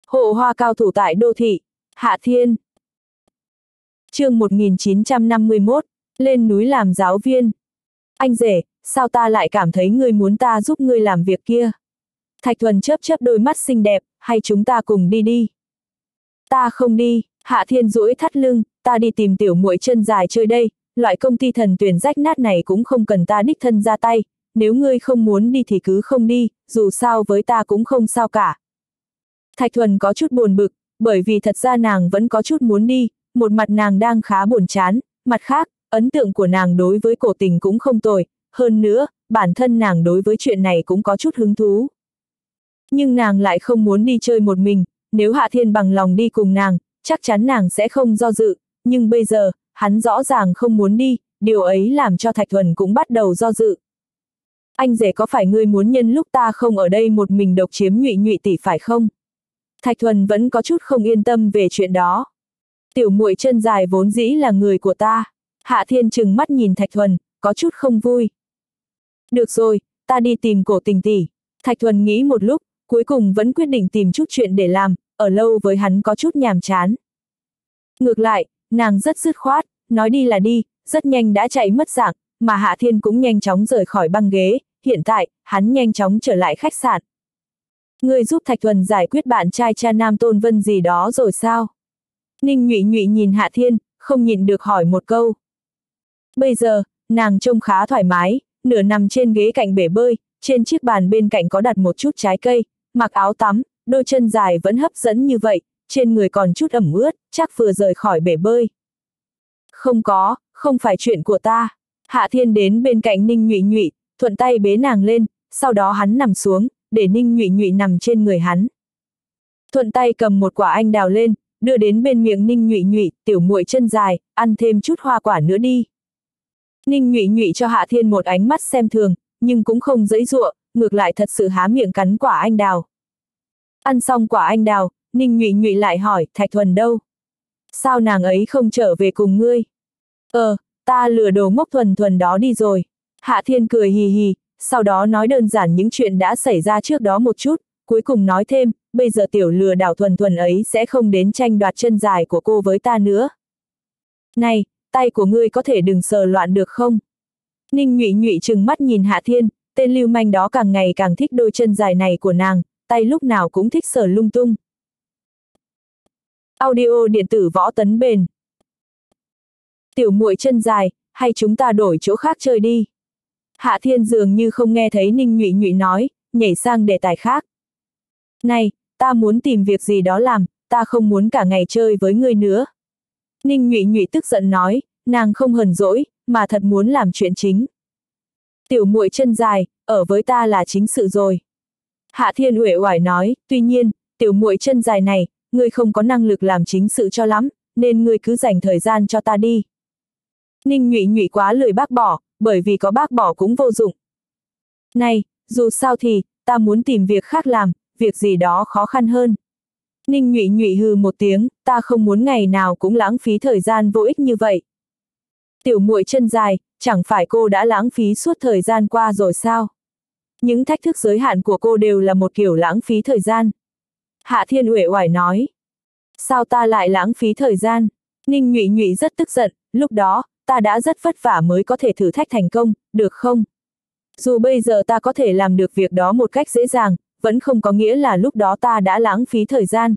Hộ hoa cao thủ tại đô thị. Hạ Thiên. Chương 1951, lên núi làm giáo viên. Anh rể, sao ta lại cảm thấy ngươi muốn ta giúp ngươi làm việc kia? Thạch Thuần chớp chớp đôi mắt xinh đẹp, hay chúng ta cùng đi đi? Ta không đi. Hạ Thiên duỗi thắt lưng, ta đi tìm tiểu muội chân dài chơi đây, loại công ty thần tuyển rách nát này cũng không cần ta đích thân ra tay, nếu ngươi không muốn đi thì cứ không đi, dù sao với ta cũng không sao cả. Thạch Thuần có chút buồn bực, bởi vì thật ra nàng vẫn có chút muốn đi, một mặt nàng đang khá buồn chán, mặt khác, ấn tượng của nàng đối với Cổ Tình cũng không tồi, hơn nữa, bản thân nàng đối với chuyện này cũng có chút hứng thú. Nhưng nàng lại không muốn đi chơi một mình, nếu Hạ Thiên bằng lòng đi cùng nàng, chắc chắn nàng sẽ không do dự, nhưng bây giờ, hắn rõ ràng không muốn đi, điều ấy làm cho Thạch Thuần cũng bắt đầu do dự. Anh rể, có phải ngươi muốn nhân lúc ta không ở đây một mình độc chiếm Nhụy Nhụy tỷ phải không? Thạch Thuần vẫn có chút không yên tâm về chuyện đó. Tiểu muội chân dài vốn dĩ là người của ta. Hạ Thiên trừng mắt nhìn Thạch Thuần, có chút không vui. Được rồi, ta đi tìm Cổ Tình tỷ. Thạch Thuần nghĩ một lúc, cuối cùng vẫn quyết định tìm chút chuyện để làm, ở lâu với hắn có chút nhàm chán. Ngược lại, nàng rất dứt khoát, nói đi là đi, rất nhanh đã chạy mất dạng, mà Hạ Thiên cũng nhanh chóng rời khỏi băng ghế, hiện tại, hắn nhanh chóng trở lại khách sạn. Ngươi giúp Thạch Thuần giải quyết bạn trai cha Nam Tôn Vân gì đó rồi sao? Ninh Nhụy Nhụy nhìn Hạ Thiên, không nhịn được hỏi một câu. Bây giờ, nàng trông khá thoải mái, nửa nằm trên ghế cạnh bể bơi, trên chiếc bàn bên cạnh có đặt một chút trái cây, mặc áo tắm, đôi chân dài vẫn hấp dẫn như vậy, trên người còn chút ẩm ướt, chắc vừa rời khỏi bể bơi. Không phải chuyện của ta. Hạ Thiên đến bên cạnh Ninh Nhụy Nhụy, thuận tay bế nàng lên, sau đó hắn nằm xuống, để Ninh Nhụy Nhụy nằm trên người hắn. Thuận tay cầm một quả anh đào lên, đưa đến bên miệng Ninh Nhụy Nhụy, tiểu muội chân dài, ăn thêm chút hoa quả nữa đi. Ninh Nhụy Nhụy cho Hạ Thiên một ánh mắt xem thường, nhưng cũng không giãy giụa, ngược lại thật sự há miệng cắn quả anh đào. Ăn xong quả anh đào, Ninh Nhụy Nhụy lại hỏi, Thạch Thuần đâu? Sao nàng ấy không trở về cùng ngươi? Ta lừa đồ ngốc Thuần Thuần đó đi rồi. Hạ Thiên cười hì hì, sau đó nói đơn giản những chuyện đã xảy ra trước đó một chút, cuối cùng nói thêm, bây giờ tiểu lừa đảo Thuần Thuần ấy sẽ không đến tranh đoạt chân dài của cô với ta nữa. Này, tay của ngươi có thể đừng sờ loạn được không? Ninh Nhụy Nhụy trừng mắt nhìn Hạ Thiên, tên lưu manh đó càng ngày càng thích đôi chân dài này của nàng, tay lúc nào cũng thích sờ lung tung. Audio điện tử Võ Tấn Bền. Tiểu muội chân dài, hay chúng ta đổi chỗ khác chơi đi? Hạ Thiên dường như không nghe thấy Ninh Nhụy Nhụy nói, nhảy sang đề tài khác. Này, ta muốn tìm việc gì đó làm, ta không muốn cả ngày chơi với ngươi nữa. Ninh Nhụy Nhụy tức giận nói, nàng không hờn dỗi, mà thật muốn làm chuyện chính. Tiểu muội chân dài, ở với ta là chính sự rồi. Hạ Thiên uể oải nói, tuy nhiên, tiểu muội chân dài này, ngươi không có năng lực làm chính sự cho lắm, nên ngươi cứ dành thời gian cho ta đi. Ninh Nhụy Nhụy quá lười bác bỏ, bởi vì có bác bỏ cũng vô dụng. Này, dù sao thì, ta muốn tìm việc khác làm, việc gì đó khó khăn hơn. Ninh Nhụy Nhụy hừ một tiếng, ta không muốn ngày nào cũng lãng phí thời gian vô ích như vậy. Tiểu muội chân dài, chẳng phải cô đã lãng phí suốt thời gian qua rồi sao? Những thách thức giới hạn của cô đều là một kiểu lãng phí thời gian. Hạ Thiên uể oải nói. Sao ta lại lãng phí thời gian? Ninh Nhụy Nhụy rất tức giận, lúc đó, ta đã rất vất vả mới có thể thử thách thành công, được không? Dù bây giờ ta có thể làm được việc đó một cách dễ dàng, vẫn không có nghĩa là lúc đó ta đã lãng phí thời gian.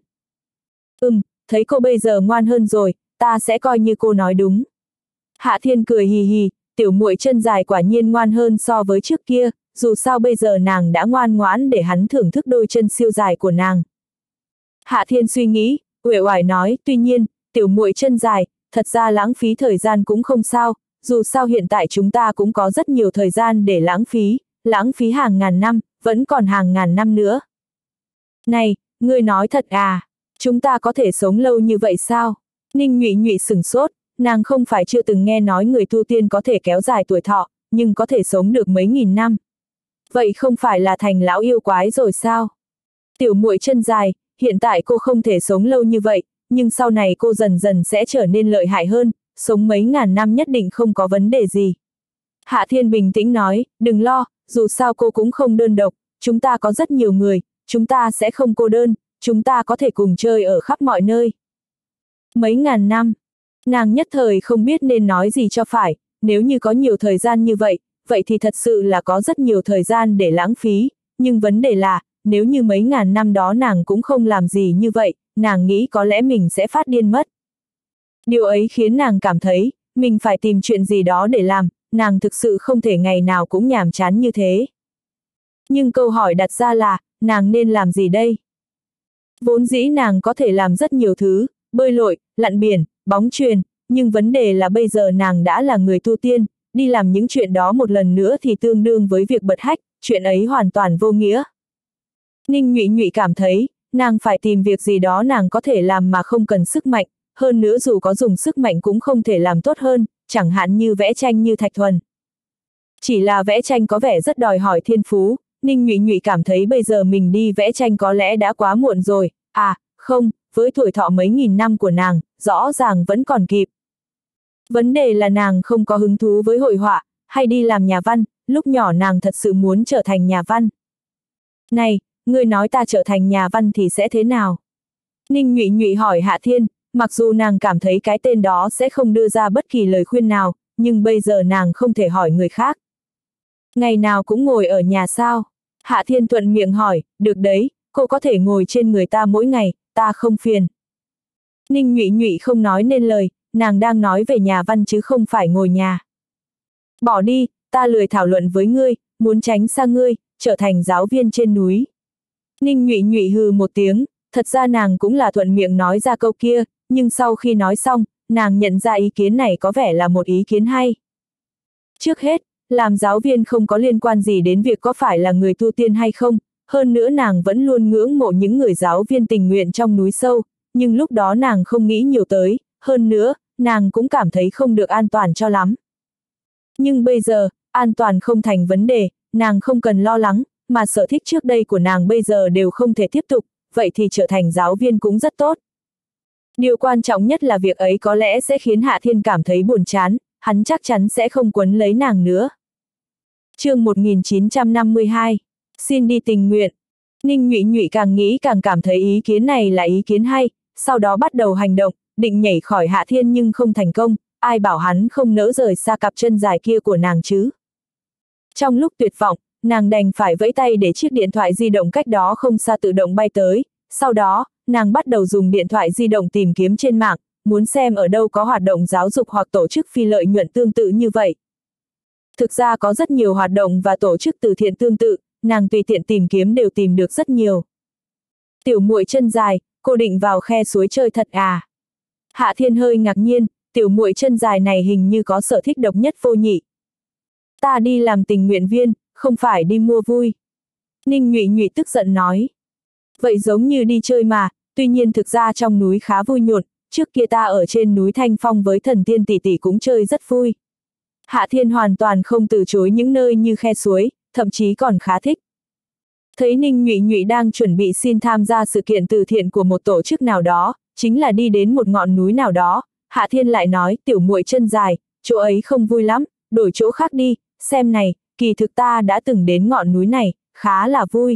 Thấy cô bây giờ ngoan hơn rồi, ta sẽ coi như cô nói đúng. Hạ Thiên cười hì hì, tiểu muội chân dài quả nhiên ngoan hơn so với trước kia, dù sao bây giờ nàng đã ngoan ngoãn để hắn thưởng thức đôi chân siêu dài của nàng. Hạ Thiên suy nghĩ, uể oải nói, tuy nhiên, tiểu muội chân dài, thật ra lãng phí thời gian cũng không sao, dù sao hiện tại chúng ta cũng có rất nhiều thời gian để lãng phí hàng ngàn năm, vẫn còn hàng ngàn năm nữa. Này, ngươi nói thật à, chúng ta có thể sống lâu như vậy sao? Ninh Nhụy Nhụy sửng sốt, nàng không phải chưa từng nghe nói người tu tiên có thể kéo dài tuổi thọ, nhưng có thể sống được mấy nghìn năm. Vậy không phải là thành lão yêu quái rồi sao? Tiểu muội chân dài, hiện tại cô không thể sống lâu như vậy, nhưng sau này cô dần dần sẽ trở nên lợi hại hơn, sống mấy ngàn năm nhất định không có vấn đề gì. Hạ Thiên bình tĩnh nói, đừng lo, dù sao cô cũng không đơn độc, chúng ta có rất nhiều người, chúng ta sẽ không cô đơn, chúng ta có thể cùng chơi ở khắp mọi nơi. Mấy ngàn năm, nàng nhất thời không biết nên nói gì cho phải, nếu như có nhiều thời gian như vậy, vậy thì thật sự là có rất nhiều thời gian để lãng phí, nhưng vấn đề là, nếu như mấy ngàn năm đó nàng cũng không làm gì như vậy, nàng nghĩ có lẽ mình sẽ phát điên mất. Điều ấy khiến nàng cảm thấy, mình phải tìm chuyện gì đó để làm, nàng thực sự không thể ngày nào cũng nhàm chán như thế. Nhưng câu hỏi đặt ra là, nàng nên làm gì đây? Vốn dĩ nàng có thể làm rất nhiều thứ, bơi lội, lặn biển, bóng chuyền, nhưng vấn đề là bây giờ nàng đã là người tu tiên, đi làm những chuyện đó một lần nữa thì tương đương với việc bật hách, chuyện ấy hoàn toàn vô nghĩa. Ninh Nhụy Nhụy cảm thấy, nàng phải tìm việc gì đó nàng có thể làm mà không cần sức mạnh, hơn nữa dù có dùng sức mạnh cũng không thể làm tốt hơn, chẳng hạn như vẽ tranh như Thạch Thuần. Chỉ là vẽ tranh có vẻ rất đòi hỏi thiên phú, Ninh Nhụy Nhụy cảm thấy bây giờ mình đi vẽ tranh có lẽ đã quá muộn rồi, à, không, với tuổi thọ mấy nghìn năm của nàng, rõ ràng vẫn còn kịp. Vấn đề là nàng không có hứng thú với hội họa, hay đi làm nhà văn, lúc nhỏ nàng thật sự muốn trở thành nhà văn. Này, ngươi nói ta trở thành nhà văn thì sẽ thế nào? Ninh Nhụy Nhụy hỏi Hạ Thiên, mặc dù nàng cảm thấy cái tên đó sẽ không đưa ra bất kỳ lời khuyên nào, nhưng bây giờ nàng không thể hỏi người khác. Ngày nào cũng ngồi ở nhà sao? Hạ Thiên thuận miệng hỏi, được đấy, cô có thể ngồi trên người ta mỗi ngày, ta không phiền. Ninh Nhụy Nhụy không nói nên lời, nàng đang nói về nhà văn chứ không phải ngồi nhà. Bỏ đi, ta lười thảo luận với ngươi, muốn tránh xa ngươi, trở thành giáo viên trên núi. Ninh Nhụy Nhụy hừ một tiếng, thật ra nàng cũng là thuận miệng nói ra câu kia, nhưng sau khi nói xong, nàng nhận ra ý kiến này có vẻ là một ý kiến hay. Trước hết, làm giáo viên không có liên quan gì đến việc có phải là người tu tiên hay không, hơn nữa nàng vẫn luôn ngưỡng mộ những người giáo viên tình nguyện trong núi sâu, nhưng lúc đó nàng không nghĩ nhiều tới, hơn nữa, nàng cũng cảm thấy không được an toàn cho lắm. Nhưng bây giờ, an toàn không thành vấn đề, nàng không cần lo lắng, mà sở thích trước đây của nàng bây giờ đều không thể tiếp tục, vậy thì trở thành giáo viên cũng rất tốt. Điều quan trọng nhất là việc ấy có lẽ sẽ khiến Hạ Thiên cảm thấy buồn chán, hắn chắc chắn sẽ không quấn lấy nàng nữa. Chương 1952, xin đi tình nguyện. Ninh Nhụy Nhụy càng nghĩ càng cảm thấy ý kiến này là ý kiến hay, sau đó bắt đầu hành động, định nhảy khỏi Hạ Thiên nhưng không thành công, ai bảo hắn không nỡ rời xa cặp chân dài kia của nàng chứ. Trong lúc tuyệt vọng, nàng đành phải vẫy tay để chiếc điện thoại di động cách đó không xa tự động bay tới, sau đó, nàng bắt đầu dùng điện thoại di động tìm kiếm trên mạng, muốn xem ở đâu có hoạt động giáo dục hoặc tổ chức phi lợi nhuận tương tự như vậy. Thực ra có rất nhiều hoạt động và tổ chức từ thiện tương tự, nàng tùy tiện tìm kiếm đều tìm được rất nhiều. Tiểu muội chân dài, cô định vào khe suối chơi thật à? Hạ Thiên hơi ngạc nhiên, tiểu muội chân dài này hình như có sở thích độc nhất vô nhị. Ta đi làm tình nguyện viên, không phải đi mua vui. Ninh Nhụy Nhụy tức giận nói. Vậy giống như đi chơi mà, tuy nhiên thực ra trong núi khá vui nhộn, trước kia ta ở trên núi Thanh Phong với thần tiên tỷ tỷ cũng chơi rất vui. Hạ Thiên hoàn toàn không từ chối những nơi như khe suối, thậm chí còn khá thích. Thấy Ninh Nhụy Nhụy đang chuẩn bị xin tham gia sự kiện từ thiện của một tổ chức nào đó, chính là đi đến một ngọn núi nào đó, Hạ Thiên lại nói tiểu muội chân dài, chỗ ấy không vui lắm, đổi chỗ khác đi, xem này, kỳ thực ta đã từng đến ngọn núi này, khá là vui.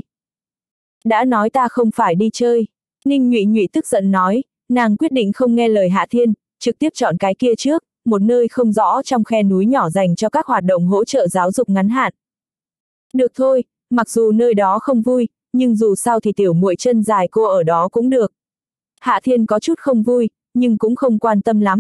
Đã nói ta không phải đi chơi. Ninh Nhụy Nhụy tức giận nói, nàng quyết định không nghe lời Hạ Thiên, trực tiếp chọn cái kia trước, một nơi không rõ trong khe núi nhỏ dành cho các hoạt động hỗ trợ giáo dục ngắn hạn. Được thôi, mặc dù nơi đó không vui, nhưng dù sao thì tiểu muội chân dài cô ở đó cũng được. Hạ Thiên có chút không vui, nhưng cũng không quan tâm lắm.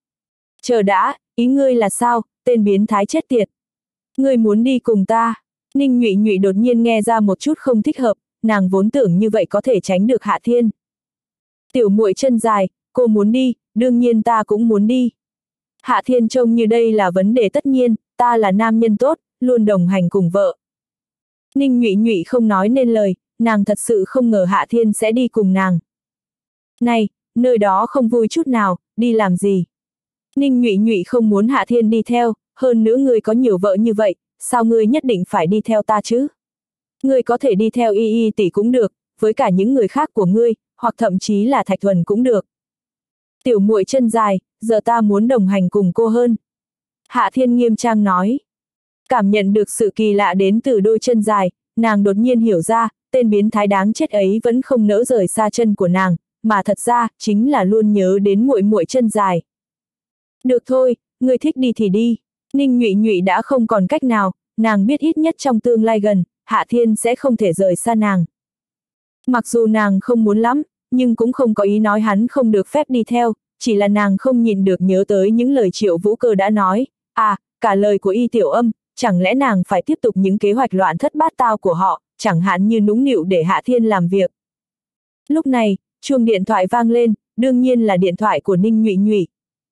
Chờ đã, ý ngươi là sao, tên biến thái chết tiệt. Ngươi muốn đi cùng ta? Ninh Nhụy Nhụy đột nhiên nghe ra một chút không thích hợp, nàng vốn tưởng như vậy có thể tránh được Hạ Thiên. Tiểu muội chân dài, cô muốn đi, đương nhiên ta cũng muốn đi. Hạ Thiên trông như đây là vấn đề tất nhiên, ta là nam nhân tốt, luôn đồng hành cùng vợ. Ninh Nhụy Nhụy không nói nên lời, nàng thật sự không ngờ Hạ Thiên sẽ đi cùng nàng. Này, nơi đó không vui chút nào, đi làm gì? Ninh Nhụy Nhụy không muốn Hạ Thiên đi theo, hơn nữa ngươi có nhiều vợ như vậy, sao ngươi nhất định phải đi theo ta chứ? Ngươi có thể đi theo Y Y tỷ cũng được, với cả những người khác của ngươi, hoặc thậm chí là Thạch Thuần cũng được. Tiểu muội chân dài, giờ ta muốn đồng hành cùng cô hơn. Hạ Thiên nghiêm trang nói. Cảm nhận được sự kỳ lạ đến từ đôi chân dài, nàng đột nhiên hiểu ra, tên biến thái đáng chết ấy vẫn không nỡ rời xa chân của nàng, mà thật ra, chính là luôn nhớ đến muội muội chân dài. Được thôi, ngươi thích đi thì đi. Ninh Nhụy Nhụy đã không còn cách nào, nàng biết ít nhất trong tương lai gần, Hạ Thiên sẽ không thể rời xa nàng. Mặc dù nàng không muốn lắm, nhưng cũng không có ý nói hắn không được phép đi theo, chỉ là nàng không nhịn được nhớ tới những lời Triệu Vũ Cơ đã nói, cả lời của Y Tiểu Âm, chẳng lẽ nàng phải tiếp tục những kế hoạch loạn thất bát tao của họ, chẳng hạn như nũng nịu để Hạ Thiên làm việc. Lúc này, chuông điện thoại vang lên, đương nhiên là điện thoại của Ninh Nhụy Nhụy.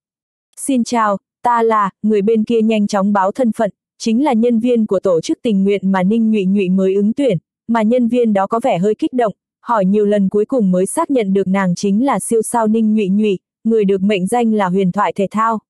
Xin chào, ta là, người bên kia nhanh chóng báo thân phận, chính là nhân viên của tổ chức tình nguyện mà Ninh Nhụy Nhụy mới ứng tuyển, mà nhân viên đó có vẻ hơi kích động, hỏi nhiều lần cuối cùng mới xác nhận được nàng chính là siêu sao Ninh Nhụy Nhụy, người được mệnh danh là huyền thoại thể thao.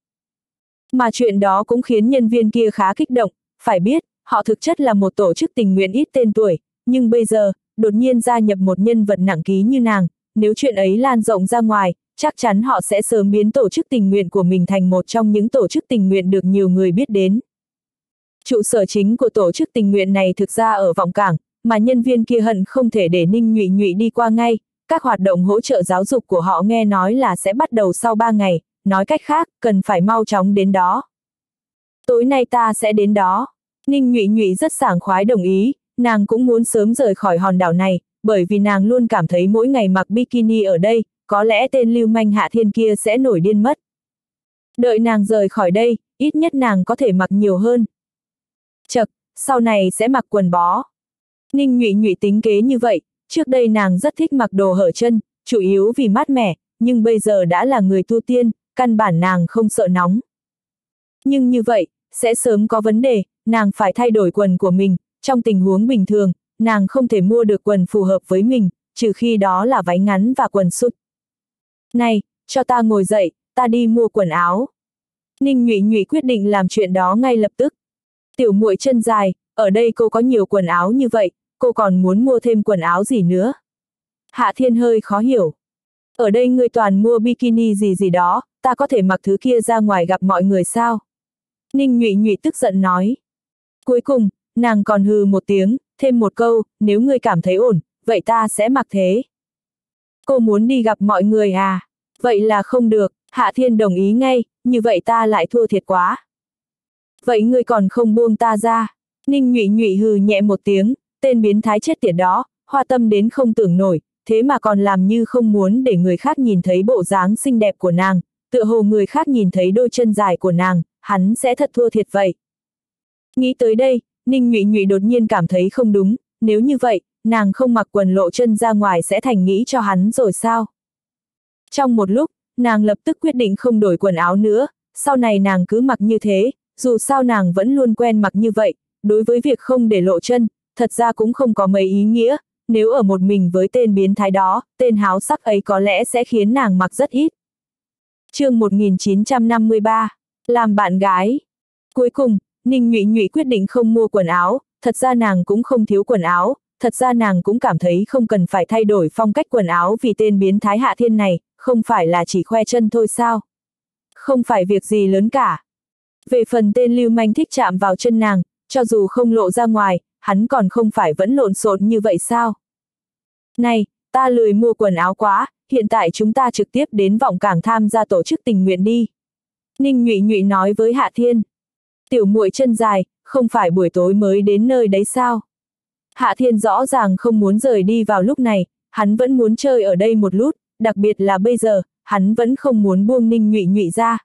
Mà chuyện đó cũng khiến nhân viên kia khá kích động, phải biết, họ thực chất là một tổ chức tình nguyện ít tên tuổi, nhưng bây giờ, đột nhiên gia nhập một nhân vật nặng ký như nàng, nếu chuyện ấy lan rộng ra ngoài, chắc chắn họ sẽ sớm biến tổ chức tình nguyện của mình thành một trong những tổ chức tình nguyện được nhiều người biết đến. Trụ sở chính của tổ chức tình nguyện này thực ra ở Vọng Cảng, mà nhân viên kia hận không thể để Ninh Nhụy Nhụy đi qua ngay, các hoạt động hỗ trợ giáo dục của họ nghe nói là sẽ bắt đầu sau 3 ngày, nói cách khác, cần phải mau chóng đến đó. Tối nay ta sẽ đến đó. Ninh Nhụy Nhụy rất sảng khoái đồng ý, nàng cũng muốn sớm rời khỏi hòn đảo này, bởi vì nàng luôn cảm thấy mỗi ngày mặc bikini ở đây, có lẽ tên lưu manh Hạ Thiên kia sẽ nổi điên mất. Đợi nàng rời khỏi đây, ít nhất nàng có thể mặc nhiều hơn. Chậc, sau này sẽ mặc quần bó. Ninh Nhụy Nhụy tính kế như vậy, trước đây nàng rất thích mặc đồ hở chân, chủ yếu vì mát mẻ, nhưng bây giờ đã là người tu tiên, căn bản nàng không sợ nóng. Nhưng như vậy, sẽ sớm có vấn đề, nàng phải thay đổi quần của mình, trong tình huống bình thường, nàng không thể mua được quần phù hợp với mình, trừ khi đó là váy ngắn và quần sút. Này, cho ta ngồi dậy, ta đi mua quần áo. Ninh Nhụy Nhụy quyết định làm chuyện đó ngay lập tức. Tiểu muội chân dài, ở đây cô có nhiều quần áo như vậy, cô còn muốn mua thêm quần áo gì nữa? Hạ Thiên hơi khó hiểu. Ở đây ngươi toàn mua bikini gì đó, ta có thể mặc thứ kia ra ngoài gặp mọi người sao? Ninh Nhụy Nhụy tức giận nói. Cuối cùng, nàng còn hừ một tiếng, thêm một câu, nếu ngươi cảm thấy ổn, vậy ta sẽ mặc thế. Cô muốn đi gặp mọi người à? Vậy là không được, Hạ Thiên đồng ý ngay, như vậy ta lại thua thiệt quá. Vậy ngươi còn không buông ta ra? Ninh Nhụy Nhụy hừ nhẹ một tiếng, tên biến thái chết tiệt đó, hoa tâm đến không tưởng nổi, thế mà còn làm như không muốn để người khác nhìn thấy bộ dáng xinh đẹp của nàng, tựa hồ người khác nhìn thấy đôi chân dài của nàng, hắn sẽ thật thua thiệt vậy. Nghĩ tới đây, Ninh Nhụy Nhụy đột nhiên cảm thấy không đúng, nếu như vậy, nàng không mặc quần lộ chân ra ngoài sẽ thành nghĩ cho hắn rồi sao? Trong một lúc, nàng lập tức quyết định không đổi quần áo nữa, sau này nàng cứ mặc như thế, dù sao nàng vẫn luôn quen mặc như vậy, đối với việc không để lộ chân, thật ra cũng không có mấy ý nghĩa, nếu ở một mình với tên biến thái đó, tên háo sắc ấy có lẽ sẽ khiến nàng mặc rất ít. Chương 1953, làm bạn gái. Cuối cùng, Ninh Nhụy Nhụy quyết định không mua quần áo, thật ra nàng cũng không thiếu quần áo, thật ra nàng cũng cảm thấy không cần phải thay đổi phong cách quần áo vì tên biến thái Hạ Thiên này, không phải là chỉ khoe chân thôi sao? Không phải việc gì lớn cả. Về phần tên lưu manh thích chạm vào chân nàng, cho dù không lộ ra ngoài, hắn còn không phải vẫn lộn xộn như vậy sao? Này, ta lười mua quần áo quá, hiện tại chúng ta trực tiếp đến Vọng Cảng tham gia tổ chức tình nguyện đi. Ninh Nhụy Nhụy nói với Hạ Thiên. Tiểu muội chân dài, không phải buổi tối mới đến nơi đấy sao? Hạ Thiên rõ ràng không muốn rời đi vào lúc này, hắn vẫn muốn chơi ở đây một lúc, đặc biệt là bây giờ, hắn vẫn không muốn buông Ninh Nhụy Nhụy ra.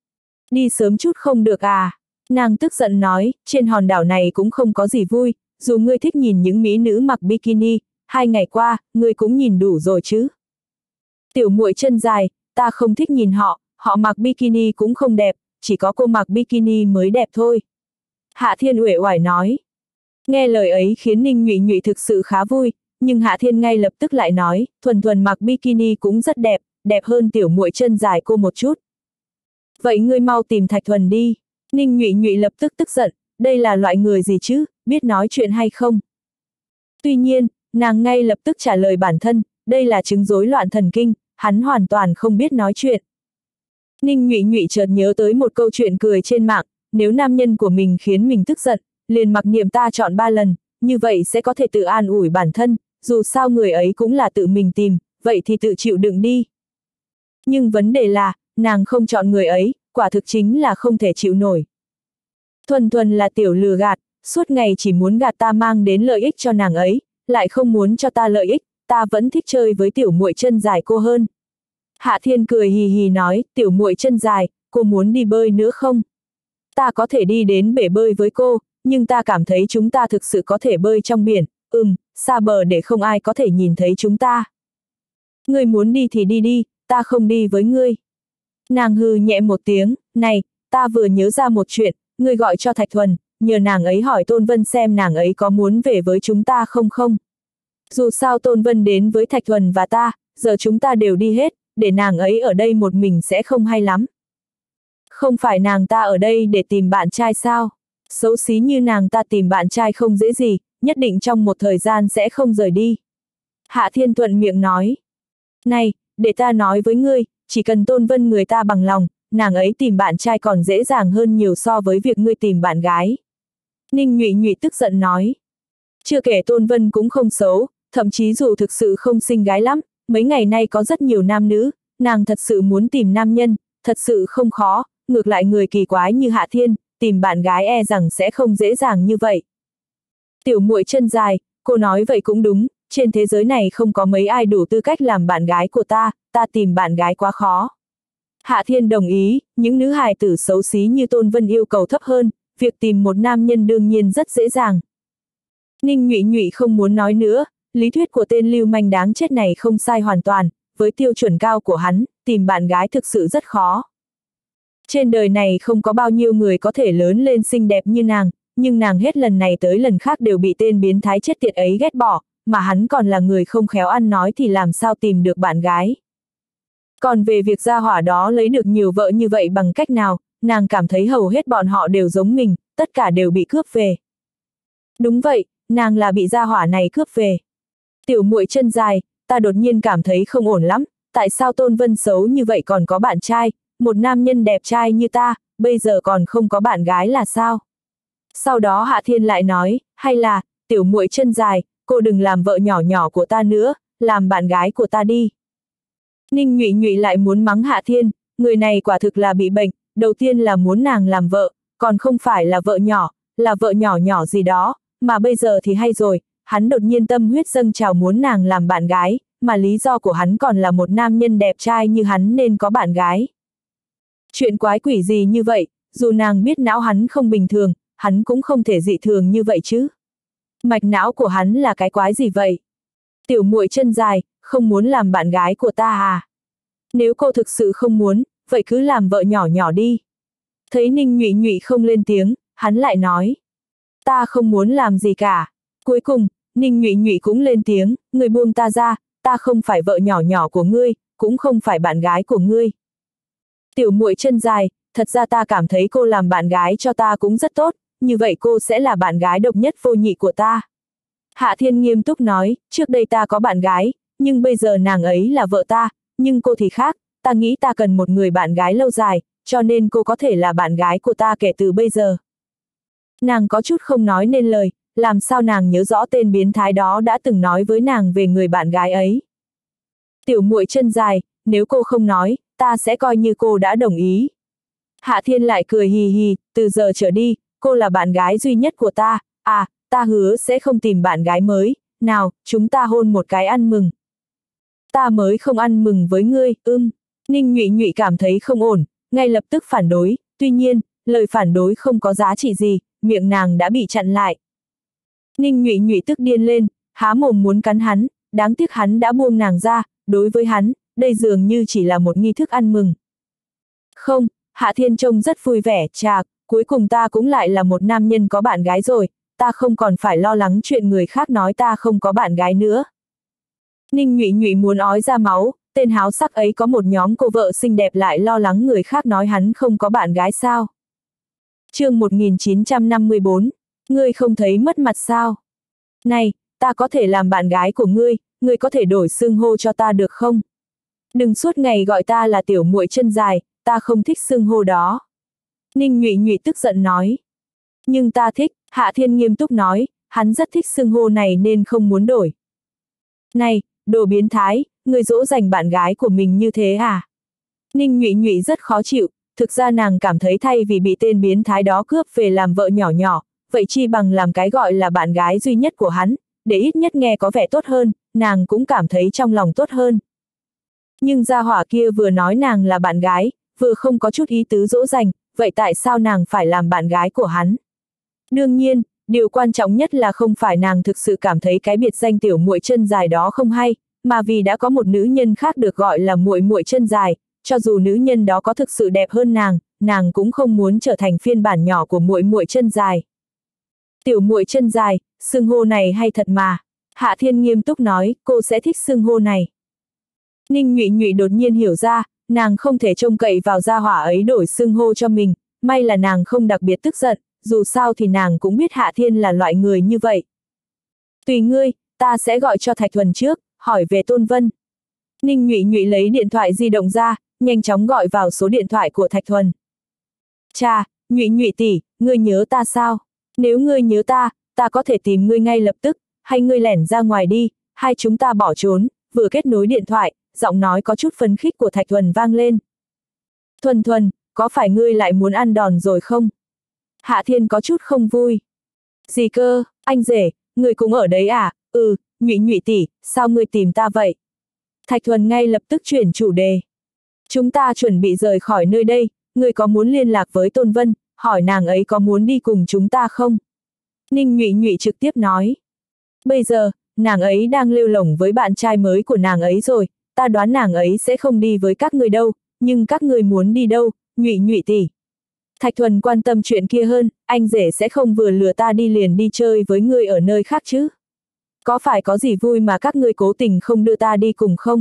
Đi sớm chút không được à? Nàng tức giận nói, trên hòn đảo này cũng không có gì vui, dù ngươi thích nhìn những mỹ nữ mặc bikini, 2 ngày qua, ngươi cũng nhìn đủ rồi chứ. Tiểu muội chân dài, ta không thích nhìn họ, họ mặc bikini cũng không đẹp, chỉ có cô mặc bikini mới đẹp thôi. Hạ Thiên uể oải nói. Nghe lời ấy khiến Ninh Nhụy Nhụy thực sự khá vui, nhưng Hạ Thiên ngay lập tức lại nói, thuần thuần mặc bikini cũng rất đẹp, đẹp hơn tiểu muội chân dài cô một chút. Vậy ngươi mau tìm Thạch Thuần đi. Ninh Nhụy Nhụy lập tức tức giận, đây là loại người gì chứ, biết nói chuyện hay không? Tuy nhiên, nàng ngay lập tức trả lời bản thân, đây là chứng rối loạn thần kinh, hắn hoàn toàn không biết nói chuyện. Ninh Nhụy Nhụy chợt nhớ tới một câu chuyện cười trên mạng, nếu nam nhân của mình khiến mình tức giận, liền mặc niệm ta chọn 3 lần, như vậy sẽ có thể tự an ủi bản thân, dù sao người ấy cũng là tự mình tìm, vậy thì tự chịu đựng đi. Nhưng vấn đề là, nàng không chọn người ấy, quả thực chính là không thể chịu nổi. Thuần thuần là tiểu lừa gạt, suốt ngày chỉ muốn gạt ta mang đến lợi ích cho nàng ấy, lại không muốn cho ta lợi ích, ta vẫn thích chơi với tiểu muội chân dài cô hơn. Hạ Thiên cười hì hì nói, tiểu muội chân dài, cô muốn đi bơi nữa không? Ta có thể đi đến bể bơi với cô, nhưng ta cảm thấy chúng ta thực sự có thể bơi trong biển, xa bờ để không ai có thể nhìn thấy chúng ta. Ngươi muốn đi thì đi đi, ta không đi với ngươi. Nàng hừ nhẹ một tiếng, này, ta vừa nhớ ra một chuyện, ngươi gọi cho Thạch Thuần, nhờ nàng ấy hỏi Tôn Vân xem nàng ấy có muốn về với chúng ta không không. Dù sao Tôn Vân đến với Thạch Thuần và ta, giờ chúng ta đều đi hết, để nàng ấy ở đây một mình sẽ không hay lắm. Không phải nàng ta ở đây để tìm bạn trai sao? Xấu xí như nàng ta tìm bạn trai không dễ gì, nhất định trong một thời gian sẽ không rời đi. Hạ Thiên thuận miệng nói. Này, để ta nói với ngươi, chỉ cần Tôn Vân người ta bằng lòng, nàng ấy tìm bạn trai còn dễ dàng hơn nhiều so với việc ngươi tìm bạn gái. Ninh Nhụy Nhụy tức giận nói. Chưa kể Tôn Vân cũng không xấu, thậm chí dù thực sự không xinh gái lắm, mấy ngày nay có rất nhiều nam nữ, nàng thật sự muốn tìm nam nhân, thật sự không khó, ngược lại người kỳ quái như Hạ Thiên, tìm bạn gái e rằng sẽ không dễ dàng như vậy. Tiểu muội chân dài, cô nói vậy cũng đúng, trên thế giới này không có mấy ai đủ tư cách làm bạn gái của ta tìm bạn gái quá khó. Hạ Thiên đồng ý, những nữ hài tử xấu xí như Tôn Vân yêu cầu thấp hơn, việc tìm một nam nhân đương nhiên rất dễ dàng. Ninh Nhụy Nhụy không muốn nói nữa, lý thuyết của tên lưu manh đáng chết này không sai hoàn toàn, với tiêu chuẩn cao của hắn, tìm bạn gái thực sự rất khó. Trên đời này không có bao nhiêu người có thể lớn lên xinh đẹp như nàng, nhưng nàng hết lần này tới lần khác đều bị tên biến thái chết tiệt ấy ghét bỏ, mà hắn còn là người không khéo ăn nói thì làm sao tìm được bạn gái. Còn về việc gia hỏa đó lấy được nhiều vợ như vậy bằng cách nào, nàng cảm thấy hầu hết bọn họ đều giống mình, tất cả đều bị cướp về. Đúng vậy, nàng là bị gia hỏa này cướp về. Tiểu muội chân dài, ta đột nhiên cảm thấy không ổn lắm, tại sao Tôn Vân xấu như vậy còn có bạn trai, một nam nhân đẹp trai như ta, bây giờ còn không có bạn gái là sao? Sau đó Hạ Thiên lại nói, hay là, tiểu muội chân dài, cô đừng làm vợ nhỏ nhỏ của ta nữa, làm bạn gái của ta đi. Ninh Nhụy Nhụy lại muốn mắng Hạ Thiên, người này quả thực là bị bệnh, đầu tiên là muốn nàng làm vợ, còn không phải là vợ nhỏ, là vợ nhỏ nhỏ gì đó, mà bây giờ thì hay rồi, hắn đột nhiên tâm huyết dâng trào muốn nàng làm bạn gái, mà lý do của hắn còn là một nam nhân đẹp trai như hắn nên có bạn gái. Chuyện quái quỷ gì như vậy, dù nàng biết não hắn không bình thường, hắn cũng không thể dị thường như vậy chứ. Mạch não của hắn là cái quái gì vậy? Tiểu muội chân dài, không muốn làm bạn gái của ta à? Nếu cô thực sự không muốn, vậy cứ làm vợ nhỏ nhỏ đi. Thấy Ninh Nhụy Nhụy không lên tiếng, hắn lại nói. Ta không muốn làm gì cả. Cuối cùng, Ninh Nhụy Nhụy cũng lên tiếng, người buông ta ra, ta không phải vợ nhỏ nhỏ của ngươi, cũng không phải bạn gái của ngươi. Tiểu muội chân dài, thật ra ta cảm thấy cô làm bạn gái cho ta cũng rất tốt, như vậy cô sẽ là bạn gái độc nhất vô nhị của ta. Hạ Thiên nghiêm túc nói, trước đây ta có bạn gái, nhưng bây giờ nàng ấy là vợ ta, nhưng cô thì khác, ta nghĩ ta cần một người bạn gái lâu dài, cho nên cô có thể là bạn gái của ta kể từ bây giờ. Nàng có chút không nói nên lời, làm sao nàng nhớ rõ tên biến thái đó đã từng nói với nàng về người bạn gái ấy. Tiểu muội chân dài, nếu cô không nói, ta sẽ coi như cô đã đồng ý. Hạ Thiên lại cười hì hì, từ giờ trở đi, cô là bạn gái duy nhất của ta, ta hứa sẽ không tìm bạn gái mới, nào, chúng ta hôn một cái ăn mừng. Ta mới không ăn mừng với ngươi, Ninh Nhụy Nhụy cảm thấy không ổn, ngay lập tức phản đối, tuy nhiên, lời phản đối không có giá trị gì, miệng nàng đã bị chặn lại. Ninh Nhụy Nhụy tức điên lên, há mồm muốn cắn hắn, đáng tiếc hắn đã buông nàng ra, đối với hắn, đây dường như chỉ là một nghi thức ăn mừng. Không, Hạ Thiên trông rất vui vẻ, chà, cuối cùng ta cũng lại là một nam nhân có bạn gái rồi, ta không còn phải lo lắng chuyện người khác nói ta không có bạn gái nữa. Ninh Nhụy Nhụy muốn ói ra máu, tên háo sắc ấy có một nhóm cô vợ xinh đẹp lại lo lắng người khác nói hắn không có bạn gái sao. Chương 1954, ngươi không thấy mất mặt sao? Này, ta có thể làm bạn gái của ngươi có thể đổi xưng hô cho ta được không? Đừng suốt ngày gọi ta là tiểu muội chân dài, ta không thích xưng hô đó. Ninh Nhụy Nhụy tức giận nói. Nhưng ta thích, Hạ Thiên nghiêm túc nói, hắn rất thích xưng hô này nên không muốn đổi. Này, đồ biến thái, người dỗ dành bạn gái của mình như thế à? Ninh Nhụy Nhụy rất khó chịu, thực ra nàng cảm thấy thay vì bị tên biến thái đó cướp về làm vợ nhỏ nhỏ, vậy chi bằng làm cái gọi là bạn gái duy nhất của hắn, để ít nhất nghe có vẻ tốt hơn, nàng cũng cảm thấy trong lòng tốt hơn. Nhưng gia hỏa kia vừa nói nàng là bạn gái, vừa không có chút ý tứ dỗ dành, vậy tại sao nàng phải làm bạn gái của hắn? Đương nhiên, điều quan trọng nhất là không phải nàng thực sự cảm thấy cái biệt danh tiểu muội chân dài đó không hay, mà vì đã có một nữ nhân khác được gọi là muội muội chân dài, cho dù nữ nhân đó có thực sự đẹp hơn nàng cũng không muốn trở thành phiên bản nhỏ của muội muội chân dài. Tiểu muội chân dài, xưng hô này hay thật mà. Hạ Thiên nghiêm túc nói, cô sẽ thích xưng hô này. Ninh Nhụy Nhụy đột nhiên hiểu ra, nàng không thể trông cậy vào gia hỏa ấy đổi xưng hô cho mình, may là nàng không đặc biệt tức giận, dù sao thì nàng cũng biết Hạ Thiên là loại người như vậy. Tùy ngươi, ta sẽ gọi cho Thạch Thuần trước, hỏi về Tôn Vân. Ninh Nhụy Nhụy lấy điện thoại di động ra, nhanh chóng gọi vào số điện thoại của Thạch Thuần. Chà, Nhụy Nhụy tỷ, ngươi nhớ ta sao? Nếu ngươi nhớ ta có thể tìm ngươi ngay lập tức, hay ngươi lẻn ra ngoài đi, hai chúng ta bỏ trốn. Vừa kết nối điện thoại, giọng nói có chút phấn khích của Thạch Thuần vang lên. Thuần Thuần, có phải ngươi lại muốn ăn đòn rồi không? Hạ Thiên có chút không vui. Gì cơ, anh rể, ngươi cũng ở đấy à? Nhụy Nhụy tỷ, sao ngươi tìm ta vậy? Thạch Thuần ngay lập tức chuyển chủ đề. Chúng ta chuẩn bị rời khỏi nơi đây, ngươi có muốn liên lạc với Tôn Vân, hỏi nàng ấy có muốn đi cùng chúng ta không? Ninh Nhụy Nhụy trực tiếp nói. Bây giờ, nàng ấy đang lêu lổng với bạn trai mới của nàng ấy rồi, ta đoán nàng ấy sẽ không đi với các ngươi đâu, nhưng các ngươi muốn đi đâu, Nhụy Nhụy tỷ? Thạch Thuần quan tâm chuyện kia hơn, anh rể sẽ không vừa lừa ta đi liền đi chơi với ngươi ở nơi khác chứ? Có phải có gì vui mà các ngươi cố tình không đưa ta đi cùng không?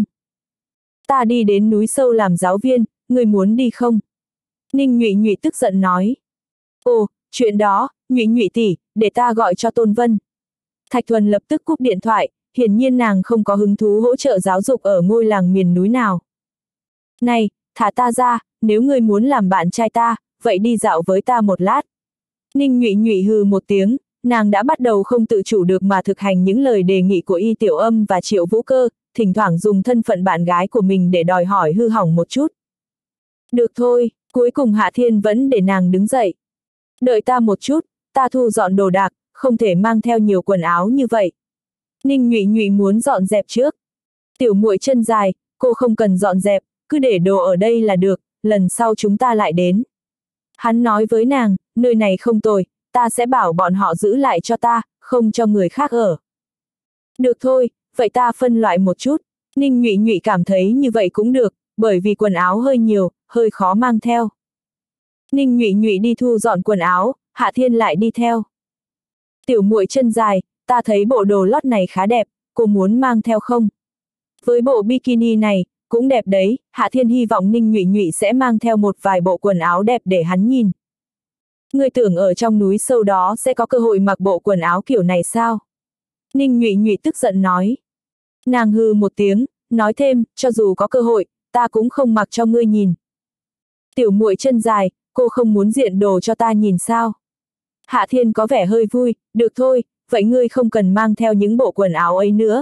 Ta đi đến núi sâu làm giáo viên, ngươi muốn đi không? Ninh Nhụy Nhụy tức giận nói. Ồ, chuyện đó, Nhụy Nhụy tỷ, để ta gọi cho Tôn Vân. Thạch Thuần lập tức cúp điện thoại, hiển nhiên nàng không có hứng thú hỗ trợ giáo dục ở ngôi làng miền núi nào. Này, thả ta ra, nếu ngươi muốn làm bạn trai ta, vậy đi dạo với ta một lát. Ninh Nhụy Nhụy hừ một tiếng, nàng đã bắt đầu không tự chủ được mà thực hành những lời đề nghị của Y Tiểu Âm và Triệu Vũ Cơ, thỉnh thoảng dùng thân phận bạn gái của mình để đòi hỏi hư hỏng một chút. Được thôi, cuối cùng Hạ Thiên vẫn để nàng đứng dậy. Đợi ta một chút, ta thu dọn đồ đạc, không thể mang theo nhiều quần áo như vậy. Ninh Nhụy Nhụy muốn dọn dẹp trước. Tiểu muội chân dài, cô không cần dọn dẹp, cứ để đồ ở đây là được, lần sau chúng ta lại đến. Hắn nói với nàng, nơi này không tồi, ta sẽ bảo bọn họ giữ lại cho ta, không cho người khác ở. Được thôi, vậy ta phân loại một chút. Ninh Nhụy Nhụy cảm thấy như vậy cũng được, bởi vì quần áo hơi nhiều, hơi khó mang theo. Ninh Nhụy Nhụy đi thu dọn quần áo, Hạ Thiên lại đi theo. Tiểu muội chân dài, ta thấy bộ đồ lót này khá đẹp, cô muốn mang theo không? Với bộ bikini này, cũng đẹp đấy, Hạ Thiên hy vọng Ninh Nhụy Nhụy sẽ mang theo một vài bộ quần áo đẹp để hắn nhìn. Ngươi tưởng ở trong núi sâu đó sẽ có cơ hội mặc bộ quần áo kiểu này sao? Ninh Nhụy Nhụy tức giận nói. Nàng hừ một tiếng, nói thêm, cho dù có cơ hội, ta cũng không mặc cho ngươi nhìn. Tiểu muội chân dài, cô không muốn diện đồ cho ta nhìn sao? Hạ Thiên có vẻ hơi vui, được thôi, vậy ngươi không cần mang theo những bộ quần áo ấy nữa.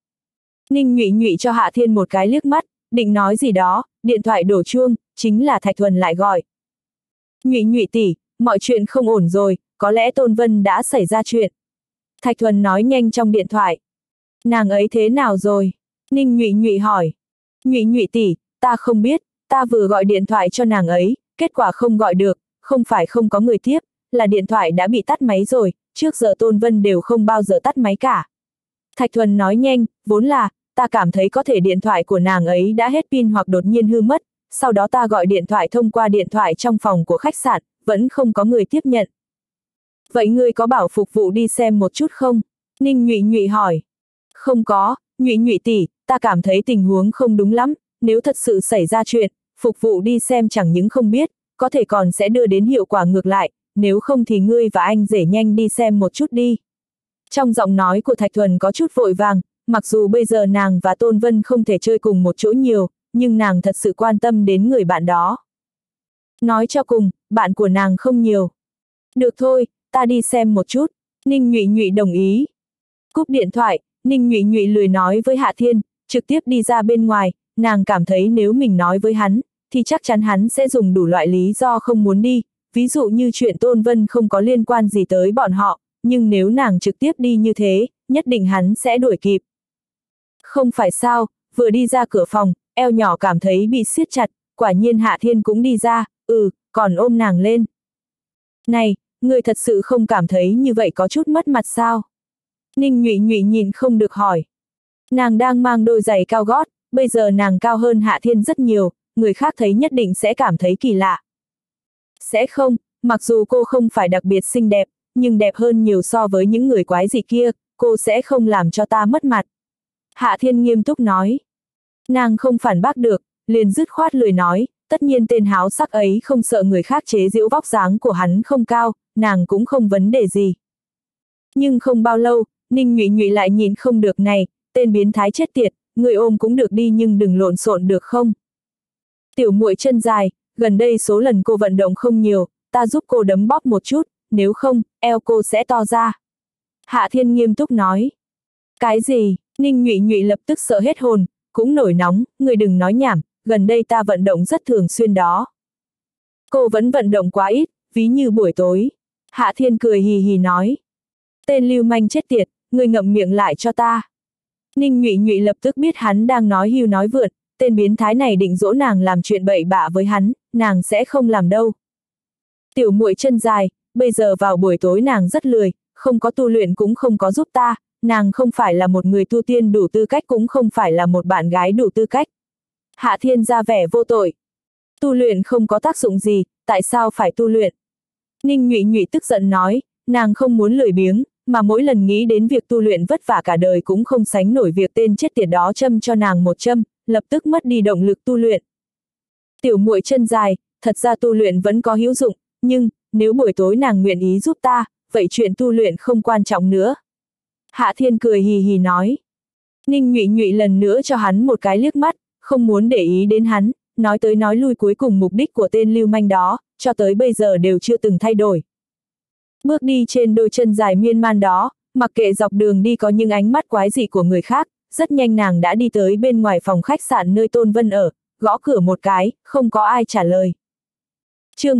Ninh Nhụy Nhụy cho Hạ Thiên một cái liếc mắt, định nói gì đó, điện thoại đổ chuông, chính là Thạch Thuần lại gọi. Nhụy Nhụy tỷ, mọi chuyện không ổn rồi, có lẽ Tôn Vân đã xảy ra chuyện. Thạch Thuần nói nhanh trong điện thoại. Nàng ấy thế nào rồi? Ninh Nhụy Nhụy hỏi. Nhụy Nhụy tỷ, ta không biết, ta vừa gọi điện thoại cho nàng ấy, kết quả không gọi được, không phải không có người tiếp, là điện thoại đã bị tắt máy rồi, trước giờ Tôn Vân đều không bao giờ tắt máy cả. Thạch Thuần nói nhanh, vốn là, ta cảm thấy có thể điện thoại của nàng ấy đã hết pin hoặc đột nhiên hư mất, sau đó ta gọi điện thoại thông qua điện thoại trong phòng của khách sạn, vẫn không có người tiếp nhận. Vậy ngươi có bảo phục vụ đi xem một chút không? Ninh Nhụy Nhụy hỏi. Không có, Nhụy Nhụy tỷ, ta cảm thấy tình huống không đúng lắm, nếu thật sự xảy ra chuyện, phục vụ đi xem chẳng những không biết, có thể còn sẽ đưa đến hiệu quả ngược lại, nếu không thì ngươi và anh rể nhanh đi xem một chút đi. Trong giọng nói của Thạch Thuần có chút vội vàng, mặc dù bây giờ nàng và Tôn Vân không thể chơi cùng một chỗ nhiều, nhưng nàng thật sự quan tâm đến người bạn đó. Nói cho cùng, bạn của nàng không nhiều. Được thôi, ta đi xem một chút. Ninh Nhụy Nhụy đồng ý. Cúp điện thoại, Ninh Nhụy Nhụy lười nói với Hạ Thiên, trực tiếp đi ra bên ngoài, nàng cảm thấy nếu mình nói với hắn, thì chắc chắn hắn sẽ dùng đủ loại lý do không muốn đi, ví dụ như chuyện Tôn Vân không có liên quan gì tới bọn họ, nhưng nếu nàng trực tiếp đi như thế, nhất định hắn sẽ đuổi kịp. Không phải sao, vừa đi ra cửa phòng, eo nhỏ cảm thấy bị siết chặt, quả nhiên Hạ Thiên cũng đi ra, còn ôm nàng lên. Này, người thật sự không cảm thấy như vậy có chút mất mặt sao? Ninh Nhụy Nhụy nhìn không được hỏi. Nàng đang mang đôi giày cao gót, bây giờ nàng cao hơn Hạ Thiên rất nhiều, người khác thấy nhất định sẽ cảm thấy kỳ lạ. Sẽ không, mặc dù cô không phải đặc biệt xinh đẹp, nhưng đẹp hơn nhiều so với những người quái dị kia, cô sẽ không làm cho ta mất mặt. Hạ Thiên nghiêm túc nói. Nàng không phản bác được, liền dứt khoát lười nói, tất nhiên tên háo sắc ấy không sợ người khác chế giễu vóc dáng của hắn không cao, nàng cũng không vấn đề gì. Nhưng không bao lâu, Ninh Nhụy Nhụy lại nhìn không được này, tên biến thái chết tiệt, người ôm cũng được đi nhưng đừng lộn xộn được không? Tiểu muội chân dài, gần đây số lần cô vận động không nhiều, ta giúp cô đấm bóp một chút, nếu không, eo cô sẽ to ra. Hạ Thiên nghiêm túc nói. Cái gì? Ninh Nhụy Nhụy lập tức sợ hết hồn, cũng nổi nóng, người đừng nói nhảm, gần đây ta vận động rất thường xuyên đó. Cô vẫn vận động quá ít, ví như buổi tối. Hạ Thiên cười hì hì nói. Tên lưu manh chết tiệt, người ngậm miệng lại cho ta. Ninh Nhụy Nhụy lập tức biết hắn đang nói hưu nói vượt, tên biến thái này định dỗ nàng làm chuyện bậy bạ với hắn, nàng sẽ không làm đâu. Tiểu muội chân dài, bây giờ vào buổi tối nàng rất lười, không có tu luyện cũng không có giúp ta, nàng không phải là một người tu tiên đủ tư cách cũng không phải là một bạn gái đủ tư cách. Hạ Thiên ra vẻ vô tội. Tu luyện không có tác dụng gì, tại sao phải tu luyện? Ninh Nhụy Nhụy tức giận nói, nàng không muốn lười biếng, mà mỗi lần nghĩ đến việc tu luyện vất vả cả đời cũng không sánh nổi việc tên chết tiệt đó châm cho nàng một châm, lập tức mất đi động lực tu luyện. Tiểu muội chân dài, thật ra tu luyện vẫn có hữu dụng, nhưng, nếu buổi tối nàng nguyện ý giúp ta, vậy chuyện tu luyện không quan trọng nữa. Hạ Thiên cười hì hì nói. Ninh Nhụy Nhụy lần nữa cho hắn một cái liếc mắt, không muốn để ý đến hắn, nói tới nói lui cuối cùng mục đích của tên lưu manh đó, cho tới bây giờ đều chưa từng thay đổi. Bước đi trên đôi chân dài miên man đó, mặc kệ dọc đường đi có những ánh mắt quái dị của người khác, rất nhanh nàng đã đi tới bên ngoài phòng khách sạn nơi Tôn Vân ở, gõ cửa một cái, không có ai trả lời. Chương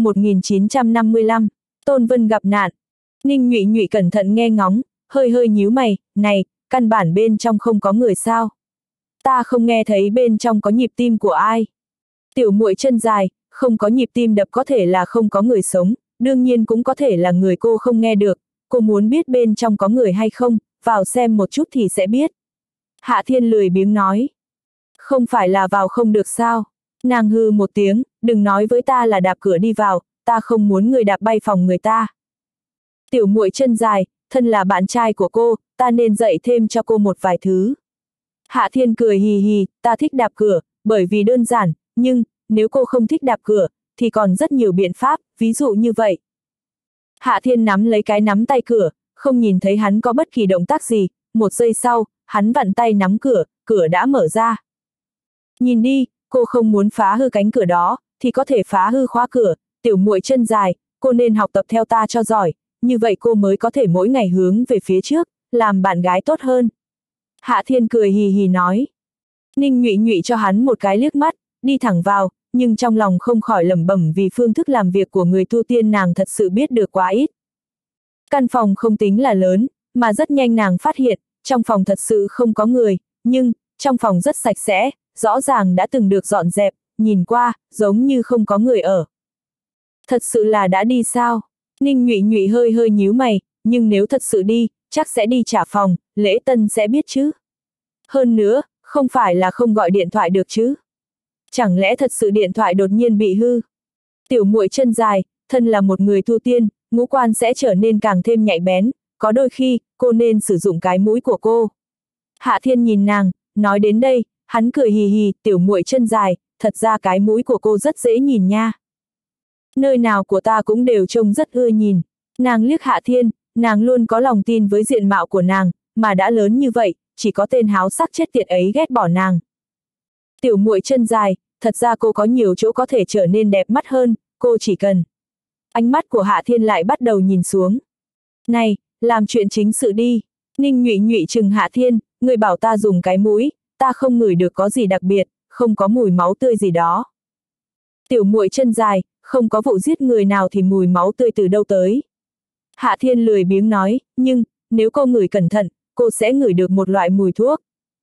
1955, Tôn Vân gặp nạn. Ninh Nhụy Nhụy cẩn thận nghe ngóng, hơi hơi nhíu mày, này, căn bản bên trong không có người sao? Ta không nghe thấy bên trong có nhịp tim của ai. Tiểu muội chân dài, không có nhịp tim đập có thể là không có người sống, đương nhiên cũng có thể là người cô không nghe được, cô muốn biết bên trong có người hay không, vào xem một chút thì sẽ biết. Hạ Thiên lười biếng nói. Không phải là vào không được sao? Nàng hư một tiếng, đừng nói với ta là đạp cửa đi vào, ta không muốn người đạp bay phòng người ta. Tiểu muội chân dài, thân là bạn trai của cô, ta nên dạy thêm cho cô một vài thứ. Hạ Thiên cười hì hì, ta thích đạp cửa, bởi vì đơn giản, nhưng, nếu cô không thích đạp cửa, thì còn rất nhiều biện pháp, ví dụ như vậy. Hạ Thiên nắm lấy cái nắm tay cửa, không nhìn thấy hắn có bất kỳ động tác gì, một giây sau, hắn vặn tay nắm cửa, cửa đã mở ra. Nhìn đi, cô không muốn phá hư cánh cửa đó, thì có thể phá hư khóa cửa, tiểu muội chân dài, cô nên học tập theo ta cho giỏi, như vậy cô mới có thể mỗi ngày hướng về phía trước, làm bạn gái tốt hơn. Hạ Thiên cười hì hì nói. Ninh Nhụy Nhụy cho hắn một cái liếc mắt, đi thẳng vào, nhưng trong lòng không khỏi lẩm bẩm vì phương thức làm việc của người tu tiên nàng thật sự biết được quá ít. Căn phòng không tính là lớn, mà rất nhanh nàng phát hiện, trong phòng thật sự không có người, nhưng, trong phòng rất sạch sẽ, rõ ràng đã từng được dọn dẹp, nhìn qua, giống như không có người ở. Thật sự là đã đi sao? Ninh Nhụy Nhụy hơi hơi nhíu mày, nhưng nếu thật sự đi, chắc sẽ đi trả phòng, Lễ Tân sẽ biết chứ. Hơn nữa, không phải là không gọi điện thoại được chứ. Chẳng lẽ thật sự điện thoại đột nhiên bị hư? Tiểu muội chân dài, thân là một người tu tiên, ngũ quan sẽ trở nên càng thêm nhạy bén, có đôi khi, cô nên sử dụng cái mũi của cô. Hạ Thiên nhìn nàng, nói đến đây, hắn cười hì hì, tiểu muội chân dài, thật ra cái mũi của cô rất dễ nhìn nha. Nơi nào của ta cũng đều trông rất ưa nhìn. Nàng liếc Hạ Thiên, nàng luôn có lòng tin với diện mạo của nàng, mà đã lớn như vậy, chỉ có tên háo sắc chết tiệt ấy ghét bỏ nàng. Tiểu muội chân dài, thật ra cô có nhiều chỗ có thể trở nên đẹp mắt hơn, cô chỉ cần. Ánh mắt của Hạ Thiên lại bắt đầu nhìn xuống. Này, làm chuyện chính sự đi. Ninh Nhụy Nhụy trừng Hạ Thiên, người bảo ta dùng cái mũi, ta không ngửi được có gì đặc biệt, không có mùi máu tươi gì đó. Tiểu muội chân dài, không có vụ giết người nào thì mùi máu tươi từ đâu tới. Hạ Thiên lười biếng nói, nhưng, nếu cô ngửi cẩn thận, cô sẽ ngửi được một loại mùi thuốc.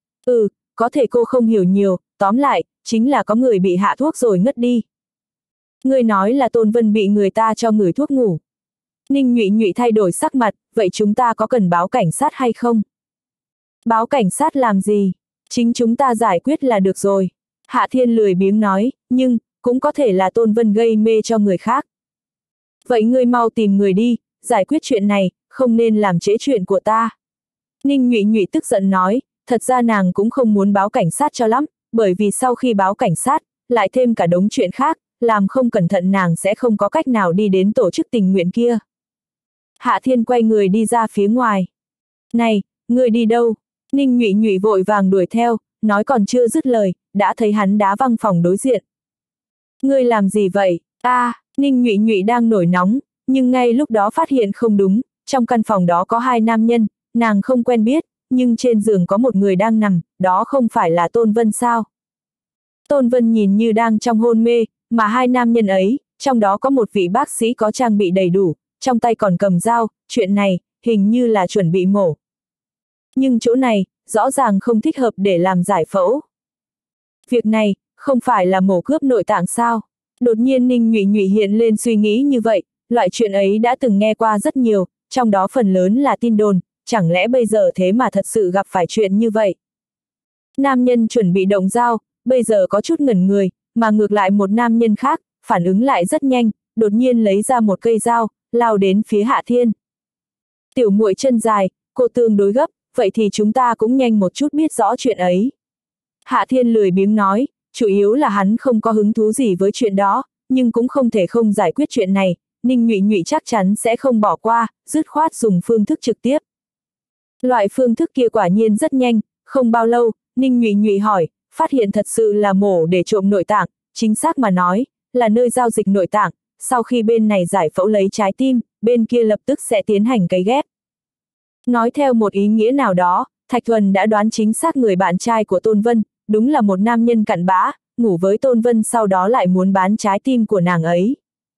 Có thể cô không hiểu nhiều, tóm lại, chính là có người bị hạ thuốc rồi ngất đi. Người nói là Tôn Vân bị người ta cho ngửi thuốc ngủ. Ninh Nhụy Nhụy thay đổi sắc mặt, vậy chúng ta có cần báo cảnh sát hay không? Báo cảnh sát làm gì? Chính chúng ta giải quyết là được rồi. Hạ Thiên lười biếng nói, nhưng, cũng có thể là Tôn Vân gây mê cho người khác. Vậy ngươi mau tìm người đi, giải quyết chuyện này, không nên làm trễ chuyện của ta. Ninh Nhụy Nhụy tức giận nói, thật ra nàng cũng không muốn báo cảnh sát cho lắm, bởi vì sau khi báo cảnh sát, lại thêm cả đống chuyện khác, làm không cẩn thận nàng sẽ không có cách nào đi đến tổ chức tình nguyện kia. Hạ Thiên quay người đi ra phía ngoài. Này, ngươi đi đâu? Ninh Nhụy Nhụy vội vàng đuổi theo, nói còn chưa dứt lời, đã thấy hắn đá văng phòng đối diện. Ngươi làm gì vậy? Ninh Nhụy Nhụy đang nổi nóng, nhưng ngay lúc đó phát hiện không đúng, trong căn phòng đó có hai nam nhân, nàng không quen biết, nhưng trên giường có một người đang nằm, đó không phải là Tôn Vân sao? Tôn Vân nhìn như đang trong hôn mê, mà hai nam nhân ấy, trong đó có một vị bác sĩ có trang bị đầy đủ, trong tay còn cầm dao, chuyện này, hình như là chuẩn bị mổ. Nhưng chỗ này, rõ ràng không thích hợp để làm giải phẫu. Việc này, không phải là mổ cướp nội tạng sao? Đột nhiên Ninh Nhụy Nhụy hiện lên suy nghĩ như vậy, loại chuyện ấy đã từng nghe qua rất nhiều, trong đó phần lớn là tin đồn, chẳng lẽ bây giờ thế mà thật sự gặp phải chuyện như vậy? Nam nhân chuẩn bị động dao, bây giờ có chút ngẩn người, mà ngược lại một nam nhân khác, phản ứng lại rất nhanh, đột nhiên lấy ra một cây dao, lao đến phía Hạ Thiên. Tiểu muội chân dài, cô tương đối gấp, vậy thì chúng ta cũng nhanh một chút biết rõ chuyện ấy. Hạ Thiên lười biếng nói, chủ yếu là hắn không có hứng thú gì với chuyện đó, nhưng cũng không thể không giải quyết chuyện này, Ninh Nhụy Nhụy chắc chắn sẽ không bỏ qua, dứt khoát dùng phương thức trực tiếp. Loại phương thức kia quả nhiên rất nhanh, không bao lâu, Ninh Nhụy Nhụy hỏi, phát hiện thật sự là mổ để trộm nội tạng, chính xác mà nói, là nơi giao dịch nội tạng, sau khi bên này giải phẫu lấy trái tim, bên kia lập tức sẽ tiến hành cấy ghép. Nói theo một ý nghĩa nào đó, Thạch Thuần đã đoán chính xác người bạn trai của Tôn Vân, đúng là một nam nhân cặn bã, ngủ với Tôn Vân sau đó lại muốn bán trái tim của nàng ấy.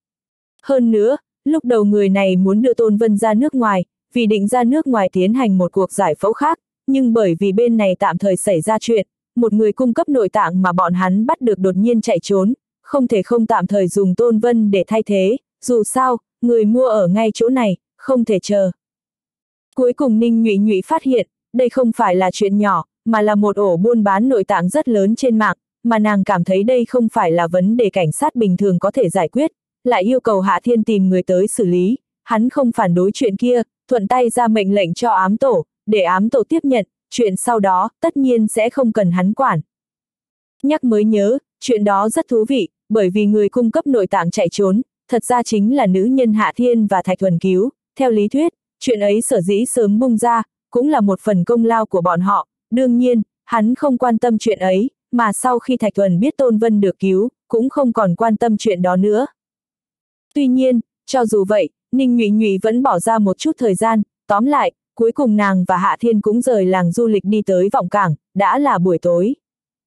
Hơn nữa, lúc đầu người này muốn đưa Tôn Vân ra nước ngoài, vì định ra nước ngoài tiến hành một cuộc giải phẫu khác, nhưng bởi vì bên này tạm thời xảy ra chuyện, một người cung cấp nội tạng mà bọn hắn bắt được đột nhiên chạy trốn, không thể không tạm thời dùng Tôn Vân để thay thế, dù sao, người mua ở ngay chỗ này, không thể chờ. Cuối cùng Ninh Nhụy Nhụy phát hiện, đây không phải là chuyện nhỏ, mà là một ổ buôn bán nội tạng rất lớn trên mạng, mà nàng cảm thấy đây không phải là vấn đề cảnh sát bình thường có thể giải quyết, lại yêu cầu Hạ Thiên tìm người tới xử lý, hắn không phản đối chuyện kia, thuận tay ra mệnh lệnh cho ám tổ, để ám tổ tiếp nhận, chuyện sau đó, tất nhiên sẽ không cần hắn quản. Nhắc mới nhớ, chuyện đó rất thú vị, bởi vì người cung cấp nội tạng chạy trốn, thật ra chính là nữ nhân Hạ Thiên và Thạch Thuần cứu, theo lý thuyết, chuyện ấy sở dĩ sớm bung ra, cũng là một phần công lao của bọn họ, đương nhiên, hắn không quan tâm chuyện ấy, mà sau khi Thạch Thuần biết Tôn Vân được cứu, cũng không còn quan tâm chuyện đó nữa. Tuy nhiên, cho dù vậy, Ninh Nhụy Nhụy vẫn bỏ ra một chút thời gian, tóm lại, cuối cùng nàng và Hạ Thiên cũng rời làng du lịch đi tới Vọng Cảng, đã là buổi tối.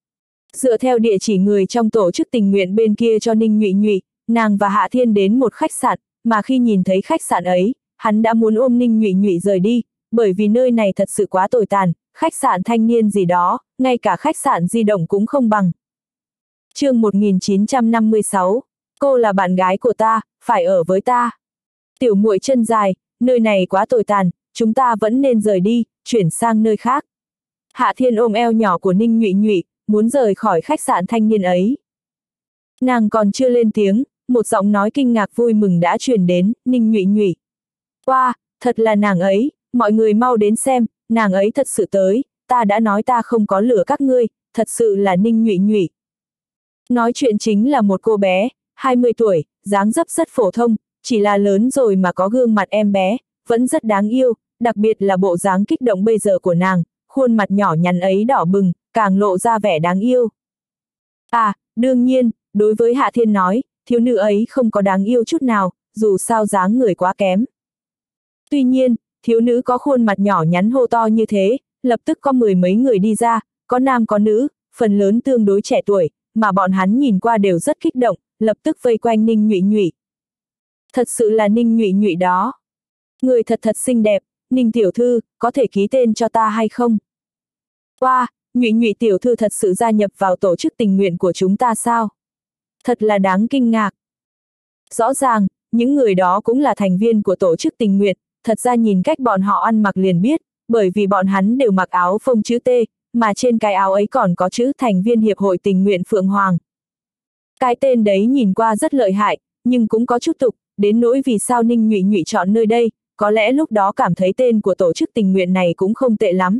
Dựa theo địa chỉ người trong tổ chức tình nguyện bên kia cho Ninh Nhụy Nhụy, nàng và Hạ Thiên đến một khách sạn, mà khi nhìn thấy khách sạn ấy, hắn đã muốn ôm Ninh Nhụy Nhụy rời đi, bởi vì nơi này thật sự quá tồi tàn, khách sạn thanh niên gì đó, ngay cả khách sạn di động cũng không bằng. Chương 1956, cô là bạn gái của ta, phải ở với ta. Tiểu muội chân dài, nơi này quá tồi tàn, chúng ta vẫn nên rời đi, chuyển sang nơi khác. Hạ Thiên ôm eo nhỏ của Ninh Nhụy Nhụy, muốn rời khỏi khách sạn thanh niên ấy. Nàng còn chưa lên tiếng, một giọng nói kinh ngạc vui mừng đã truyền đến, Ninh Nhụy Nhụy. Wow, thật là nàng ấy, mọi người mau đến xem, nàng ấy thật sự tới, ta đã nói ta không có lừa các ngươi, thật sự là Ninh Nhụy Nhụy. Nói chuyện chính là một cô bé, 20 tuổi, dáng dấp rất phổ thông, chỉ là lớn rồi mà có gương mặt em bé, vẫn rất đáng yêu, đặc biệt là bộ dáng kích động bây giờ của nàng, khuôn mặt nhỏ nhắn ấy đỏ bừng, càng lộ ra vẻ đáng yêu. À, đương nhiên, đối với Hạ Thiên nói, thiếu nữ ấy không có đáng yêu chút nào, dù sao dáng người quá kém. Tuy nhiên, thiếu nữ có khuôn mặt nhỏ nhắn hô to như thế, lập tức có mười mấy người đi ra, có nam có nữ, phần lớn tương đối trẻ tuổi, mà bọn hắn nhìn qua đều rất kích động, lập tức vây quanh Ninh Nhụy Nhụy. Thật sự là Ninh Nhụy Nhụy đó. Người thật thật xinh đẹp, Ninh tiểu thư, có thể ký tên cho ta hay không? Wow, Nhụy Nhụy tiểu thư thật sự gia nhập vào tổ chức tình nguyện của chúng ta sao? Thật là đáng kinh ngạc. Rõ ràng, những người đó cũng là thành viên của tổ chức tình nguyện, thật ra nhìn cách bọn họ ăn mặc liền biết, bởi vì bọn hắn đều mặc áo phông chữ T, mà trên cái áo ấy còn có chữ thành viên Hiệp hội Tình nguyện Phượng Hoàng. Cái tên đấy nhìn qua rất lợi hại, nhưng cũng có chút tục, đến nỗi vì sao Ninh Nhụy Nhụy chọn nơi đây, có lẽ lúc đó cảm thấy tên của tổ chức tình nguyện này cũng không tệ lắm.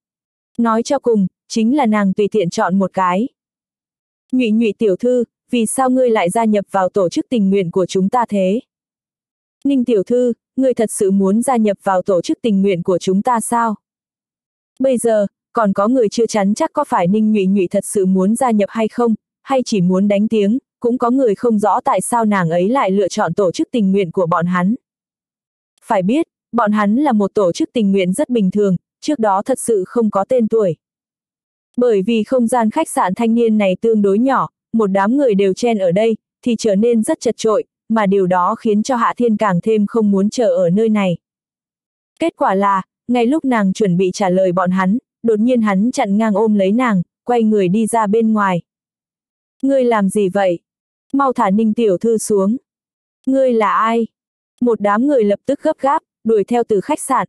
Nói cho cùng, chính là nàng tùy tiện chọn một cái. Nhụy Nhụy tiểu thư, vì sao ngươi lại gia nhập vào tổ chức tình nguyện của chúng ta thế? Ninh tiểu thư, ngươi thật sự muốn gia nhập vào tổ chức tình nguyện của chúng ta sao? Bây giờ, còn có người chưa chắn chắc có phải Ninh Nhụy Nhụy thật sự muốn gia nhập hay không, hay chỉ muốn đánh tiếng, cũng có người không rõ tại sao nàng ấy lại lựa chọn tổ chức tình nguyện của bọn hắn. Phải biết, bọn hắn là một tổ chức tình nguyện rất bình thường, trước đó thật sự không có tên tuổi. Bởi vì không gian khách sạn thanh niên này tương đối nhỏ, một đám người đều chen ở đây, thì trở nên rất chật chội, mà điều đó khiến cho Hạ Thiên càng thêm không muốn chờ ở nơi này. Kết quả là, ngay lúc nàng chuẩn bị trả lời bọn hắn, đột nhiên hắn chặn ngang ôm lấy nàng, quay người đi ra bên ngoài. Ngươi làm gì vậy? Mau thả Ninh tiểu thư xuống. Ngươi là ai? Một đám người lập tức gấp gáp, đuổi theo từ khách sạn.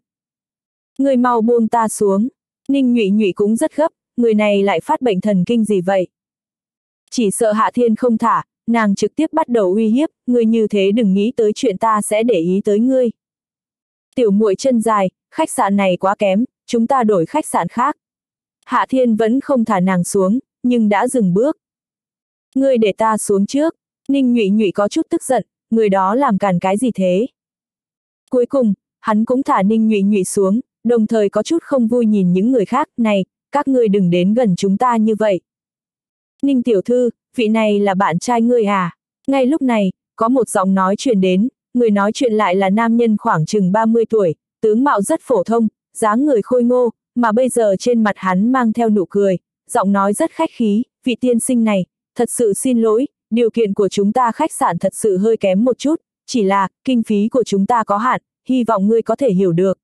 Ngươi mau buông ta xuống. Ninh Nhụy Nhụy cũng rất gấp, người này lại phát bệnh thần kinh gì vậy? Chỉ sợ Hạ Thiên không thả, nàng trực tiếp bắt đầu uy hiếp, ngươi như thế đừng nghĩ tới chuyện ta sẽ để ý tới ngươi. Tiểu muội chân dài, khách sạn này quá kém, chúng ta đổi khách sạn khác. Hạ Thiên vẫn không thả nàng xuống, nhưng đã dừng bước. Ngươi để ta xuống trước. Ninh Nhụy Nhụy có chút tức giận, người đó làm cản cái gì thế? Cuối cùng, hắn cũng thả Ninh Nhụy Nhụy xuống, đồng thời có chút không vui nhìn những người khác, này, các ngươi đừng đến gần chúng ta như vậy. Ninh tiểu thư, vị này là bạn trai ngươi à? Ngay lúc này, có một giọng nói truyền đến, người nói chuyện lại là nam nhân khoảng chừng 30 tuổi, tướng mạo rất phổ thông, dáng người khôi ngô, mà bây giờ trên mặt hắn mang theo nụ cười, giọng nói rất khách khí, vị tiên sinh này, thật sự xin lỗi, điều kiện của chúng ta khách sạn thật sự hơi kém một chút, chỉ là, kinh phí của chúng ta có hạn, hy vọng ngươi có thể hiểu được.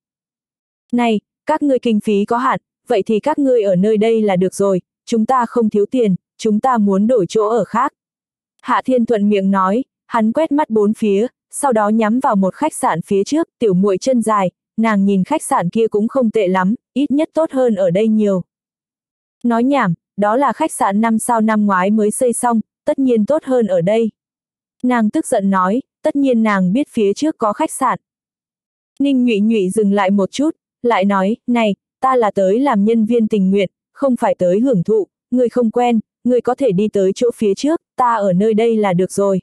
Này, các ngươi kinh phí có hạn, vậy thì các ngươi ở nơi đây là được rồi, chúng ta không thiếu tiền, chúng ta muốn đổi chỗ ở khác. Hạ Thiên thuận miệng nói, hắn quét mắt bốn phía, sau đó nhắm vào một khách sạn phía trước, tiểu muội chân dài, nàng nhìn khách sạn kia cũng không tệ lắm, ít nhất tốt hơn ở đây nhiều. Nói nhảm, đó là khách sạn 5 sao năm ngoái mới xây xong, tất nhiên tốt hơn ở đây. Nàng tức giận nói, tất nhiên nàng biết phía trước có khách sạn. Ninh Nhụy Nhụy dừng lại một chút, lại nói, này, ta là tới làm nhân viên tình nguyện, không phải tới hưởng thụ, người không quen, người có thể đi tới chỗ phía trước, ta ở nơi đây là được rồi.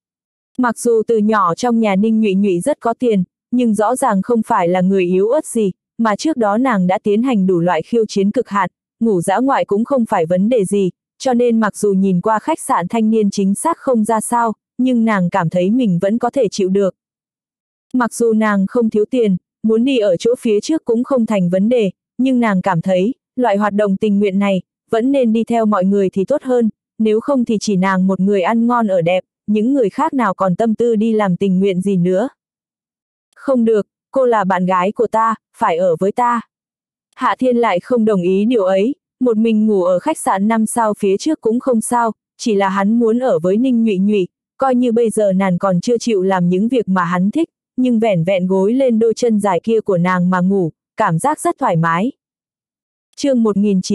Mặc dù từ nhỏ trong nhà Ninh Nhụy Nhụy rất có tiền, nhưng rõ ràng không phải là người yếu ớt gì, mà trước đó nàng đã tiến hành đủ loại khiêu chiến cực hạn, ngủ dã ngoại cũng không phải vấn đề gì, cho nên mặc dù nhìn qua khách sạn thanh niên chính xác không ra sao, nhưng nàng cảm thấy mình vẫn có thể chịu được. Mặc dù nàng không thiếu tiền, muốn đi ở chỗ phía trước cũng không thành vấn đề, nhưng nàng cảm thấy, loại hoạt động tình nguyện này, vẫn nên đi theo mọi người thì tốt hơn, nếu không thì chỉ nàng một người ăn ngon ở đẹp, những người khác nào còn tâm tư đi làm tình nguyện gì nữa. Không được, cô là bạn gái của ta, phải ở với ta. Hạ Thiên lại không đồng ý điều ấy, một mình ngủ ở khách sạn 5 sao phía trước cũng không sao, chỉ là hắn muốn ở với Ninh Nhụy Nhụy, coi như bây giờ nàng còn chưa chịu làm những việc mà hắn thích, nhưng vẻn vẹn gối lên đôi chân dài kia của nàng mà ngủ, cảm giác rất thoải mái. Chương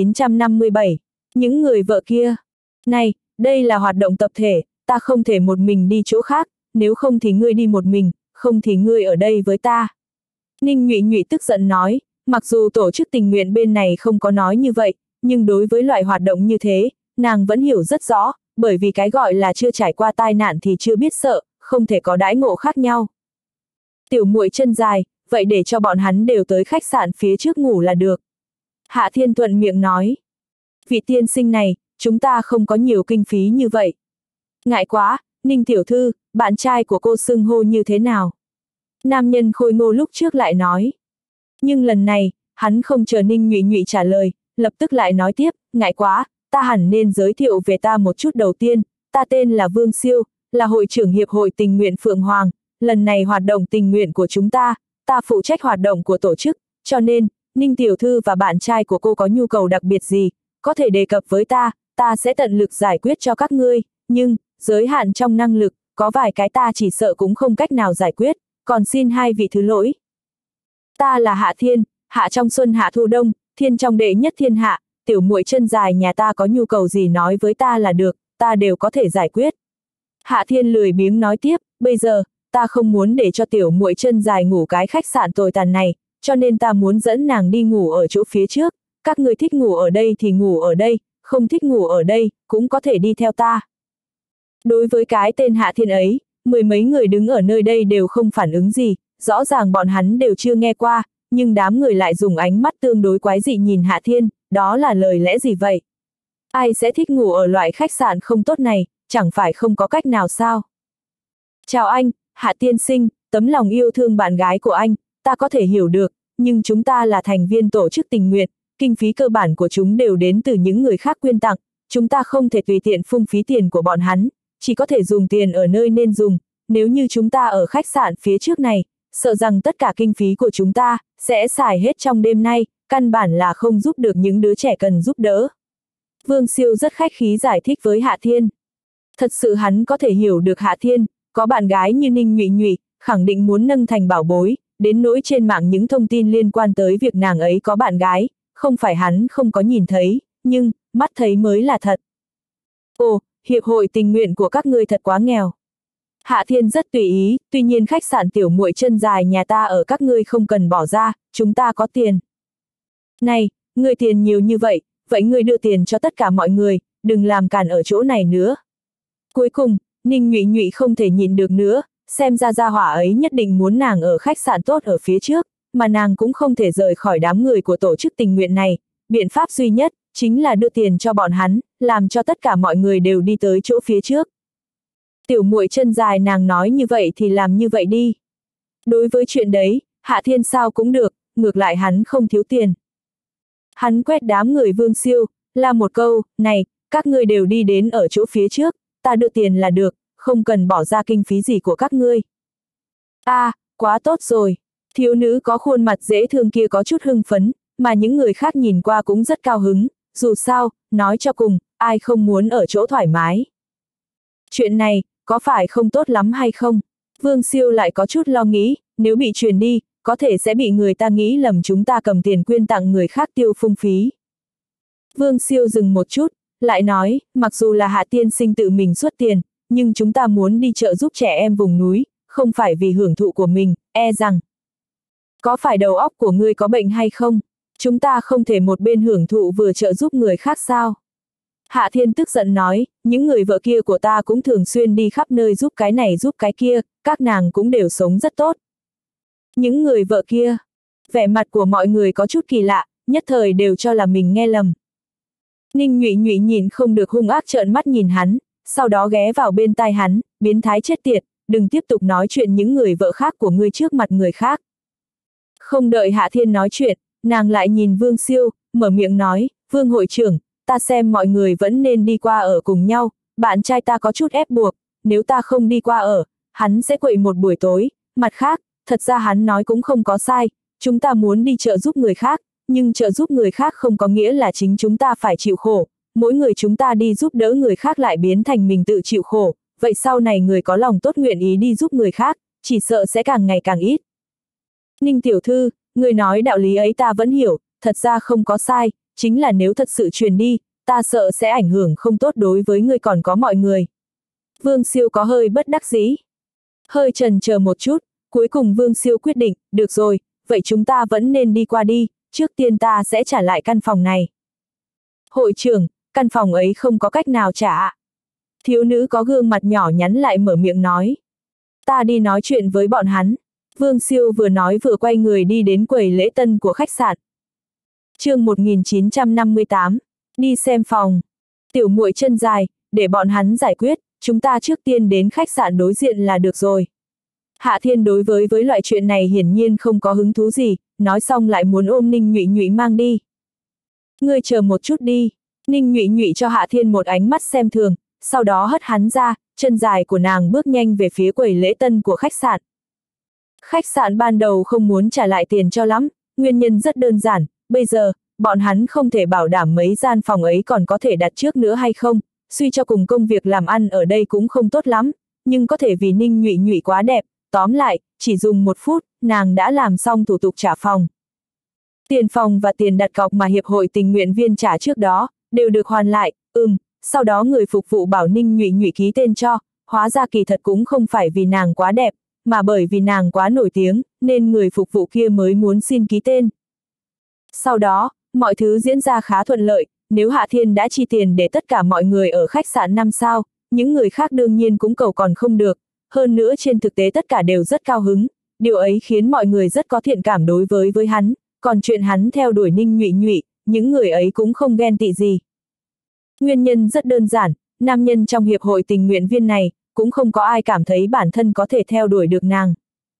1957, những người vợ kia. Này, đây là hoạt động tập thể, ta không thể một mình đi chỗ khác, nếu không thì ngươi đi một mình, không thì ngươi ở đây với ta. Ninh Nhụy Nhụy tức giận nói, mặc dù tổ chức tình nguyện bên này không có nói như vậy, nhưng đối với loại hoạt động như thế, nàng vẫn hiểu rất rõ, bởi vì cái gọi là chưa trải qua tai nạn thì chưa biết sợ, không thể có đãi ngộ khác nhau. Tiểu muội chân dài, vậy để cho bọn hắn đều tới khách sạn phía trước ngủ là được. Hạ Thiên thuận miệng nói. Vị tiên sinh này, chúng ta không có nhiều kinh phí như vậy. Ngại quá, Ninh tiểu thư, bạn trai của cô xưng hô như thế nào? Nam nhân khôi ngô lúc trước lại nói. Nhưng lần này, hắn không chờ Ninh Nhụy Nhụy trả lời, lập tức lại nói tiếp, ngại quá, ta hẳn nên giới thiệu về ta một chút đầu tiên, ta tên là Vương Siêu, là hội trưởng Hiệp hội Tình nguyện Phượng Hoàng, lần này hoạt động tình nguyện của chúng ta phụ trách hoạt động của tổ chức, cho nên, Ninh tiểu thư và bạn trai của cô có nhu cầu đặc biệt gì, có thể đề cập với ta sẽ tận lực giải quyết cho các ngươi, nhưng, giới hạn trong năng lực, có vài cái ta chỉ sợ cũng không cách nào giải quyết, còn xin hai vị thứ lỗi. Ta là Hạ Thiên, hạ trong xuân hạ thu đông, thiên trong đệ nhất thiên hạ, tiểu muội chân dài nhà ta có nhu cầu gì nói với ta là được, ta đều có thể giải quyết. Hạ Thiên lười biếng nói tiếp, bây giờ, ta không muốn để cho tiểu muội chân dài ngủ cái khách sạn tồi tàn này, cho nên ta muốn dẫn nàng đi ngủ ở chỗ phía trước, các người thích ngủ ở đây thì ngủ ở đây, không thích ngủ ở đây, cũng có thể đi theo ta. Đối với cái tên Hạ Thiên ấy, mười mấy người đứng ở nơi đây đều không phản ứng gì, rõ ràng bọn hắn đều chưa nghe qua, nhưng đám người lại dùng ánh mắt tương đối quái dị nhìn Hạ Thiên, đó là lời lẽ gì vậy? Ai sẽ thích ngủ ở loại khách sạn không tốt này, chẳng phải không có cách nào sao? Chào anh, Hạ tiên sinh, tấm lòng yêu thương bạn gái của anh, ta có thể hiểu được, nhưng chúng ta là thành viên tổ chức tình nguyện, kinh phí cơ bản của chúng đều đến từ những người khác quyên tặng, chúng ta không thể tùy tiện phung phí tiền của bọn hắn, chỉ có thể dùng tiền ở nơi nên dùng, nếu như chúng ta ở khách sạn phía trước này, sợ rằng tất cả kinh phí của chúng ta sẽ xài hết trong đêm nay, căn bản là không giúp được những đứa trẻ cần giúp đỡ. Vương Siêu rất khách khí giải thích với Hạ Thiên. Thật sự hắn có thể hiểu được Hạ Thiên, có bạn gái như Ninh Nhụy Nhụy, khẳng định muốn nâng thành bảo bối, đến nỗi trên mạng những thông tin liên quan tới việc nàng ấy có bạn gái, không phải hắn không có nhìn thấy, nhưng, mắt thấy mới là thật. Ồ, hiệp hội tình nguyện của các ngươi thật quá nghèo. Hạ Thiên rất tùy ý, tuy nhiên khách sạn tiểu muội chân dài nhà ta ở các ngươi không cần bỏ ra, chúng ta có tiền. Này, ngươi tiền nhiều như vậy, vậy ngươi đưa tiền cho tất cả mọi người, đừng làm cản ở chỗ này nữa. Cuối cùng, Ninh Nhụy Nhụy không thể nhịn được nữa, xem ra gia hỏa ấy nhất định muốn nàng ở khách sạn tốt ở phía trước, mà nàng cũng không thể rời khỏi đám người của tổ chức tình nguyện này, biện pháp duy nhất, chính là đưa tiền cho bọn hắn, làm cho tất cả mọi người đều đi tới chỗ phía trước. Tiểu muội chân dài nàng nói như vậy thì làm như vậy đi. Đối với chuyện đấy, Hạ Thiên sao cũng được, ngược lại hắn không thiếu tiền. Hắn quét đám người Vương Siêu, la một câu, này, các ngươi đều đi đến ở chỗ phía trước, ta đưa tiền là được, không cần bỏ ra kinh phí gì của các ngươi. Quá tốt rồi. Thiếu nữ có khuôn mặt dễ thương kia có chút hưng phấn, mà những người khác nhìn qua cũng rất cao hứng, dù sao, nói cho cùng, ai không muốn ở chỗ thoải mái. Chuyện này, có phải không tốt lắm hay không? Vương Siêu lại có chút lo nghĩ, nếu bị truyền đi, có thể sẽ bị người ta nghĩ lầm chúng ta cầm tiền quyên tặng người khác tiêu phung phí. Vương Siêu dừng một chút, lại nói, mặc dù là Hạ tiên sinh tự mình xuất tiền, nhưng chúng ta muốn đi chợ giúp trẻ em vùng núi, không phải vì hưởng thụ của mình, e rằng. Có phải đầu óc của ngươi có bệnh hay không? Chúng ta không thể một bên hưởng thụ vừa trợ giúp người khác sao? Hạ Thiên tức giận nói, những người vợ kia của ta cũng thường xuyên đi khắp nơi giúp cái này giúp cái kia, các nàng cũng đều sống rất tốt. Những người vợ kia, vẻ mặt của mọi người có chút kỳ lạ, nhất thời đều cho là mình nghe lầm. Ninh Nhụy Nhụy nhìn không được hung ác trợn mắt nhìn hắn, sau đó ghé vào bên tai hắn, biến thái chết tiệt, đừng tiếp tục nói chuyện những người vợ khác của ngươi trước mặt người khác. Không đợi Hạ Thiên nói chuyện, nàng lại nhìn Vương Siêu, mở miệng nói, Vương hội trưởng, ta xem mọi người vẫn nên đi qua ở cùng nhau, bạn trai ta có chút ép buộc, nếu ta không đi qua ở, hắn sẽ quậy một buổi tối, mặt khác, thật ra hắn nói cũng không có sai, chúng ta muốn đi trợ giúp người khác, nhưng trợ giúp người khác không có nghĩa là chính chúng ta phải chịu khổ, mỗi người chúng ta đi giúp đỡ người khác lại biến thành mình tự chịu khổ, vậy sau này người có lòng tốt nguyện ý đi giúp người khác, chỉ sợ sẽ càng ngày càng ít. Ninh tiểu thư, người nói đạo lý ấy ta vẫn hiểu, thật ra không có sai, chính là nếu thật sự truyền đi, ta sợ sẽ ảnh hưởng không tốt đối với người còn có mọi người. Vương Siêu có hơi bất đắc dĩ. Hơi chần chờ một chút, cuối cùng Vương Siêu quyết định, được rồi, vậy chúng ta vẫn nên đi qua đi, trước tiên ta sẽ trả lại căn phòng này. Hội trưởng, căn phòng ấy không có cách nào trả ạ. Thiếu nữ có gương mặt nhỏ nhắn lại mở miệng nói. Ta đi nói chuyện với bọn hắn. Vương Siêu vừa nói vừa quay người đi đến quầy lễ tân của khách sạn. Chương 1958, đi xem phòng. Tiểu muội chân dài, để bọn hắn giải quyết, chúng ta trước tiên đến khách sạn đối diện là được rồi. Hạ Thiên đối với loại chuyện này hiển nhiên không có hứng thú gì, nói xong lại muốn ôm Ninh Nhụy Nhụy mang đi. Ngươi chờ một chút đi. Ninh Nhụy Nhụy cho Hạ Thiên một ánh mắt xem thường, sau đó hất hắn ra, chân dài của nàng bước nhanh về phía quầy lễ tân của khách sạn. Khách sạn ban đầu không muốn trả lại tiền cho lắm, nguyên nhân rất đơn giản, bây giờ, bọn hắn không thể bảo đảm mấy gian phòng ấy còn có thể đặt trước nữa hay không, suy cho cùng công việc làm ăn ở đây cũng không tốt lắm, nhưng có thể vì Ninh Nhụy Nhụy quá đẹp, tóm lại, chỉ dùng 1 phút, nàng đã làm xong thủ tục trả phòng. Tiền phòng và tiền đặt cọc mà Hiệp hội tình nguyện viên trả trước đó, đều được hoàn lại, sau đó người phục vụ bảo Ninh Nhụy Nhụy ký tên cho, hóa ra kỳ thật cũng không phải vì nàng quá đẹp, mà bởi vì nàng quá nổi tiếng, nên người phục vụ kia mới muốn xin ký tên. Sau đó, mọi thứ diễn ra khá thuận lợi, nếu Hạ Thiên đã chi tiền để tất cả mọi người ở khách sạn 5 sao, những người khác đương nhiên cũng cầu còn không được, hơn nữa trên thực tế tất cả đều rất cao hứng, điều ấy khiến mọi người rất có thiện cảm đối với hắn, còn chuyện hắn theo đuổi Ninh Nhụy Nhụy, những người ấy cũng không ghen tị gì. Nguyên nhân rất đơn giản, nam nhân trong hiệp hội tình nguyện viên này, cũng không có ai cảm thấy bản thân có thể theo đuổi được nàng.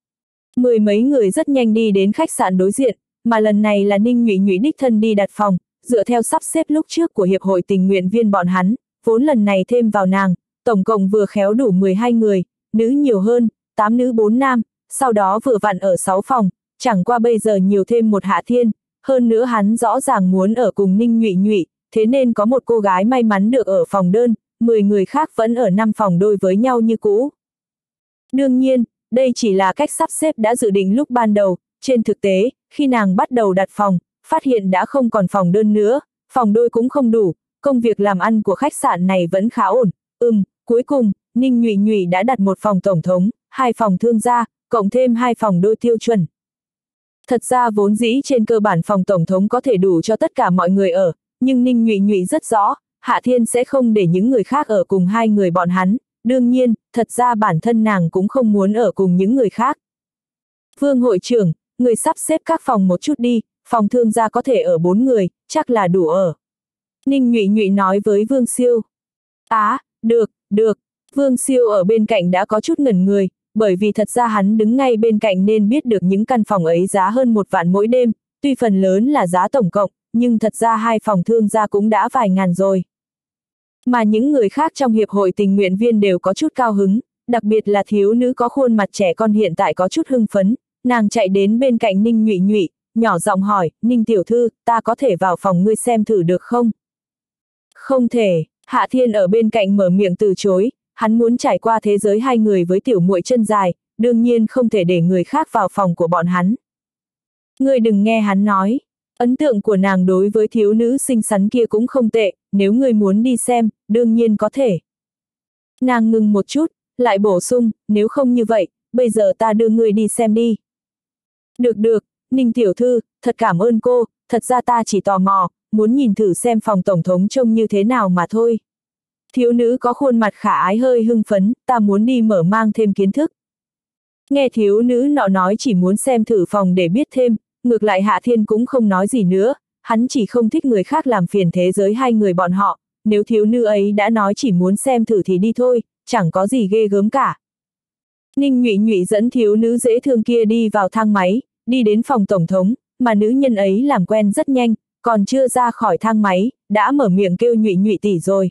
10 mấy người rất nhanh đi đến khách sạn đối diện, mà lần này là Ninh Nhụy Nhụy đích thân đi đặt phòng, dựa theo sắp xếp lúc trước của hiệp hội tình nguyện viên bọn hắn, vốn lần này thêm vào nàng, tổng cộng vừa khéo đủ 12 người, nữ nhiều hơn, 8 nữ 4 nam, sau đó vừa vặn ở 6 phòng, chẳng qua bây giờ nhiều thêm một Hạ Thiên, hơn nữa hắn rõ ràng muốn ở cùng Ninh Nhụy Nhụy, thế nên có một cô gái may mắn được ở phòng đơn, 10 người khác vẫn ở 5 phòng đôi với nhau như cũ. Đương nhiên, đây chỉ là cách sắp xếp đã dự định lúc ban đầu, trên thực tế, khi nàng bắt đầu đặt phòng, phát hiện đã không còn phòng đơn nữa, phòng đôi cũng không đủ, công việc làm ăn của khách sạn này vẫn khá ổn. Cuối cùng, Ninh Nhụy Nhụy đã đặt 1 phòng tổng thống, 2 phòng thương gia, cộng thêm 2 phòng đôi tiêu chuẩn. Thật ra vốn dĩ trên cơ bản phòng tổng thống có thể đủ cho tất cả mọi người ở, nhưng Ninh Nhụy Nhụy rất rõ, Hạ Thiên sẽ không để những người khác ở cùng 2 người bọn hắn, đương nhiên, thật ra bản thân nàng cũng không muốn ở cùng những người khác. Vương hội trưởng, người sắp xếp các phòng một chút đi, phòng thương gia có thể ở 4 người, chắc là đủ ở. Ninh Nhụy Nhụy nói với Vương Siêu. Được. Vương Siêu ở bên cạnh đã có chút ngẩn người, bởi vì thật ra hắn đứng ngay bên cạnh nên biết được những căn phòng ấy giá hơn 1 vạn mỗi đêm, tuy phần lớn là giá tổng cộng, nhưng thật ra 2 phòng thương gia cũng đã vài ngàn rồi. Mà những người khác trong hiệp hội tình nguyện viên đều có chút cao hứng, đặc biệt là thiếu nữ có khuôn mặt trẻ con hiện tại có chút hưng phấn, nàng chạy đến bên cạnh Ninh Nhụy Nhụy, nhỏ giọng hỏi, Ninh tiểu thư, ta có thể vào phòng ngươi xem thử được không? Không thể, Hạ Thiên ở bên cạnh mở miệng từ chối, hắn muốn trải qua thế giới 2 người với tiểu muội chân dài, đương nhiên không thể để người khác vào phòng của bọn hắn. Ngươi đừng nghe hắn nói, ấn tượng của nàng đối với thiếu nữ xinh xắn kia cũng không tệ, nếu ngươi muốn đi xem, đương nhiên có thể. Nàng ngừng một chút, lại bổ sung, nếu không như vậy, bây giờ ta đưa ngươi đi xem đi. Được, Ninh tiểu thư, thật cảm ơn cô, thật ra ta chỉ tò mò, muốn nhìn thử xem phòng tổng thống trông như thế nào mà thôi. Thiếu nữ có khuôn mặt khả ái hơi hưng phấn, ta muốn đi mở mang thêm kiến thức. Nghe thiếu nữ nọ nói chỉ muốn xem thử phòng để biết thêm, ngược lại Hạ Thiên cũng không nói gì nữa, hắn chỉ không thích người khác làm phiền thế giới 2 người bọn họ, nếu thiếu nữ ấy đã nói chỉ muốn xem thử thì đi thôi, chẳng có gì ghê gớm cả. Ninh Nhụy Nhụy dẫn thiếu nữ dễ thương kia đi vào thang máy, đi đến phòng tổng thống, mà nữ nhân ấy làm quen rất nhanh, còn chưa ra khỏi thang máy, đã mở miệng kêu Nhụy Nhụy tỷ rồi.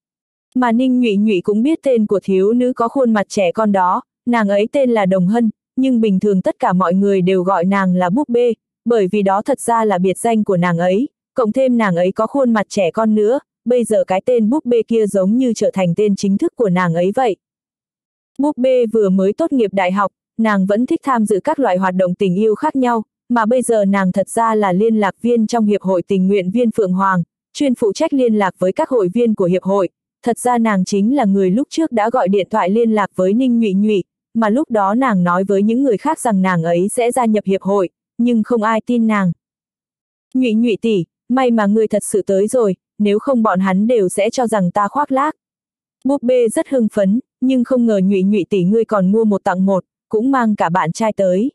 Mà Ninh Nhụy Nhụy cũng biết tên của thiếu nữ có khuôn mặt trẻ con đó, nàng ấy tên là Đồng Hân, nhưng bình thường tất cả mọi người đều gọi nàng là búp bê, bởi vì đó thật ra là biệt danh của nàng ấy, cộng thêm nàng ấy có khuôn mặt trẻ con nữa, bây giờ cái tên búp bê kia giống như trở thành tên chính thức của nàng ấy vậy. Búp bê vừa mới tốt nghiệp đại học, nàng vẫn thích tham dự các loại hoạt động tình yêu khác nhau, mà bây giờ nàng thật ra là liên lạc viên trong Hiệp hội tình nguyện viên Phượng Hoàng, chuyên phụ trách liên lạc với các hội viên của Hiệp hội. Thật ra nàng chính là người lúc trước đã gọi điện thoại liên lạc với Ninh Nhụy Nhụy, mà lúc đó nàng nói với những người khác rằng nàng ấy sẽ gia nhập hiệp hội, nhưng không ai tin nàng. Nhụy Nhụy tỷ, may mà ngươi thật sự tới rồi, nếu không bọn hắn đều sẽ cho rằng ta khoác lác. Búp bê rất hưng phấn, nhưng không ngờ Nhụy Nhụy tỷ ngươi còn mua 1 tặng 1, cũng mang cả bạn trai tới.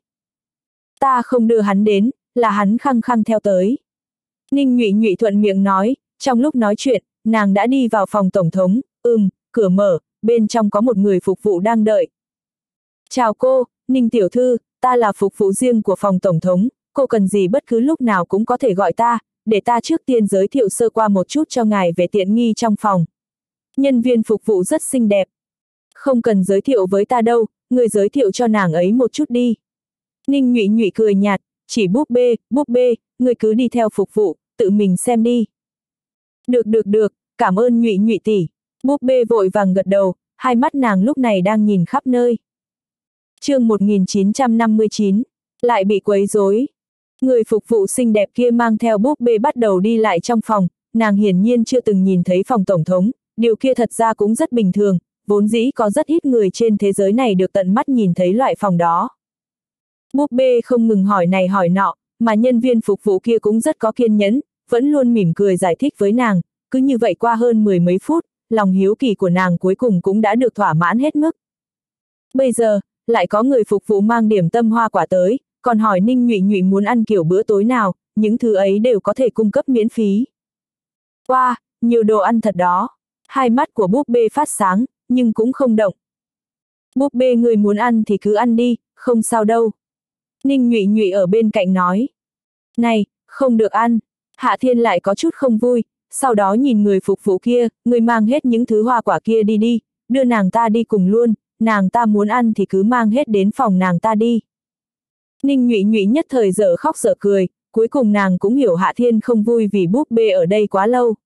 Ta không đưa hắn đến, là hắn khăng khăng theo tới. Ninh Nhụy Nhụy thuận miệng nói, trong lúc nói chuyện, nàng đã đi vào phòng tổng thống, cửa mở, bên trong có một người phục vụ đang đợi. Chào cô, Ninh tiểu thư, ta là phục vụ riêng của phòng tổng thống, cô cần gì bất cứ lúc nào cũng có thể gọi ta, để ta trước tiên giới thiệu sơ qua một chút cho ngài về tiện nghi trong phòng. Nhân viên phục vụ rất xinh đẹp. Không cần giới thiệu với ta đâu, người giới thiệu cho nàng ấy một chút đi. Ninh Nhụy Nhụy cười nhạt, chỉ búp bê, người cứ đi theo phục vụ, tự mình xem đi. Được, cảm ơn Nhụy Nhụy tỷ. Búp bê vội vàng gật đầu, hai mắt nàng lúc này đang nhìn khắp nơi. Chương 1959, lại bị quấy rối. Người phục vụ xinh đẹp kia mang theo búp bê bắt đầu đi lại trong phòng, nàng hiển nhiên chưa từng nhìn thấy phòng tổng thống, điều kia thật ra cũng rất bình thường, vốn dĩ có rất ít người trên thế giới này được tận mắt nhìn thấy loại phòng đó. Búp bê không ngừng hỏi này hỏi nọ, mà nhân viên phục vụ kia cũng rất có kiên nhẫn, vẫn luôn mỉm cười giải thích với nàng, cứ như vậy qua hơn 10 mấy phút, lòng hiếu kỳ của nàng cuối cùng cũng đã được thỏa mãn hết mức. Bây giờ, lại có người phục vụ mang điểm tâm hoa quả tới, còn hỏi Ninh Nhụy Nhụy muốn ăn kiểu bữa tối nào, những thứ ấy đều có thể cung cấp miễn phí. Wow, nhiều đồ ăn thật đó. Hai mắt của búp bê phát sáng, nhưng cũng không động. Búp bê người muốn ăn thì cứ ăn đi, không sao đâu. Ninh Nhụy Nhụy ở bên cạnh nói. Này, không được ăn. Hạ Thiên lại có chút không vui, sau đó nhìn người phục vụ kia, người mang hết những thứ hoa quả kia đi, đưa nàng ta đi cùng luôn, nàng ta muốn ăn thì cứ mang hết đến phòng nàng ta đi. Ninh Nhụy Nhụy nhất thời dở khóc dở cười, cuối cùng nàng cũng hiểu Hạ Thiên không vui vì búp bê ở đây quá lâu.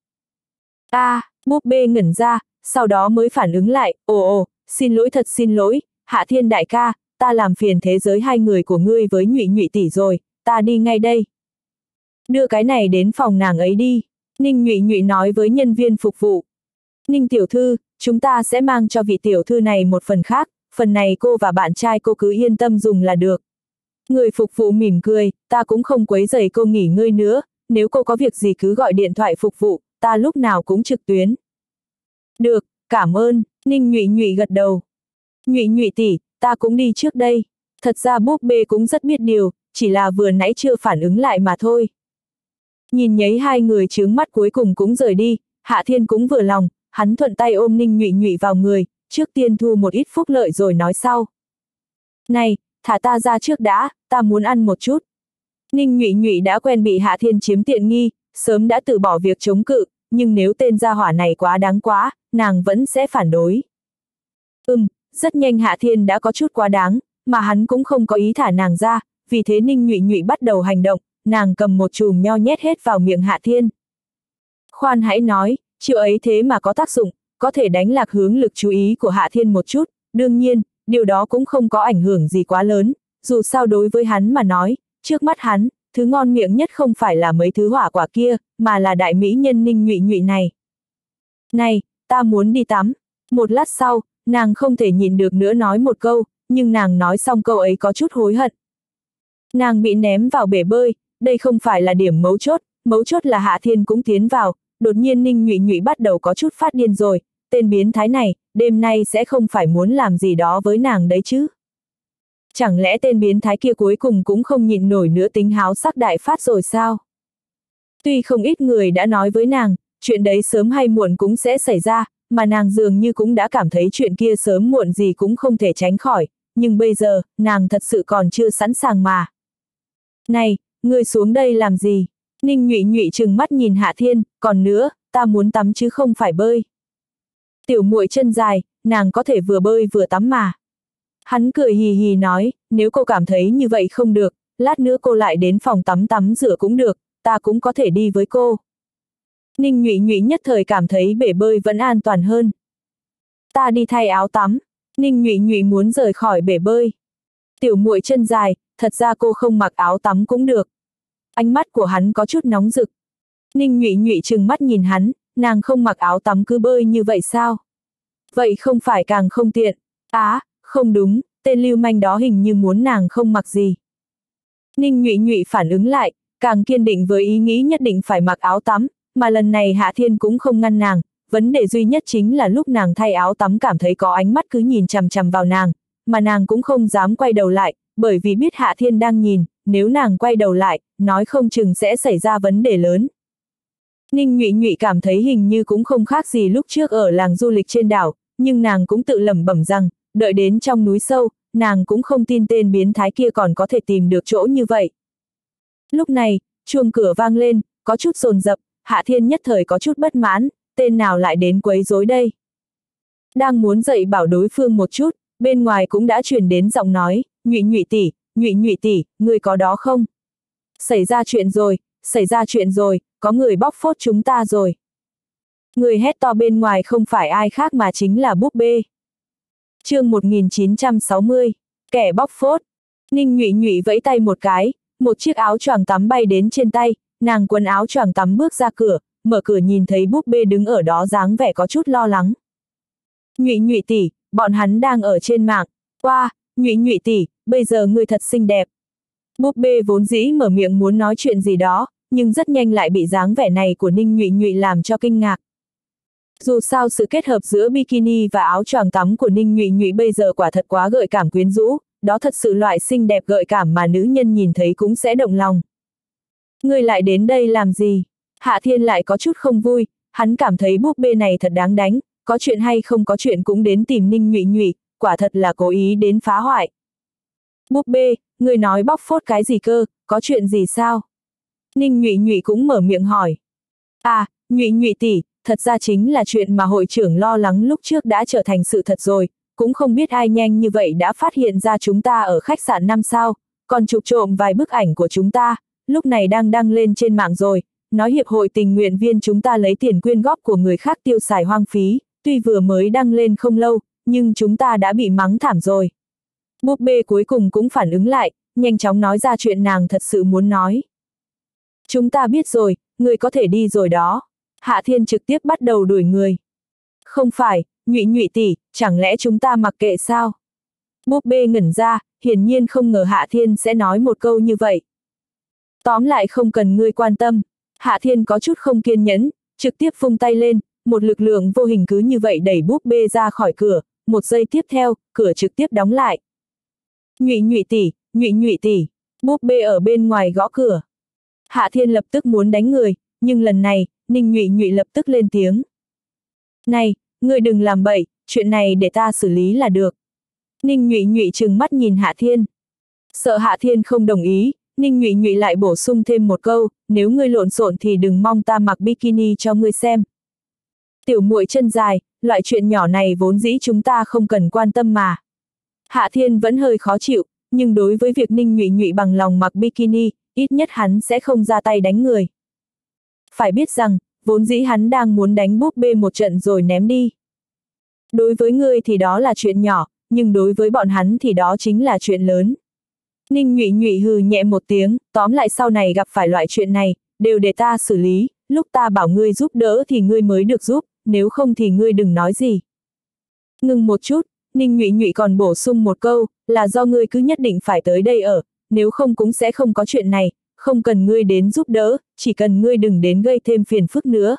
Búp bê ngẩn ra, sau đó mới phản ứng lại, xin lỗi thật xin lỗi, Hạ Thiên đại ca, ta làm phiền thế giới hai người của ngươi với Nhụy Nhụy tỷ rồi, ta đi ngay đây. Đưa cái này đến phòng nàng ấy đi, Ninh Nhụy Nhụy nói với nhân viên phục vụ. Ninh tiểu thư, chúng ta sẽ mang cho vị tiểu thư này một phần khác, phần này cô và bạn trai cô cứ yên tâm dùng là được. Người phục vụ mỉm cười, ta cũng không quấy rầy cô nghỉ ngơi nữa, nếu cô có việc gì cứ gọi điện thoại phục vụ, ta lúc nào cũng trực tuyến. Được, cảm ơn, Ninh Nhụy Nhụy gật đầu. Nhụy Nhụy tỷ, ta cũng đi trước đây. Thật ra búp bê cũng rất biết điều, chỉ là vừa nãy chưa phản ứng lại mà thôi. Nhìn nhấy hai người chướng mắt cuối cùng cũng rời đi, Hạ Thiên cũng vừa lòng, hắn thuận tay ôm Ninh Nhụy Nhụy vào người, trước tiên thu một ít phúc lợi rồi nói sau. Này, thả ta ra trước đã, ta muốn ăn một chút. Ninh Nhụy Nhụy đã quen bị Hạ Thiên chiếm tiện nghi, sớm đã từ bỏ việc chống cự, nhưng nếu tên gia hỏa này quá đáng quá, nàng vẫn sẽ phản đối. Rất nhanh Hạ Thiên đã có chút quá đáng, mà hắn cũng không có ý thả nàng ra, vì thế Ninh Nhụy Nhụy bắt đầu hành động, nàng cầm một chùm nho nhét hết vào miệng Hạ Thiên. Khoan hãy nói, chiêu ấy thế mà có tác dụng, có thể đánh lạc hướng lực chú ý của Hạ Thiên một chút, đương nhiên, điều đó cũng không có ảnh hưởng gì quá lớn, dù sao đối với hắn mà nói, trước mắt hắn, thứ ngon miệng nhất không phải là mấy thứ hỏa quả kia, mà là đại mỹ nhân Ninh Nhụy Nhụy này. Này, ta muốn đi tắm. Một lát sau, nàng không thể nhịn được nữa nói một câu, nhưng nàng nói xong câu ấy có chút hối hận. Nàng bị ném vào bể bơi, đây không phải là điểm mấu chốt là Hạ Thiên cũng tiến vào, đột nhiên Ninh Nhụy Nhụy bắt đầu có chút phát điên rồi, tên biến thái này, đêm nay sẽ không phải muốn làm gì đó với nàng đấy chứ. Chẳng lẽ tên biến thái kia cuối cùng cũng không nhịn nổi nữa tính háo sắc đại phát rồi sao? Tuy không ít người đã nói với nàng, chuyện đấy sớm hay muộn cũng sẽ xảy ra, mà nàng dường như cũng đã cảm thấy chuyện kia sớm muộn gì cũng không thể tránh khỏi, nhưng bây giờ, nàng thật sự còn chưa sẵn sàng mà. Này, ngươi xuống đây làm gì? Ninh Nhụy Nhụy trừng mắt nhìn Hạ Thiên, còn nữa, ta muốn tắm chứ không phải bơi. Tiểu muội chân dài, nàng có thể vừa bơi vừa tắm mà. Hắn cười hì hì nói, nếu cô cảm thấy như vậy không được, lát nữa cô lại đến phòng tắm rửa cũng được, ta cũng có thể đi với cô. Ninh Nhụy Nhụy nhất thời cảm thấy bể bơi vẫn an toàn hơn. Ta đi thay áo tắm. Ninh Nhụy Nhụy muốn rời khỏi bể bơi. Tiểu muội chân dài, thật ra cô không mặc áo tắm cũng được. Ánh mắt của hắn có chút nóng rực. Ninh Nhụy Nhụy trừng mắt nhìn hắn, nàng không mặc áo tắm cứ bơi như vậy sao? Vậy không phải càng không tiện. Không đúng, tên lưu manh đó hình như muốn nàng không mặc gì. Ninh Nhụy Nhụy phản ứng lại, càng kiên định với ý nghĩ nhất định phải mặc áo tắm, mà lần này Hạ Thiên cũng không ngăn nàng, vấn đề duy nhất chính là lúc nàng thay áo tắm cảm thấy có ánh mắt cứ nhìn chằm chằm vào nàng, mà nàng cũng không dám quay đầu lại, bởi vì biết Hạ Thiên đang nhìn, nếu nàng quay đầu lại, nói không chừng sẽ xảy ra vấn đề lớn. Ninh Nhụy Nhụy cảm thấy hình như cũng không khác gì lúc trước ở làng du lịch trên đảo, nhưng nàng cũng tự lẩm bẩm rằng, đợi đến trong núi sâu, nàng cũng không tin tên biến thái kia còn có thể tìm được chỗ như vậy. Lúc này, chuông cửa vang lên, có chút dồn dập, Hạ Thiên nhất thời có chút bất mãn, tên nào lại đến quấy rối đây. Đang muốn dậy bảo đối phương một chút, bên ngoài cũng đã truyền đến giọng nói, Nhụy tỷ, người có đó không? Xảy ra chuyện rồi, có người bóc phốt chúng ta rồi. Người hét to bên ngoài không phải ai khác mà chính là búp bê. Chương 1960, kẻ bóc phốt. Ninh Nhụy vẫy tay một cái, một chiếc áo choàng tắm bay đến trên tay, nàng quần áo choàng tắm bước ra cửa, mở cửa nhìn thấy búp bê đứng ở đó dáng vẻ có chút lo lắng. Nhụy tỷ, bọn hắn đang ở trên mạng. Wow, Nhụy tỷ, bây giờ ngươi thật xinh đẹp. Búp bê vốn dĩ mở miệng muốn nói chuyện gì đó, nhưng rất nhanh lại bị dáng vẻ này của Ninh Nhụy làm cho kinh ngạc. Dù sao sự kết hợp giữa bikini và áo choàng tắm của Ninh Nhụy bây giờ quả thật quá gợi cảm quyến rũ, đó thật sự loại xinh đẹp gợi cảm mà nữ nhân nhìn thấy cũng sẽ động lòng. Ngươi lại đến đây làm gì? Hạ Thiên lại có chút không vui, hắn cảm thấy búp bê này thật đáng đánh, có chuyện hay không có chuyện cũng đến tìm Ninh Nhụy, quả thật là cố ý đến phá hoại. Búp bê, ngươi nói bóc phốt cái gì cơ, có chuyện gì sao? Ninh Nhụy cũng mở miệng hỏi. À, Nhụy tỷ, thật ra chính là chuyện mà hội trưởng lo lắng lúc trước đã trở thành sự thật rồi, cũng không biết ai nhanh như vậy đã phát hiện ra chúng ta ở khách sạn 5 sao, còn chụp trộm vài bức ảnh của chúng ta, lúc này đang đăng lên trên mạng rồi, nói hiệp hội tình nguyện viên chúng ta lấy tiền quyên góp của người khác tiêu xài hoang phí, tuy vừa mới đăng lên không lâu, nhưng chúng ta đã bị mắng thảm rồi. Búp bê cuối cùng cũng phản ứng lại, nhanh chóng nói ra chuyện nàng thật sự muốn nói. Chúng ta biết rồi, người có thể đi rồi đó. Hạ Thiên trực tiếp bắt đầu đuổi người. Không phải, Nhụy tỷ, chẳng lẽ chúng ta mặc kệ sao? Búp bê ngẩn ra, hiển nhiên không ngờ Hạ Thiên sẽ nói một câu như vậy. Tóm lại không cần ngươi quan tâm. Hạ Thiên có chút không kiên nhẫn, trực tiếp vung tay lên, một lực lượng vô hình cứ như vậy đẩy búp bê ra khỏi cửa, một giây tiếp theo, cửa trực tiếp đóng lại. Nhụy tỷ, búp bê ở bên ngoài gõ cửa. Hạ Thiên lập tức muốn đánh người, nhưng lần này, Ninh Nhụy lập tức lên tiếng. Này, ngươi đừng làm bậy, chuyện này để ta xử lý là được. Ninh Nhụy trừng mắt nhìn Hạ Thiên. Sợ Hạ Thiên không đồng ý, Ninh Nhụy lại bổ sung thêm một câu, nếu ngươi lộn xộn thì đừng mong ta mặc bikini cho ngươi xem. Tiểu muội chân dài, loại chuyện nhỏ này vốn dĩ chúng ta không cần quan tâm mà. Hạ Thiên vẫn hơi khó chịu, nhưng đối với việc Ninh Nhụy bằng lòng mặc bikini, ít nhất hắn sẽ không ra tay đánh người. Phải biết rằng, vốn dĩ hắn đang muốn đánh búp bê một trận rồi ném đi. Đối với ngươi thì đó là chuyện nhỏ, nhưng đối với bọn hắn thì đó chính là chuyện lớn. Ninh Nhụy hừ nhẹ một tiếng, tóm lại sau này gặp phải loại chuyện này, đều để ta xử lý, lúc ta bảo ngươi giúp đỡ thì ngươi mới được giúp, nếu không thì ngươi đừng nói gì. Ngừng một chút, Ninh Nhụy còn bổ sung một câu, là do ngươi cứ nhất định phải tới đây ở, nếu không cũng sẽ không có chuyện này, không cần ngươi đến giúp đỡ, chỉ cần ngươi đừng đến gây thêm phiền phức nữa.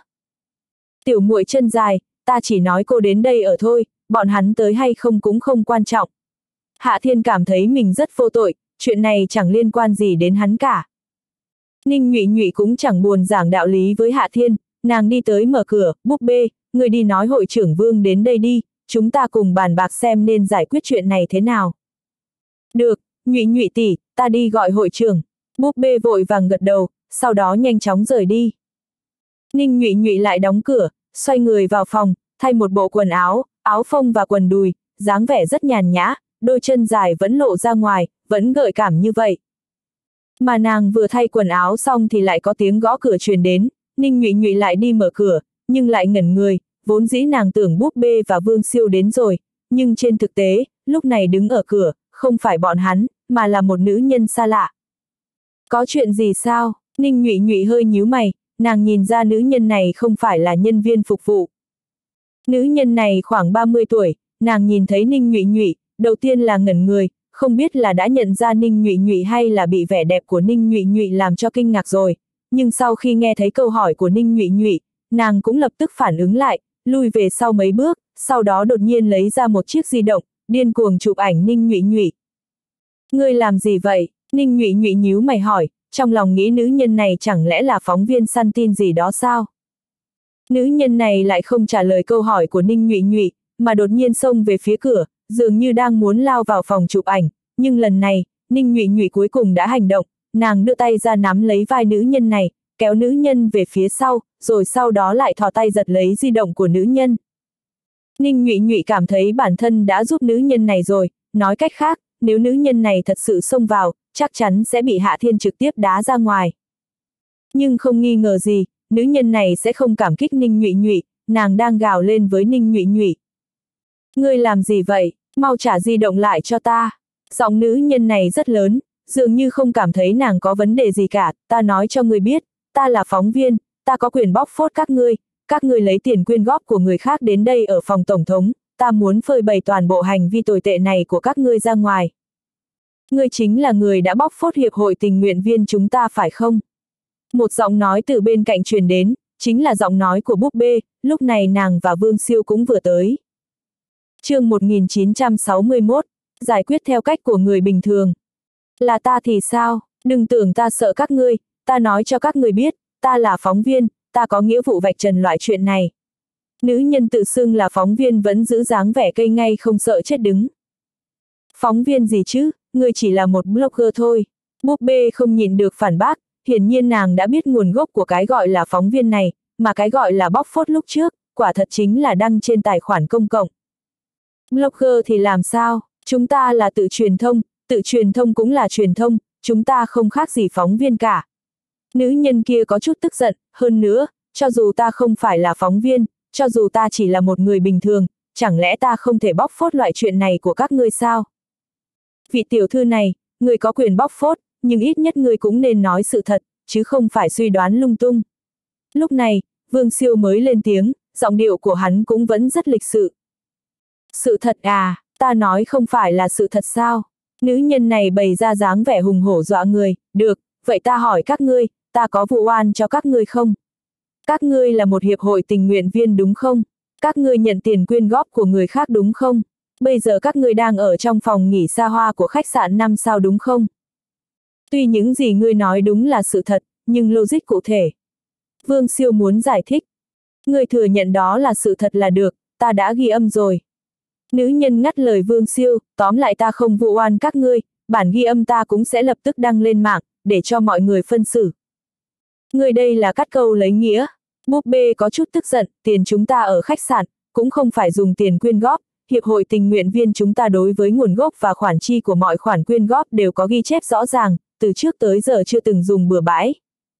Tiểu muội chân dài, ta chỉ nói cô đến đây ở thôi, bọn hắn tới hay không cũng không quan trọng. Hạ Thiên cảm thấy mình rất vô tội, chuyện này chẳng liên quan gì đến hắn cả. Ninh Nhụy cũng chẳng buồn giảng đạo lý với Hạ Thiên, nàng đi tới mở cửa, búp bê, người đi nói hội trưởng Vương đến đây đi, chúng ta cùng bàn bạc xem nên giải quyết chuyện này thế nào. Được, Nhụy tỷ, ta đi gọi hội trưởng. Búp bê vội vàng gật đầu, sau đó nhanh chóng rời đi. Ninh Nhụy lại đóng cửa, xoay người vào phòng, thay một bộ quần áo, áo phông và quần đùi, dáng vẻ rất nhàn nhã, đôi chân dài vẫn lộ ra ngoài, vẫn gợi cảm như vậy. Mà nàng vừa thay quần áo xong thì lại có tiếng gõ cửa truyền đến, Ninh Nhụy lại đi mở cửa, nhưng lại ngẩn người, vốn dĩ nàng tưởng búp bê và Vương Siêu đến rồi, nhưng trên thực tế, lúc này đứng ở cửa, không phải bọn hắn, mà là một nữ nhân xa lạ. Có chuyện gì sao? Ninh Nhụy hơi nhíu mày, nàng nhìn ra nữ nhân này không phải là nhân viên phục vụ. Nữ nhân này khoảng 30 tuổi, nàng nhìn thấy Ninh Nhụy, đầu tiên là ngẩn người, không biết là đã nhận ra Ninh Nhụy hay là bị vẻ đẹp của Ninh Nhụy làm cho kinh ngạc rồi, nhưng sau khi nghe thấy câu hỏi của Ninh Nhụy, nàng cũng lập tức phản ứng lại, lui về sau mấy bước, sau đó đột nhiên lấy ra một chiếc di động, điên cuồng chụp ảnh Ninh Nhụy. Ngươi làm gì vậy? Ninh Nhụy nhíu mày hỏi, trong lòng nghĩ nữ nhân này chẳng lẽ là phóng viên săn tin gì đó sao? Nữ nhân này lại không trả lời câu hỏi của Ninh Nhụy, mà đột nhiên xông về phía cửa, dường như đang muốn lao vào phòng chụp ảnh, nhưng lần này, Ninh Nhụy Nhụy cuối cùng đã hành động, nàng đưa tay ra nắm lấy vai nữ nhân này, kéo nữ nhân về phía sau, rồi sau đó lại thò tay giật lấy di động của nữ nhân. Ninh Nhụy Nhụy cảm thấy bản thân đã giúp nữ nhân này rồi, nói cách khác, nếu nữ nhân này thật sự xông vào, chắc chắn sẽ bị Hạ Thiên trực tiếp đá ra ngoài. Nhưng không nghi ngờ gì, nữ nhân này sẽ không cảm kích Ninh Nhụy Nhụy, nàng đang gào lên với Ninh Nhụy Nhụy. Ngươi làm gì vậy, mau trả di động lại cho ta. Giọng nữ nhân này rất lớn, dường như không cảm thấy nàng có vấn đề gì cả, ta nói cho ngươi biết, ta là phóng viên, ta có quyền bóc phốt các ngươi lấy tiền quyên góp của người khác đến đây ở phòng tổng thống, ta muốn phơi bày toàn bộ hành vi tồi tệ này của các ngươi ra ngoài. Ngươi chính là người đã bóc phốt hiệp hội tình nguyện viên chúng ta phải không? Một giọng nói từ bên cạnh truyền đến, chính là giọng nói của búp bê, lúc này nàng và Vương Siêu cũng vừa tới. Chương 1961, giải quyết theo cách của người bình thường. Là ta thì sao, đừng tưởng ta sợ các ngươi, ta nói cho các ngươi biết, ta là phóng viên, ta có nghĩa vụ vạch trần loại chuyện này. Nữ nhân tự xưng là phóng viên vẫn giữ dáng vẻ cây ngay không sợ chết đứng. Phóng viên gì chứ, ngươi chỉ là một blogger thôi. Búp bê không nhịn được phản bác, hiển nhiên nàng đã biết nguồn gốc của cái gọi là phóng viên này, mà cái gọi là bóc phốt lúc trước, quả thật chính là đăng trên tài khoản công cộng. Blogger thì làm sao, chúng ta là tự truyền thông cũng là truyền thông, chúng ta không khác gì phóng viên cả. Nữ nhân kia có chút tức giận, hơn nữa, cho dù ta không phải là phóng viên, cho dù ta chỉ là một người bình thường, chẳng lẽ ta không thể bóc phốt loại chuyện này của các ngươi sao? Vị tiểu thư này, người có quyền bóc phốt, nhưng ít nhất người cũng nên nói sự thật, chứ không phải suy đoán lung tung. Lúc này, Vương Siêu mới lên tiếng, giọng điệu của hắn cũng vẫn rất lịch sự. Sự thật à, ta nói không phải là sự thật sao? Nữ nhân này bày ra dáng vẻ hùng hổ dọa người, được, vậy ta hỏi các ngươi, ta có vụ oan cho các ngươi không? Các ngươi là một hiệp hội tình nguyện viên đúng không? Các ngươi nhận tiền quyên góp của người khác đúng không? Bây giờ các ngươi đang ở trong phòng nghỉ xa hoa của khách sạn 5 sao đúng không? Tuy những gì ngươi nói đúng là sự thật, nhưng logic cụ thể. Vương Siêu muốn giải thích. Ngươi thừa nhận đó là sự thật là được, ta đã ghi âm rồi. Nữ nhân ngắt lời Vương Siêu, tóm lại ta không vụ oan các ngươi, bản ghi âm ta cũng sẽ lập tức đăng lên mạng, để cho mọi người phân xử. Ngươi đây là cắt câu lấy nghĩa. Búp bê có chút tức giận, tiền chúng ta ở khách sạn, cũng không phải dùng tiền quyên góp, hiệp hội tình nguyện viên chúng ta đối với nguồn gốc và khoản chi của mọi khoản quyên góp đều có ghi chép rõ ràng, từ trước tới giờ chưa từng dùng bừa bãi.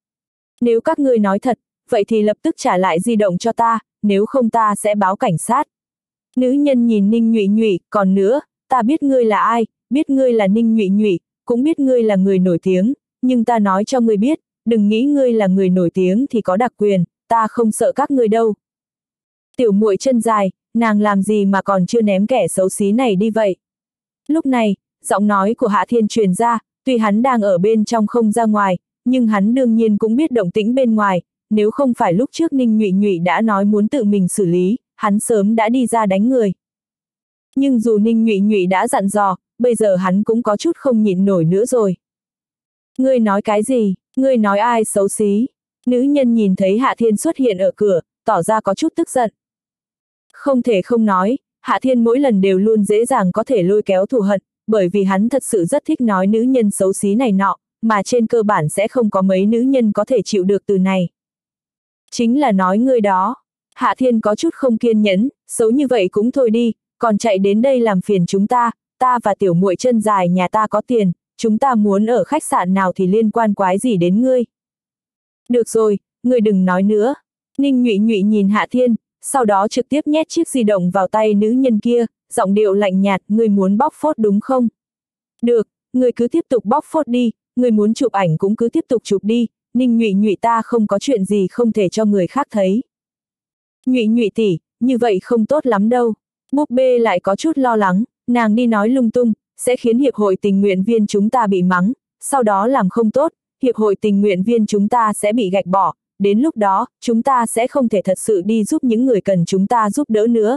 Nếu các ngươi nói thật, vậy thì lập tức trả lại di động cho ta, nếu không ta sẽ báo cảnh sát. Nữ nhân nhìn Ninh Nhụy Nhụy, còn nữa, ta biết ngươi là ai, biết ngươi là Ninh Nhụy Nhụy, cũng biết ngươi là người nổi tiếng, nhưng ta nói cho ngươi biết, đừng nghĩ ngươi là người nổi tiếng thì có đặc quyền, ta không sợ các ngươi đâu. Tiểu muội chân dài, nàng làm gì mà còn chưa ném kẻ xấu xí này đi vậy? Lúc này, giọng nói của Hạ Thiên truyền ra, tuy hắn đang ở bên trong không ra ngoài, nhưng hắn đương nhiên cũng biết động tĩnh bên ngoài, nếu không phải lúc trước Ninh Nhụy Nhụy đã nói muốn tự mình xử lý, hắn sớm đã đi ra đánh người. Nhưng dù Ninh Nhụy Nhụy đã dặn dò, bây giờ hắn cũng có chút không nhịn nổi nữa rồi. Ngươi nói cái gì? Ngươi nói ai xấu xí? Nữ nhân nhìn thấy Hạ Thiên xuất hiện ở cửa, tỏ ra có chút tức giận. Không thể không nói, Hạ Thiên mỗi lần đều luôn dễ dàng có thể lôi kéo thù hận, bởi vì hắn thật sự rất thích nói nữ nhân xấu xí này nọ, mà trên cơ bản sẽ không có mấy nữ nhân có thể chịu được từ này. Chính là nói ngươi đó. Hạ Thiên có chút không kiên nhẫn, xấu như vậy cũng thôi đi, còn chạy đến đây làm phiền chúng ta, ta và tiểu muội chân dài nhà ta có tiền, chúng ta muốn ở khách sạn nào thì liên quan quái gì đến ngươi. Được rồi, ngươi đừng nói nữa. Ninh Nhụy Nhụy nhìn Hạ Thiên, sau đó trực tiếp nhét chiếc di động vào tay nữ nhân kia, giọng điệu lạnh nhạt, ngươi muốn bóc phốt đúng không? Được, ngươi cứ tiếp tục bóc phốt đi, ngươi muốn chụp ảnh cũng cứ tiếp tục chụp đi, Ninh Nhụy Nhụy ta không có chuyện gì không thể cho người khác thấy. Nhụy Nhụy tỷ, như vậy không tốt lắm đâu. Búp bê lại có chút lo lắng, nàng đi nói lung tung, sẽ khiến hiệp hội tình nguyện viên chúng ta bị mắng, sau đó làm không tốt, hiệp hội tình nguyện viên chúng ta sẽ bị gạch bỏ, đến lúc đó, chúng ta sẽ không thể thật sự đi giúp những người cần chúng ta giúp đỡ nữa.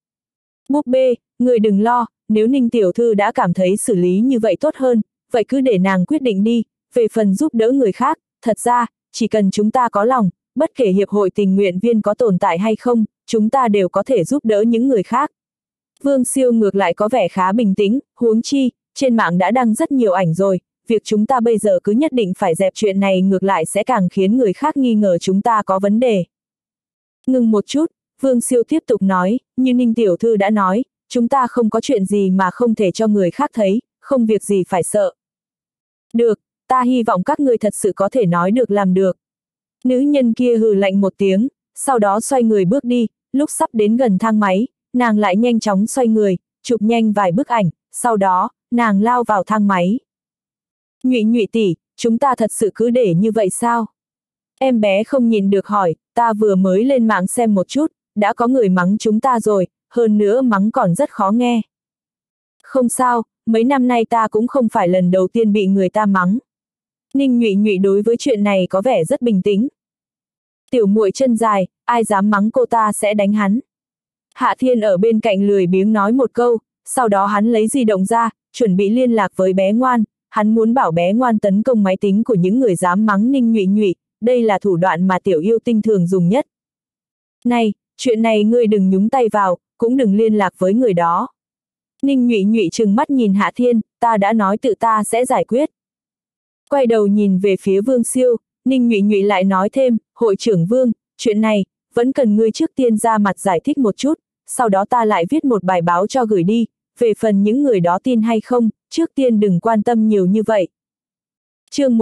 Búp bê, người đừng lo, nếu Ninh tiểu thư đã cảm thấy xử lý như vậy tốt hơn, vậy cứ để nàng quyết định đi, về phần giúp đỡ người khác, thật ra, chỉ cần chúng ta có lòng, bất kể hiệp hội tình nguyện viên có tồn tại hay không, chúng ta đều có thể giúp đỡ những người khác. Vương Siêu ngược lại có vẻ khá bình tĩnh, huống chi, trên mạng đã đăng rất nhiều ảnh rồi, việc chúng ta bây giờ cứ nhất định phải dẹp chuyện này ngược lại sẽ càng khiến người khác nghi ngờ chúng ta có vấn đề. Ngừng một chút, Vương Siêu tiếp tục nói, như Ninh tiểu thư đã nói, chúng ta không có chuyện gì mà không thể cho người khác thấy, không việc gì phải sợ. Được, ta hy vọng các ngươi thật sự có thể nói được làm được. Nữ nhân kia hừ lạnh một tiếng, sau đó xoay người bước đi, lúc sắp đến gần thang máy, nàng lại nhanh chóng xoay người, chụp nhanh vài bức ảnh, sau đó, nàng lao vào thang máy. Nhụy Nhụy tỷ, chúng ta thật sự cứ để như vậy sao? Em bé không nhịn được hỏi, ta vừa mới lên mạng xem một chút, đã có người mắng chúng ta rồi, hơn nữa mắng còn rất khó nghe. Không sao, mấy năm nay ta cũng không phải lần đầu tiên bị người ta mắng. Ninh Nhụy Nhụy đối với chuyện này có vẻ rất bình tĩnh. Tiểu muội chân dài, ai dám mắng cô ta sẽ đánh hắn. Hạ Thiên ở bên cạnh lười biếng nói một câu, sau đó hắn lấy di động ra, chuẩn bị liên lạc với bé ngoan, hắn muốn bảo bé ngoan tấn công máy tính của những người dám mắng Ninh Nhụy Nhụy, đây là thủ đoạn mà tiểu yêu tinh thường dùng nhất. Này, chuyện này ngươi đừng nhúng tay vào, cũng đừng liên lạc với người đó. Ninh Nhụy Nhụy trừng mắt nhìn Hạ Thiên, ta đã nói tự ta sẽ giải quyết. Quay đầu nhìn về phía Vương Siêu, Ninh Nhụy Nhụy lại nói thêm, hội trưởng Vương, chuyện này, vẫn cần ngươi trước tiên ra mặt giải thích một chút, sau đó ta lại viết một bài báo cho gửi đi, về phần những người đó tin hay không, trước tiên đừng quan tâm nhiều như vậy. Chương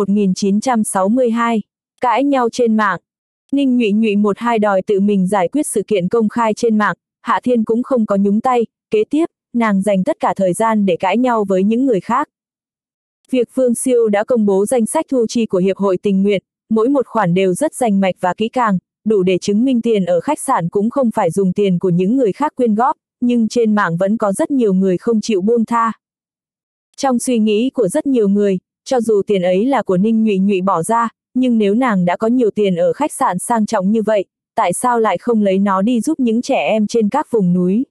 1962, cãi nhau trên mạng. Ninh Nhụy Nhụy một hai đòi tự mình giải quyết sự kiện công khai trên mạng, Hạ Thiên cũng không có nhúng tay, kế tiếp, nàng dành tất cả thời gian để cãi nhau với những người khác. Việc Vương Siêu đã công bố danh sách thu chi của Hiệp hội Tình nguyện, mỗi một khoản đều rất rành mạch và kỹ càng, đủ để chứng minh tiền ở khách sạn cũng không phải dùng tiền của những người khác quyên góp, nhưng trên mạng vẫn có rất nhiều người không chịu buông tha. Trong suy nghĩ của rất nhiều người, cho dù tiền ấy là của Ninh Nhụy Nhụy bỏ ra, nhưng nếu nàng đã có nhiều tiền ở khách sạn sang trọng như vậy, tại sao lại không lấy nó đi giúp những trẻ em trên các vùng núi?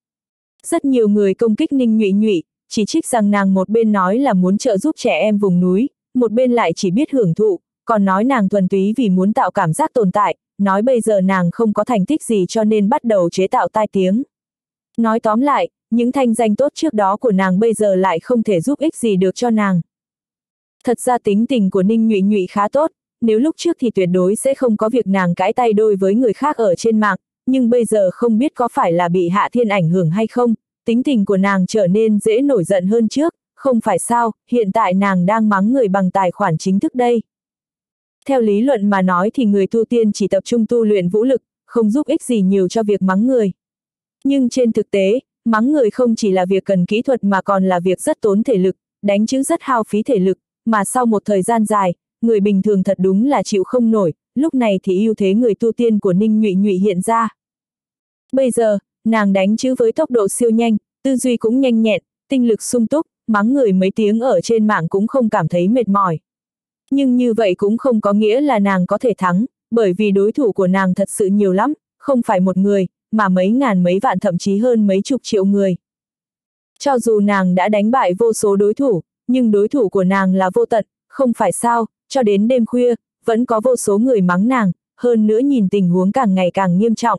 Rất nhiều người công kích Ninh Nhụy Nhụy, chỉ trích rằng nàng một bên nói là muốn trợ giúp trẻ em vùng núi, một bên lại chỉ biết hưởng thụ, còn nói nàng thuần túy vì muốn tạo cảm giác tồn tại, nói bây giờ nàng không có thành tích gì cho nên bắt đầu chế tạo tai tiếng. Nói tóm lại, những thanh danh tốt trước đó của nàng bây giờ lại không thể giúp ích gì được cho nàng. Thật ra tính tình của Ninh Nhụy Nhụy khá tốt, nếu lúc trước thì tuyệt đối sẽ không có việc nàng cãi tay đôi với người khác ở trên mạng, nhưng bây giờ không biết có phải là bị Hạ Thiên ảnh hưởng hay không, tính tình của nàng trở nên dễ nổi giận hơn trước, không phải sao, hiện tại nàng đang mắng người bằng tài khoản chính thức đây. Theo lý luận mà nói thì người tu tiên chỉ tập trung tu luyện vũ lực, không giúp ích gì nhiều cho việc mắng người. Nhưng trên thực tế, mắng người không chỉ là việc cần kỹ thuật mà còn là việc rất tốn thể lực, đánh chữ rất hao phí thể lực, mà sau một thời gian dài, người bình thường thật đúng là chịu không nổi, lúc này thì ưu thế người tu tiên của Ninh Nhụy Nhụy hiện ra. Bây giờ, nàng đánh chữ với tốc độ siêu nhanh, tư duy cũng nhanh nhẹn, tinh lực sung túc, mắng người mấy tiếng ở trên mạng cũng không cảm thấy mệt mỏi. Nhưng như vậy cũng không có nghĩa là nàng có thể thắng, bởi vì đối thủ của nàng thật sự nhiều lắm, không phải một người, mà mấy ngàn mấy vạn thậm chí hơn mấy chục triệu người. Cho dù nàng đã đánh bại vô số đối thủ, nhưng đối thủ của nàng là vô tận, không phải sao, cho đến đêm khuya, vẫn có vô số người mắng nàng, hơn nữa nhìn tình huống càng ngày càng nghiêm trọng.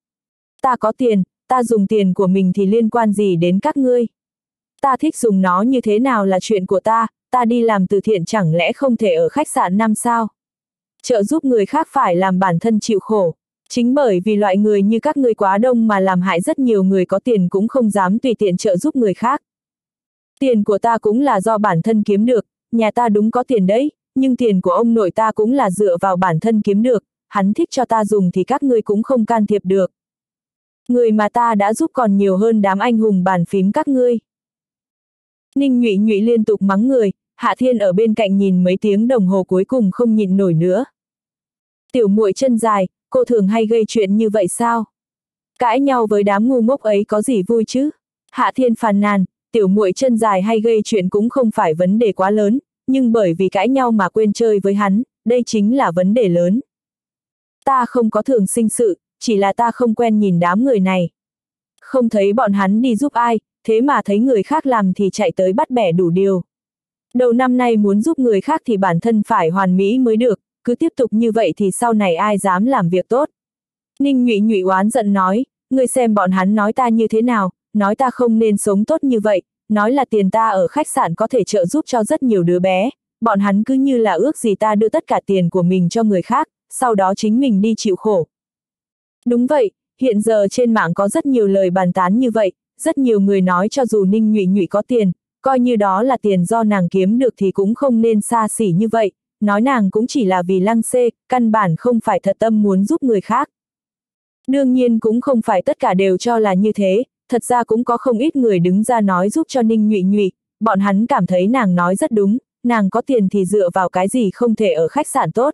Ta có tiền, ta dùng tiền của mình thì liên quan gì đến các ngươi? Ta thích dùng nó như thế nào là chuyện của ta, ta đi làm từ thiện chẳng lẽ không thể ở khách sạn 5 sao? Trợ giúp người khác phải làm bản thân chịu khổ. Chính bởi vì loại người như các ngươi quá đông mà làm hại rất nhiều người có tiền cũng không dám tùy tiện trợ giúp người khác. Tiền của ta cũng là do bản thân kiếm được, nhà ta đúng có tiền đấy, nhưng tiền của ông nội ta cũng là dựa vào bản thân kiếm được, hắn thích cho ta dùng thì các ngươi cũng không can thiệp được. Người mà ta đã giúp còn nhiều hơn đám anh hùng bàn phím các ngươi. Ninh Nhụy Nhụy liên tục mắng người, Hạ Thiên ở bên cạnh nhìn mấy tiếng đồng hồ cuối cùng không nhịn nổi nữa. Tiểu muội chân dài, cô thường hay gây chuyện như vậy sao? Cãi nhau với đám ngu ngốc ấy có gì vui chứ? Hạ Thiên phàn nàn, tiểu muội chân dài hay gây chuyện cũng không phải vấn đề quá lớn, nhưng bởi vì cãi nhau mà quên chơi với hắn, đây chính là vấn đề lớn. Ta không có thường sinh sự, chỉ là ta không quen nhìn đám người này. Không thấy bọn hắn đi giúp ai, thế mà thấy người khác làm thì chạy tới bắt bẻ đủ điều. Đầu năm nay muốn giúp người khác thì bản thân phải hoàn mỹ mới được, cứ tiếp tục như vậy thì sau này ai dám làm việc tốt. Ninh Nhụy Nhụy oán giận nói, ngươi xem bọn hắn nói ta như thế nào, nói ta không nên sống tốt như vậy, nói là tiền ta ở khách sạn có thể trợ giúp cho rất nhiều đứa bé, bọn hắn cứ như là ước gì ta đưa tất cả tiền của mình cho người khác, sau đó chính mình đi chịu khổ. Đúng vậy, hiện giờ trên mạng có rất nhiều lời bàn tán như vậy, rất nhiều người nói cho dù Ninh Nhụy Nhụy có tiền, coi như đó là tiền do nàng kiếm được thì cũng không nên xa xỉ như vậy, nói nàng cũng chỉ là vì lăng xê, căn bản không phải thật tâm muốn giúp người khác. Đương nhiên cũng không phải tất cả đều cho là như thế, thật ra cũng có không ít người đứng ra nói giúp cho Ninh Nhụy Nhụy, bọn hắn cảm thấy nàng nói rất đúng, nàng có tiền thì dựa vào cái gì không thể ở khách sạn tốt.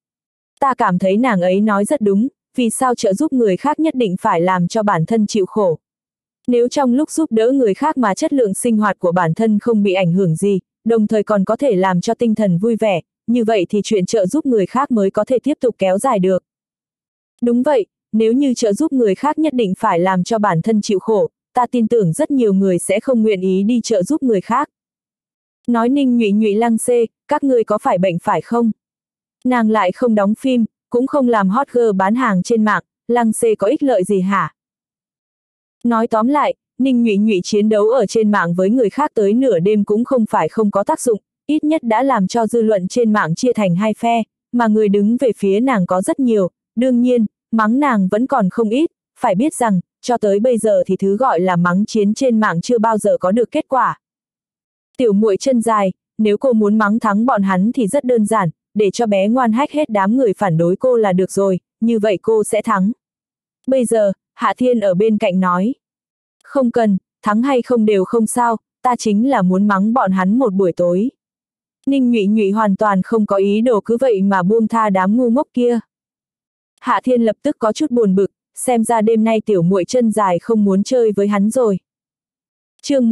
Ta cảm thấy nàng ấy nói rất đúng, vì sao trợ giúp người khác nhất định phải làm cho bản thân chịu khổ. Nếu trong lúc giúp đỡ người khác mà chất lượng sinh hoạt của bản thân không bị ảnh hưởng gì, đồng thời còn có thể làm cho tinh thần vui vẻ, như vậy thì chuyện trợ giúp người khác mới có thể tiếp tục kéo dài được. Đúng vậy, nếu như trợ giúp người khác nhất định phải làm cho bản thân chịu khổ, ta tin tưởng rất nhiều người sẽ không nguyện ý đi trợ giúp người khác. Nói Ninh Nhụy Nhụy lăng xê, các ngươi có phải bệnh phải không? Nàng lại không đóng phim, cũng không làm hot girl bán hàng trên mạng, lăng xê có ích lợi gì hả? Nói tóm lại, Ninh Nhụy Nhụy chiến đấu ở trên mạng với người khác tới nửa đêm cũng không phải không có tác dụng, ít nhất đã làm cho dư luận trên mạng chia thành hai phe, mà người đứng về phía nàng có rất nhiều, đương nhiên, mắng nàng vẫn còn không ít, phải biết rằng, cho tới bây giờ thì thứ gọi là mắng chiến trên mạng chưa bao giờ có được kết quả. Tiểu muội chân dài, nếu cô muốn mắng thắng bọn hắn thì rất đơn giản, để cho bé ngoan hách hết đám người phản đối cô là được rồi, như vậy cô sẽ thắng. Bây giờ, Hạ Thiên ở bên cạnh nói. Không cần, thắng hay không đều không sao, ta chính là muốn mắng bọn hắn một buổi tối. Ninh Nhụy Nhụy hoàn toàn không có ý đồ cứ vậy mà buông tha đám ngu ngốc kia. Hạ Thiên lập tức có chút buồn bực, xem ra đêm nay tiểu muội chân dài không muốn chơi với hắn rồi. Chương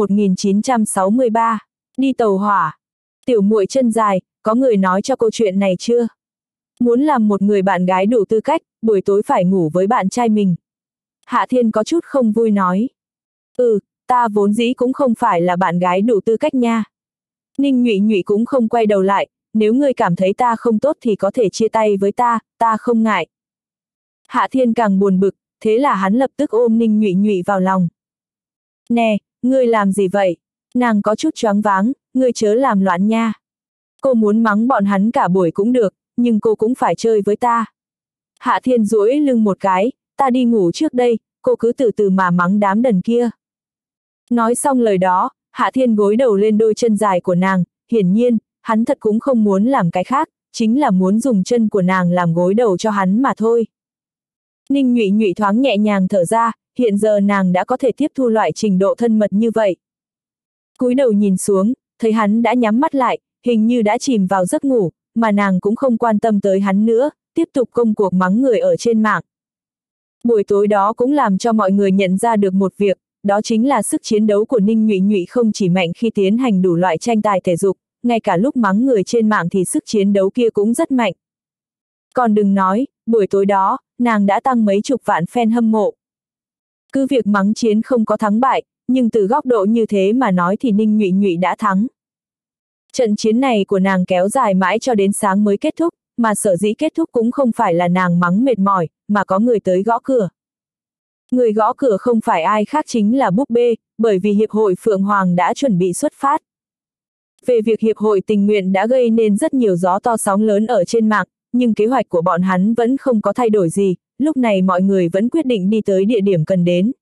1963, đi tàu hỏa. Tiểu muội chân dài, có người nói cho câu chuyện này chưa? Muốn làm một người bạn gái đủ tư cách, buổi tối phải ngủ với bạn trai mình. Hạ Thiên có chút không vui nói. Ta vốn dĩ cũng không phải là bạn gái đủ tư cách nha. Ninh Nhụy Nhụy cũng không quay đầu lại, nếu ngươi cảm thấy ta không tốt thì có thể chia tay với ta không ngại. Hạ Thiên càng buồn bực, thế là hắn lập tức ôm Ninh Nhụy Nhụy vào lòng. Nè, ngươi làm gì vậy? Nàng có chút choáng váng, ngươi chớ làm loạn nha. Cô muốn mắng bọn hắn cả buổi cũng được, nhưng cô cũng phải chơi với ta. Hạ Thiên duỗi lưng một cái, ta đi ngủ trước đây, cô cứ từ từ mà mắng đám đần kia. Nói xong lời đó, Hạ Thiên gối đầu lên đôi chân dài của nàng, hiển nhiên, hắn thật cũng không muốn làm cái khác, chính là muốn dùng chân của nàng làm gối đầu cho hắn mà thôi. Ninh Nhụy Nhụy thoáng nhẹ nhàng thở ra, hiện giờ nàng đã có thể tiếp thu loại trình độ thân mật như vậy. Cúi đầu nhìn xuống, thấy hắn đã nhắm mắt lại, hình như đã chìm vào giấc ngủ, mà nàng cũng không quan tâm tới hắn nữa, tiếp tục công cuộc mắng người ở trên mạng. Buổi tối đó cũng làm cho mọi người nhận ra được một việc, đó chính là sức chiến đấu của Ninh Nhụy Nhụy không chỉ mạnh khi tiến hành đủ loại tranh tài thể dục, ngay cả lúc mắng người trên mạng thì sức chiến đấu kia cũng rất mạnh. Còn đừng nói, buổi tối đó, nàng đã tăng mấy chục vạn fan hâm mộ. Cứ việc mắng chiến không có thắng bại, nhưng từ góc độ như thế mà nói thì Ninh Nhụy Nhụy đã thắng. Trận chiến này của nàng kéo dài mãi cho đến sáng mới kết thúc, mà sở dĩ kết thúc cũng không phải là nàng mắng mệt mỏi, mà có người tới gõ cửa. Người gõ cửa không phải ai khác chính là búp bê, bởi vì Hiệp hội Phượng Hoàng đã chuẩn bị xuất phát. Về việc Hiệp hội tình nguyện đã gây nên rất nhiều gió to sóng lớn ở trên mạng, nhưng kế hoạch của bọn hắn vẫn không có thay đổi gì, lúc này mọi người vẫn quyết định đi tới địa điểm cần đến.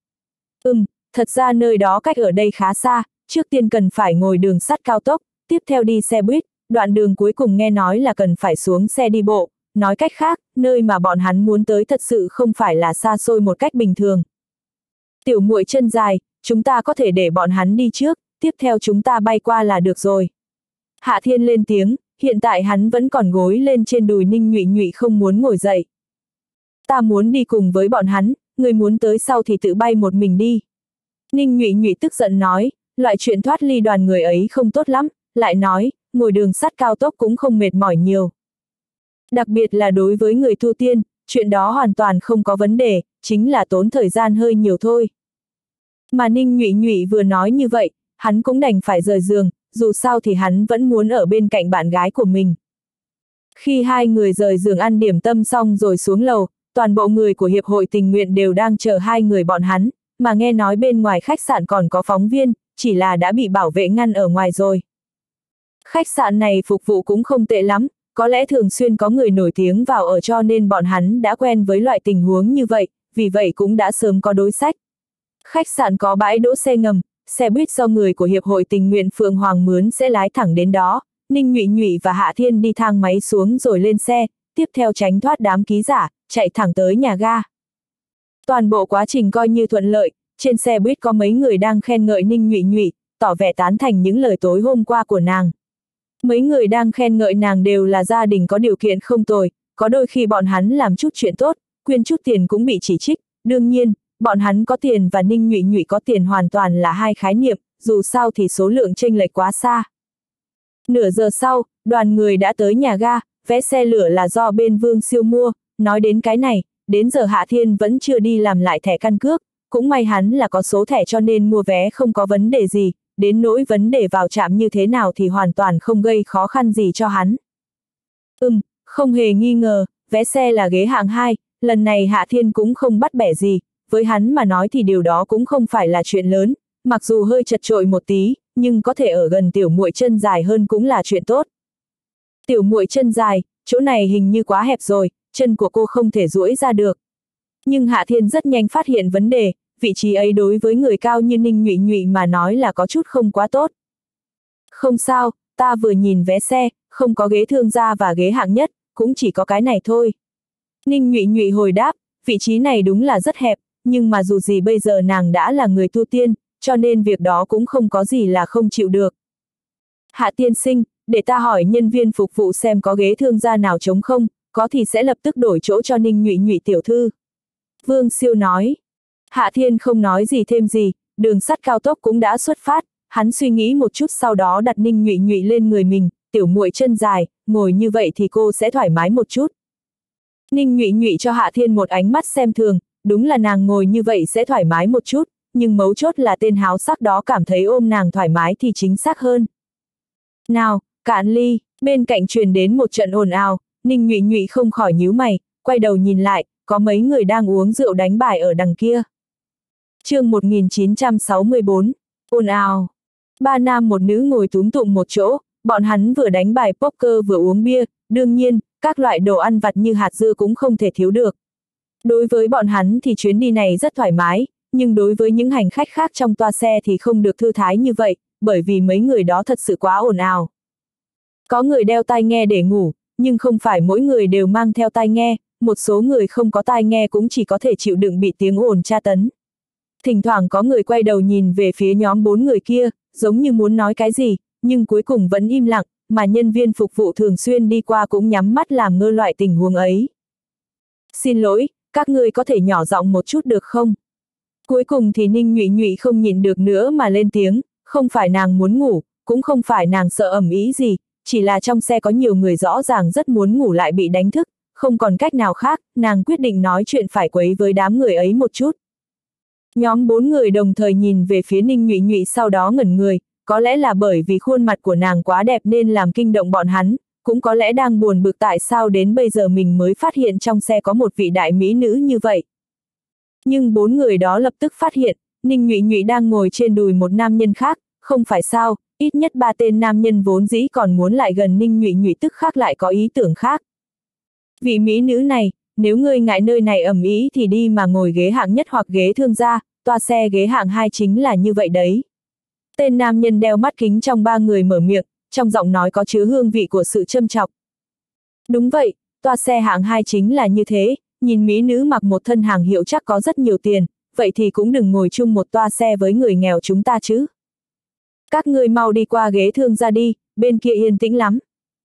Thật ra nơi đó cách ở đây khá xa, trước tiên cần phải ngồi đường sắt cao tốc, tiếp theo đi xe buýt, đoạn đường cuối cùng nghe nói là cần phải xuống xe đi bộ, nói cách khác, nơi mà bọn hắn muốn tới thật sự không phải là xa xôi một cách bình thường. Tiểu muội chân dài, chúng ta có thể để bọn hắn đi trước, tiếp theo chúng ta bay qua là được rồi. Hạ Thiên lên tiếng, hiện tại hắn vẫn còn gối lên trên đùi Ninh Nhụy Nhụy không muốn ngồi dậy. Ta muốn đi cùng với bọn hắn, người muốn tới sau thì tự bay một mình đi. Ninh Nhụy Nhụy tức giận nói, loại chuyện thoát ly đoàn người ấy không tốt lắm, lại nói, ngồi đường sắt cao tốc cũng không mệt mỏi nhiều. Đặc biệt là đối với người tu tiên, chuyện đó hoàn toàn không có vấn đề, chính là tốn thời gian hơi nhiều thôi. Mà Ninh Nhụy Nhụy vừa nói như vậy, hắn cũng đành phải rời giường, dù sao thì hắn vẫn muốn ở bên cạnh bạn gái của mình. Khi hai người rời giường ăn điểm tâm xong rồi xuống lầu, toàn bộ người của Hiệp hội tình nguyện đều đang chờ hai người bọn hắn, mà nghe nói bên ngoài khách sạn còn có phóng viên, chỉ là đã bị bảo vệ ngăn ở ngoài rồi. Khách sạn này phục vụ cũng không tệ lắm, có lẽ thường xuyên có người nổi tiếng vào ở cho nên bọn hắn đã quen với loại tình huống như vậy, vì vậy cũng đã sớm có đối sách. Khách sạn có bãi đỗ xe ngầm, xe buýt do người của Hiệp hội Tình nguyện Phượng Hoàng mướn sẽ lái thẳng đến đó, Ninh Nhụy Nhụy và Hạ Thiên đi thang máy xuống rồi lên xe, tiếp theo tránh thoát đám ký giả, chạy thẳng tới nhà ga. Toàn bộ quá trình coi như thuận lợi, trên xe buýt có mấy người đang khen ngợi Ninh Nhụy Nhụy, tỏ vẻ tán thành những lời tối hôm qua của nàng. Mấy người đang khen ngợi nàng đều là gia đình có điều kiện không tồi, có đôi khi bọn hắn làm chút chuyện tốt, quyên chút tiền cũng bị chỉ trích, đương nhiên, bọn hắn có tiền và Ninh Nhụy Nhụy có tiền hoàn toàn là hai khái niệm, dù sao thì số lượng chênh lệch quá xa. Nửa giờ sau, đoàn người đã tới nhà ga, vé xe lửa là do bên Vương Siêu mua, nói đến cái này, đến giờ Hạ Thiên vẫn chưa đi làm lại thẻ căn cước, cũng may hắn là có số thẻ cho nên mua vé không có vấn đề gì, đến nỗi vấn đề vào trạm như thế nào thì hoàn toàn không gây khó khăn gì cho hắn. Không hề nghi ngờ, vé xe là ghế hạng 2, lần này Hạ Thiên cũng không bắt bẻ gì, với hắn mà nói thì điều đó cũng không phải là chuyện lớn, mặc dù hơi chật chội một tí, nhưng có thể ở gần tiểu muội chân dài hơn cũng là chuyện tốt. Tiểu muội chân dài, chỗ này hình như quá hẹp rồi, chân của cô không thể duỗi ra được. Nhưng Hạ Thiên rất nhanh phát hiện vấn đề, vị trí ấy đối với người cao như Ninh Nhụy Nhụy mà nói là có chút không quá tốt. Không sao, ta vừa nhìn vé xe, không có ghế thương gia và ghế hạng nhất, cũng chỉ có cái này thôi. Ninh Nhụy Nhụy hồi đáp, vị trí này đúng là rất hẹp, nhưng mà dù gì bây giờ nàng đã là người tu tiên, cho nên việc đó cũng không có gì là không chịu được. Hạ tiên sinh, để ta hỏi nhân viên phục vụ xem có ghế thương gia nào trống không, có thì sẽ lập tức đổi chỗ cho Ninh Nhụy Nhụy tiểu thư. Vương Siêu nói. Hạ Thiên không nói gì thêm gì, đường sắt cao tốc cũng đã xuất phát, hắn suy nghĩ một chút sau đó đặt Ninh Nhụy Nhụy lên người mình, tiểu muội chân dài, ngồi như vậy thì cô sẽ thoải mái một chút. Ninh Nhụy Nhụy cho Hạ Thiên một ánh mắt xem thường, đúng là nàng ngồi như vậy sẽ thoải mái một chút, nhưng mấu chốt là tên háo sắc đó cảm thấy ôm nàng thoải mái thì chính xác hơn. Nào, cạn ly, bên cạnh truyền đến một trận ồn ào, Ninh Nhụy Nhụy không khỏi nhíu mày, quay đầu nhìn lại, có mấy người đang uống rượu đánh bài ở đằng kia. Chương 1964, ồn ào. Ba nam một nữ ngồi túm tụm một chỗ, bọn hắn vừa đánh bài poker vừa uống bia, đương nhiên, các loại đồ ăn vặt như hạt dưa cũng không thể thiếu được. Đối với bọn hắn thì chuyến đi này rất thoải mái, nhưng đối với những hành khách khác trong toa xe thì không được thư thái như vậy, bởi vì mấy người đó thật sự quá ồn ào. Có người đeo tai nghe để ngủ, nhưng không phải mỗi người đều mang theo tai nghe, một số người không có tai nghe cũng chỉ có thể chịu đựng bị tiếng ồn tra tấn. Thỉnh thoảng có người quay đầu nhìn về phía nhóm 4 người kia, giống như muốn nói cái gì, nhưng cuối cùng vẫn im lặng, mà nhân viên phục vụ thường xuyên đi qua cũng nhắm mắt làm ngơ loại tình huống ấy. Xin lỗi, các ngươi có thể nhỏ giọng một chút được không? Cuối cùng thì Ninh Nhụy Nhụy không nhịn được nữa mà lên tiếng, không phải nàng muốn ngủ, cũng không phải nàng sợ ầm ĩ gì, chỉ là trong xe có nhiều người rõ ràng rất muốn ngủ lại bị đánh thức, không còn cách nào khác, nàng quyết định nói chuyện phải quấy với đám người ấy một chút. Nhóm 4 người đồng thời nhìn về phía Ninh Nhụy Nhụy sau đó ngẩn người, có lẽ là bởi vì khuôn mặt của nàng quá đẹp nên làm kinh động bọn hắn, cũng có lẽ đang buồn bực tại sao đến bây giờ mình mới phát hiện trong xe có một vị đại mỹ nữ như vậy. Nhưng 4 người đó lập tức phát hiện, Ninh Nhụy Nhụy đang ngồi trên đùi một nam nhân khác, không phải sao, ít nhất 3 tên nam nhân vốn dĩ còn muốn lại gần Ninh Nhụy Nhụy tức khắc lại có ý tưởng khác. Vị mỹ nữ này, nếu ngươi ngại nơi này ầm ĩ thì đi mà ngồi ghế hạng nhất hoặc ghế thương gia, toa xe ghế hạng 2 chính là như vậy đấy. Tên nam nhân đeo mắt kính trong 3 người mở miệng, trong giọng nói có chứa hương vị của sự châm chọc. Đúng vậy, toa xe hạng 2 chính là như thế, nhìn mỹ nữ mặc một thân hàng hiệu chắc có rất nhiều tiền, vậy thì cũng đừng ngồi chung một toa xe với người nghèo chúng ta chứ. Các ngươi mau đi qua ghế thương gia đi, bên kia yên tĩnh lắm.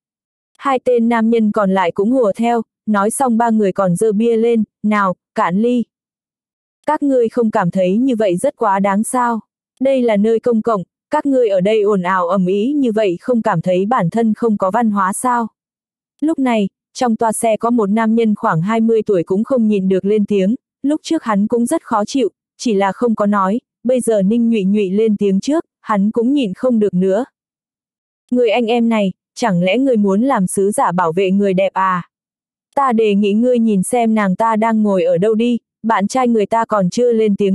2 tên nam nhân còn lại cũng hùa theo, nói xong 3 người còn giơ bia lên, nào, cạn ly. Các ngươi không cảm thấy như vậy rất quá đáng sao? Đây là nơi công cộng, các ngươi ở đây ồn ào ầm ĩ như vậy không cảm thấy bản thân không có văn hóa sao? Lúc này, trong toa xe có một nam nhân khoảng 20 tuổi cũng không nhịn được lên tiếng, lúc trước hắn cũng rất khó chịu, chỉ là không có nói, bây giờ Ninh Nhụy Nhụy lên tiếng trước, hắn cũng nhịn không được nữa. Người anh em này, chẳng lẽ người muốn làm sứ giả bảo vệ người đẹp à? Ta đề nghị ngươi nhìn xem nàng ta đang ngồi ở đâu đi, bạn trai người ta còn chưa lên tiếng đâu,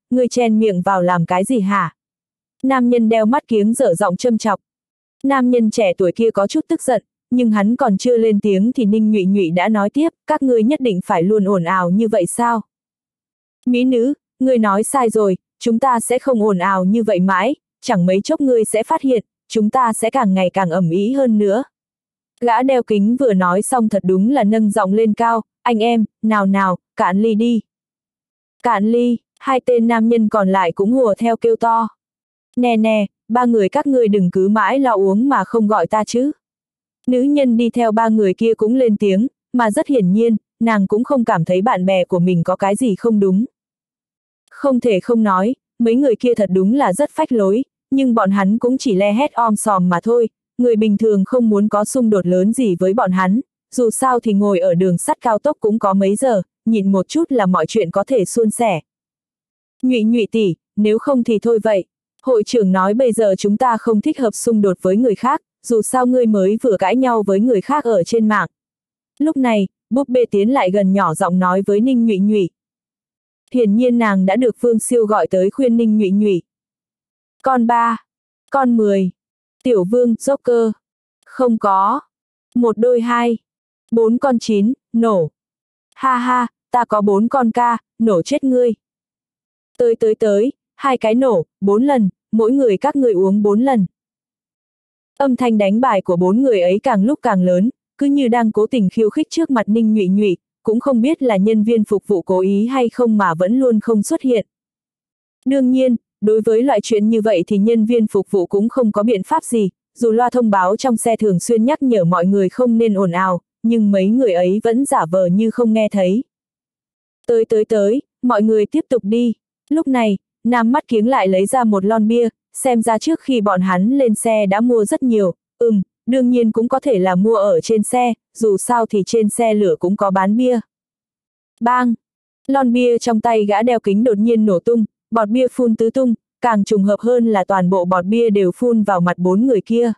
ngươi chen miệng vào làm cái gì hả? Nam nhân đeo mắt kiếng dở giọng châm chọc. Nam nhân trẻ tuổi kia có chút tức giận, nhưng hắn còn chưa lên tiếng thì Ninh Nhụy Nhụy đã nói tiếp, các ngươi nhất định phải luôn ồn ào như vậy sao? Mỹ nữ, ngươi nói sai rồi, chúng ta sẽ không ồn ào như vậy mãi, chẳng mấy chốc ngươi sẽ phát hiện, chúng ta sẽ càng ngày càng ầm ĩ hơn nữa. Gã đeo kính vừa nói xong thật đúng là nâng giọng lên cao, anh em, nào nào, cạn ly đi. Cạn ly, hai tên nam nhân còn lại cũng hùa theo kêu to. Nè nè, ba người các ngươi đừng cứ mãi lo uống mà không gọi ta chứ. Nữ nhân đi theo ba người kia cũng lên tiếng, mà rất hiển nhiên, nàng cũng không cảm thấy bạn bè của mình có cái gì không đúng. Không thể không nói, mấy người kia thật đúng là rất phách lối, nhưng bọn hắn cũng chỉ le hét om sòm mà thôi, người bình thường không muốn có xung đột lớn gì với bọn hắn, dù sao thì ngồi ở đường sắt cao tốc cũng có mấy giờ, nhịn một chút là mọi chuyện có thể suôn sẻ. Nhụy Nhụy tỷ, nếu không thì thôi vậy. Hội trưởng nói bây giờ chúng ta không thích hợp xung đột với người khác, dù sao ngươi mới vừa cãi nhau với người khác ở trên mạng. Lúc này, búp bê tiến lại gần nhỏ giọng nói với Ninh Nhụy Nhụy. Hiển nhiên nàng đã được Vương Siêu gọi tới khuyên Ninh Nhụy Nhụy. Con 3, con 10, Tiểu Vương, Joker. Không có. Một đôi 2, 4 con 9, nổ. Ha ha, ta có 4 con ca, nổ chết ngươi. Tới, 2 cái nổ, 4 lần, mỗi người các ngươi uống 4 lần. Âm thanh đánh bài của 4 người ấy càng lúc càng lớn, cứ như đang cố tình khiêu khích trước mặt Ninh Nhụy Nhụy, cũng không biết là nhân viên phục vụ cố ý hay không mà vẫn luôn không xuất hiện. Đương nhiên, đối với loại chuyện như vậy thì nhân viên phục vụ cũng không có biện pháp gì, dù loa thông báo trong xe thường xuyên nhắc nhở mọi người không nên ồn ào, nhưng mấy người ấy vẫn giả vờ như không nghe thấy. Tới, mọi người tiếp tục đi. Lúc này, nam mắt kiếng lại lấy ra một lon bia, xem ra trước khi bọn hắn lên xe đã mua rất nhiều, đương nhiên cũng có thể là mua ở trên xe, dù sao thì trên xe lửa cũng có bán bia. Bang! Lon bia trong tay gã đeo kính đột nhiên nổ tung, bọt bia phun tứ tung, càng trùng hợp hơn là toàn bộ bọt bia đều phun vào mặt 4 người kia.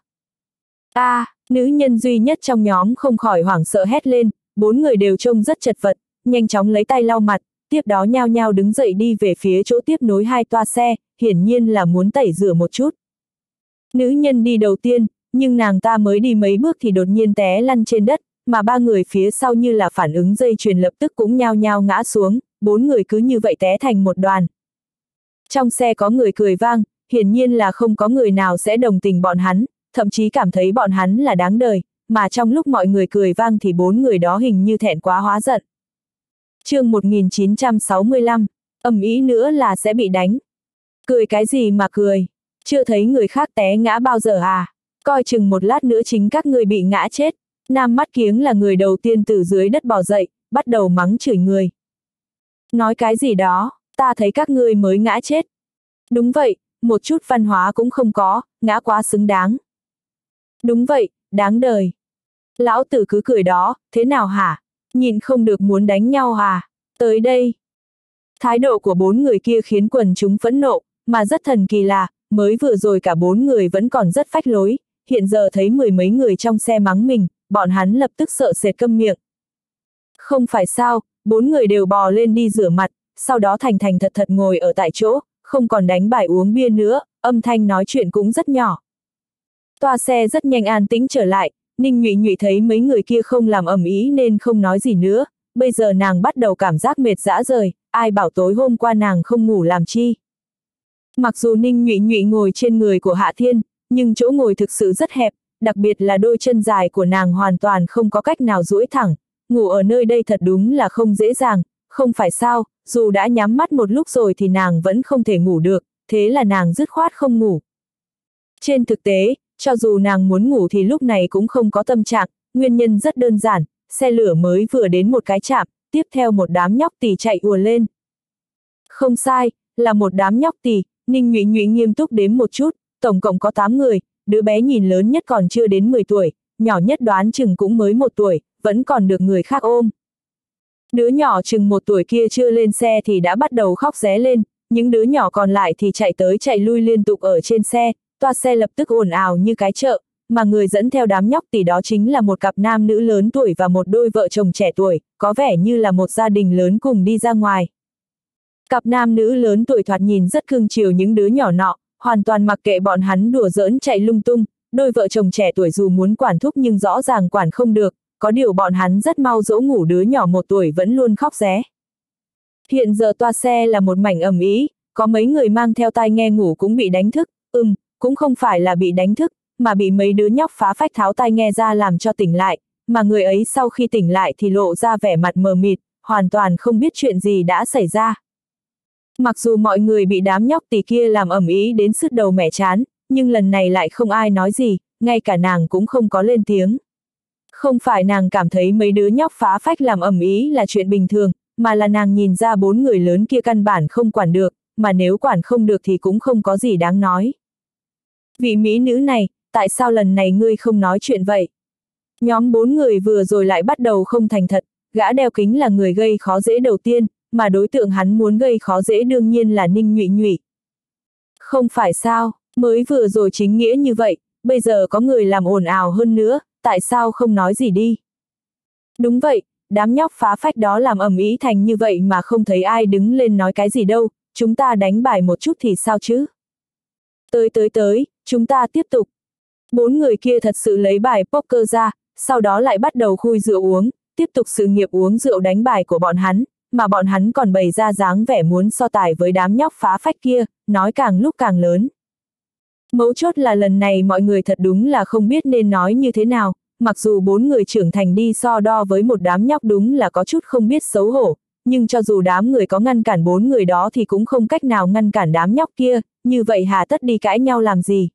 Nữ nhân duy nhất trong nhóm không khỏi hoảng sợ hét lên, 4 người đều trông rất chật vật, nhanh chóng lấy tay lau mặt, tiếp đó nhao nhao đứng dậy đi về phía chỗ tiếp nối 2 toa xe, hiển nhiên là muốn tẩy rửa một chút. Nữ nhân đi đầu tiên, nhưng nàng ta mới đi mấy bước thì đột nhiên té lăn trên đất, mà 3 người phía sau như là phản ứng dây chuyền lập tức cũng nhao nhao ngã xuống, 4 người cứ như vậy té thành một đoàn. Trong xe có người cười vang, hiển nhiên là không có người nào sẽ đồng tình bọn hắn, thậm chí cảm thấy bọn hắn là đáng đời, mà trong lúc mọi người cười vang thì 4 người đó hình như thẹn quá hóa giận. Chương 1965, ầm ĩ nữa là sẽ bị đánh. Cười cái gì mà cười, chưa thấy người khác té ngã bao giờ à, coi chừng một lát nữa chính các ngươi bị ngã chết. Nam mắt kiếng là người đầu tiên từ dưới đất bò dậy, bắt đầu mắng chửi người. Nói cái gì đó, ta thấy các ngươi mới ngã chết. Đúng vậy, một chút văn hóa cũng không có, ngã quá xứng đáng. Đúng vậy, đáng đời. Lão tử cứ cười đó, thế nào hả? Nhìn không được muốn đánh nhau à? Tới đây. Thái độ của 4 người kia khiến quần chúng phẫn nộ, mà rất thần kỳ là, mới vừa rồi cả 4 người vẫn còn rất phách lối, hiện giờ thấy 10 mấy người trong xe mắng mình, bọn hắn lập tức sợ sệt câm miệng. Không phải sao, 4 người đều bò lên đi rửa mặt, sau đó thành thành thật thật ngồi ở tại chỗ, không còn đánh bài uống bia nữa, âm thanh nói chuyện cũng rất nhỏ. Toa xe rất nhanh an tĩnh trở lại, Ninh Nhụy Nhụy thấy mấy người kia không làm ầm ĩ nên không nói gì nữa, bây giờ nàng bắt đầu cảm giác mệt rã rời, ai bảo tối hôm qua nàng không ngủ làm chi. Mặc dù Ninh Nhụy Nhụy ngồi trên người của Hạ Thiên, nhưng chỗ ngồi thực sự rất hẹp, đặc biệt là đôi chân dài của nàng hoàn toàn không có cách nào duỗi thẳng, ngủ ở nơi đây thật đúng là không dễ dàng, không phải sao, dù đã nhắm mắt một lúc rồi thì nàng vẫn không thể ngủ được, thế là nàng dứt khoát không ngủ. Trên thực tế, cho dù nàng muốn ngủ thì lúc này cũng không có tâm trạng, nguyên nhân rất đơn giản, xe lửa mới vừa đến một cái trạm, tiếp theo một đám nhóc tỳ chạy ùa lên. Không sai, là một đám nhóc tỳ, Ninh Nhụy Nhụy nghiêm túc đếm một chút, tổng cộng có 8 người, đứa bé nhìn lớn nhất còn chưa đến 10 tuổi, nhỏ nhất đoán chừng cũng mới 1 tuổi, vẫn còn được người khác ôm. Đứa nhỏ chừng 1 tuổi kia chưa lên xe thì đã bắt đầu khóc ré lên, những đứa nhỏ còn lại thì chạy tới chạy lui liên tục ở trên xe, toa xe lập tức ồn ào như cái chợ, mà người dẫn theo đám nhóc tỳ đó chính là một cặp nam nữ lớn tuổi và một đôi vợ chồng trẻ tuổi, có vẻ như là một gia đình lớn cùng đi ra ngoài. Cặp nam nữ lớn tuổi thoạt nhìn rất cưng chiều những đứa nhỏ nọ, hoàn toàn mặc kệ bọn hắn đùa giỡn chạy lung tung, đôi vợ chồng trẻ tuổi dù muốn quản thúc nhưng rõ ràng quản không được, có điều bọn hắn rất mau dỗ ngủ đứa nhỏ 1 tuổi vẫn luôn khóc ré. Hiện giờ toa xe là một mảnh ầm ĩ, có mấy người mang theo tai nghe ngủ cũng bị đánh thức, cũng không phải là bị đánh thức, mà bị mấy đứa nhóc phá phách tháo tai nghe ra làm cho tỉnh lại, mà người ấy sau khi tỉnh lại thì lộ ra vẻ mặt mờ mịt, hoàn toàn không biết chuyện gì đã xảy ra. Mặc dù mọi người bị đám nhóc tỳ kia làm ầm ĩ đến sứt đầu mẻ chán, nhưng lần này lại không ai nói gì, ngay cả nàng cũng không có lên tiếng. Không phải nàng cảm thấy mấy đứa nhóc phá phách làm ầm ĩ là chuyện bình thường, mà là nàng nhìn ra 4 người lớn kia căn bản không quản được, mà nếu quản không được thì cũng không có gì đáng nói. Vị mỹ nữ này, tại sao lần này ngươi không nói chuyện vậy? Nhóm 4 người vừa rồi lại bắt đầu không thành thật, gã đeo kính là người gây khó dễ đầu tiên, mà đối tượng hắn muốn gây khó dễ đương nhiên là Ninh Nhụy Nhụy. Không phải sao, mới vừa rồi chính nghĩa như vậy, bây giờ có người làm ồn ào hơn nữa, tại sao không nói gì đi? Đúng vậy, đám nhóc phá phách đó làm ầm ĩ thành như vậy mà không thấy ai đứng lên nói cái gì đâu, chúng ta đánh bài một chút thì sao chứ? Tới, chúng ta tiếp tục. 4 người kia thật sự lấy bài poker ra, sau đó lại bắt đầu khui rượu uống, tiếp tục sự nghiệp uống rượu đánh bài của bọn hắn, mà bọn hắn còn bày ra dáng vẻ muốn so tài với đám nhóc phá phách kia, nói càng lúc càng lớn. Mấu chốt là lần này mọi người thật đúng là không biết nên nói như thế nào, mặc dù 4 người trưởng thành đi so đo với một đám nhóc đúng là có chút không biết xấu hổ, nhưng cho dù đám người có ngăn cản 4 người đó thì cũng không cách nào ngăn cản đám nhóc kia, như vậy hà tất đi cãi nhau làm gì.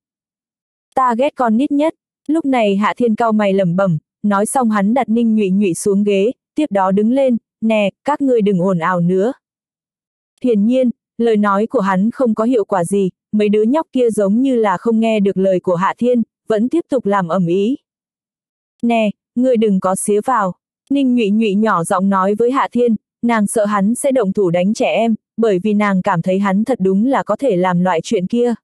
Ta ghét con nít nhất, lúc này Hạ Thiên cau mày lẩm bẩm, nói xong hắn đặt Ninh Nhụy Nhụy xuống ghế, tiếp đó đứng lên, nè, các ngươi đừng ồn ào nữa. Hiển nhiên, lời nói của hắn không có hiệu quả gì, mấy đứa nhóc kia giống như là không nghe được lời của Hạ Thiên, vẫn tiếp tục làm ầm ĩ. Nè, ngươi đừng có xía vào. Ninh Nhụy Nhụy nhỏ giọng nói với Hạ Thiên, nàng sợ hắn sẽ động thủ đánh trẻ em, bởi vì nàng cảm thấy hắn thật đúng là có thể làm loại chuyện kia.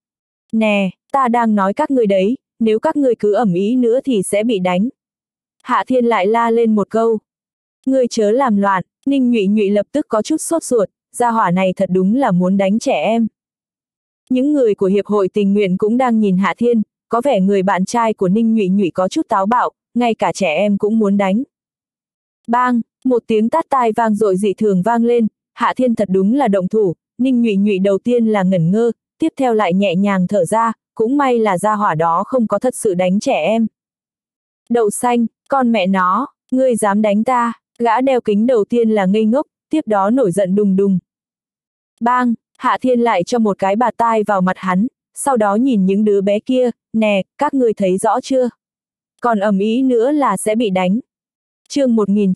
Nè, ta đang nói các ngươi đấy, nếu các ngươi cứ ầm ĩ nữa thì sẽ bị đánh. Hạ Thiên lại la lên một câu. Ngươi chớ làm loạn, Ninh Nhụy Nhụy lập tức có chút sốt ruột, gia hỏa này thật đúng là muốn đánh trẻ em. Những người của Hiệp hội Tình nguyện cũng đang nhìn Hạ Thiên, có vẻ người bạn trai của Ninh Nhụy Nhụy có chút táo bạo, ngay cả trẻ em cũng muốn đánh. Bang, một tiếng tát tai vang dội dị thường vang lên, Hạ Thiên thật đúng là động thủ, Ninh Nhụy Nhụy đầu tiên là ngẩn ngơ, tiếp theo lại nhẹ nhàng thở ra, cũng may là gia hỏa đó không có thật sự đánh trẻ em. Đậu xanh, con mẹ nó, ngươi dám đánh ta, gã đeo kính đầu tiên là ngây ngốc, tiếp đó nổi giận đùng đùng. Bang, Hạ Thiên lại cho một cái bạt tai vào mặt hắn, sau đó nhìn những đứa bé kia, nè, các ngươi thấy rõ chưa? Còn ầm ĩ nữa là sẽ bị đánh. Chương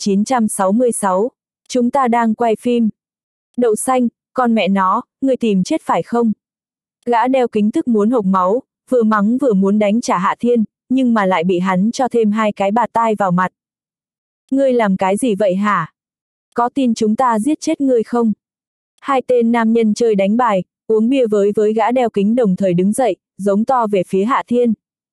1966, chúng ta đang quay phim. Đậu xanh, con mẹ nó, ngươi tìm chết phải không? Gã đeo kính tức muốn hộc máu, vừa mắng vừa muốn đánh trả Hạ Thiên, nhưng mà lại bị hắn cho thêm 2 cái bạt tai vào mặt. Ngươi làm cái gì vậy hả? Có tin chúng ta giết chết ngươi không? 2 tên nam nhân chơi đánh bài, uống bia với gã đeo kính đồng thời đứng dậy, giống to về phía Hạ Thiên.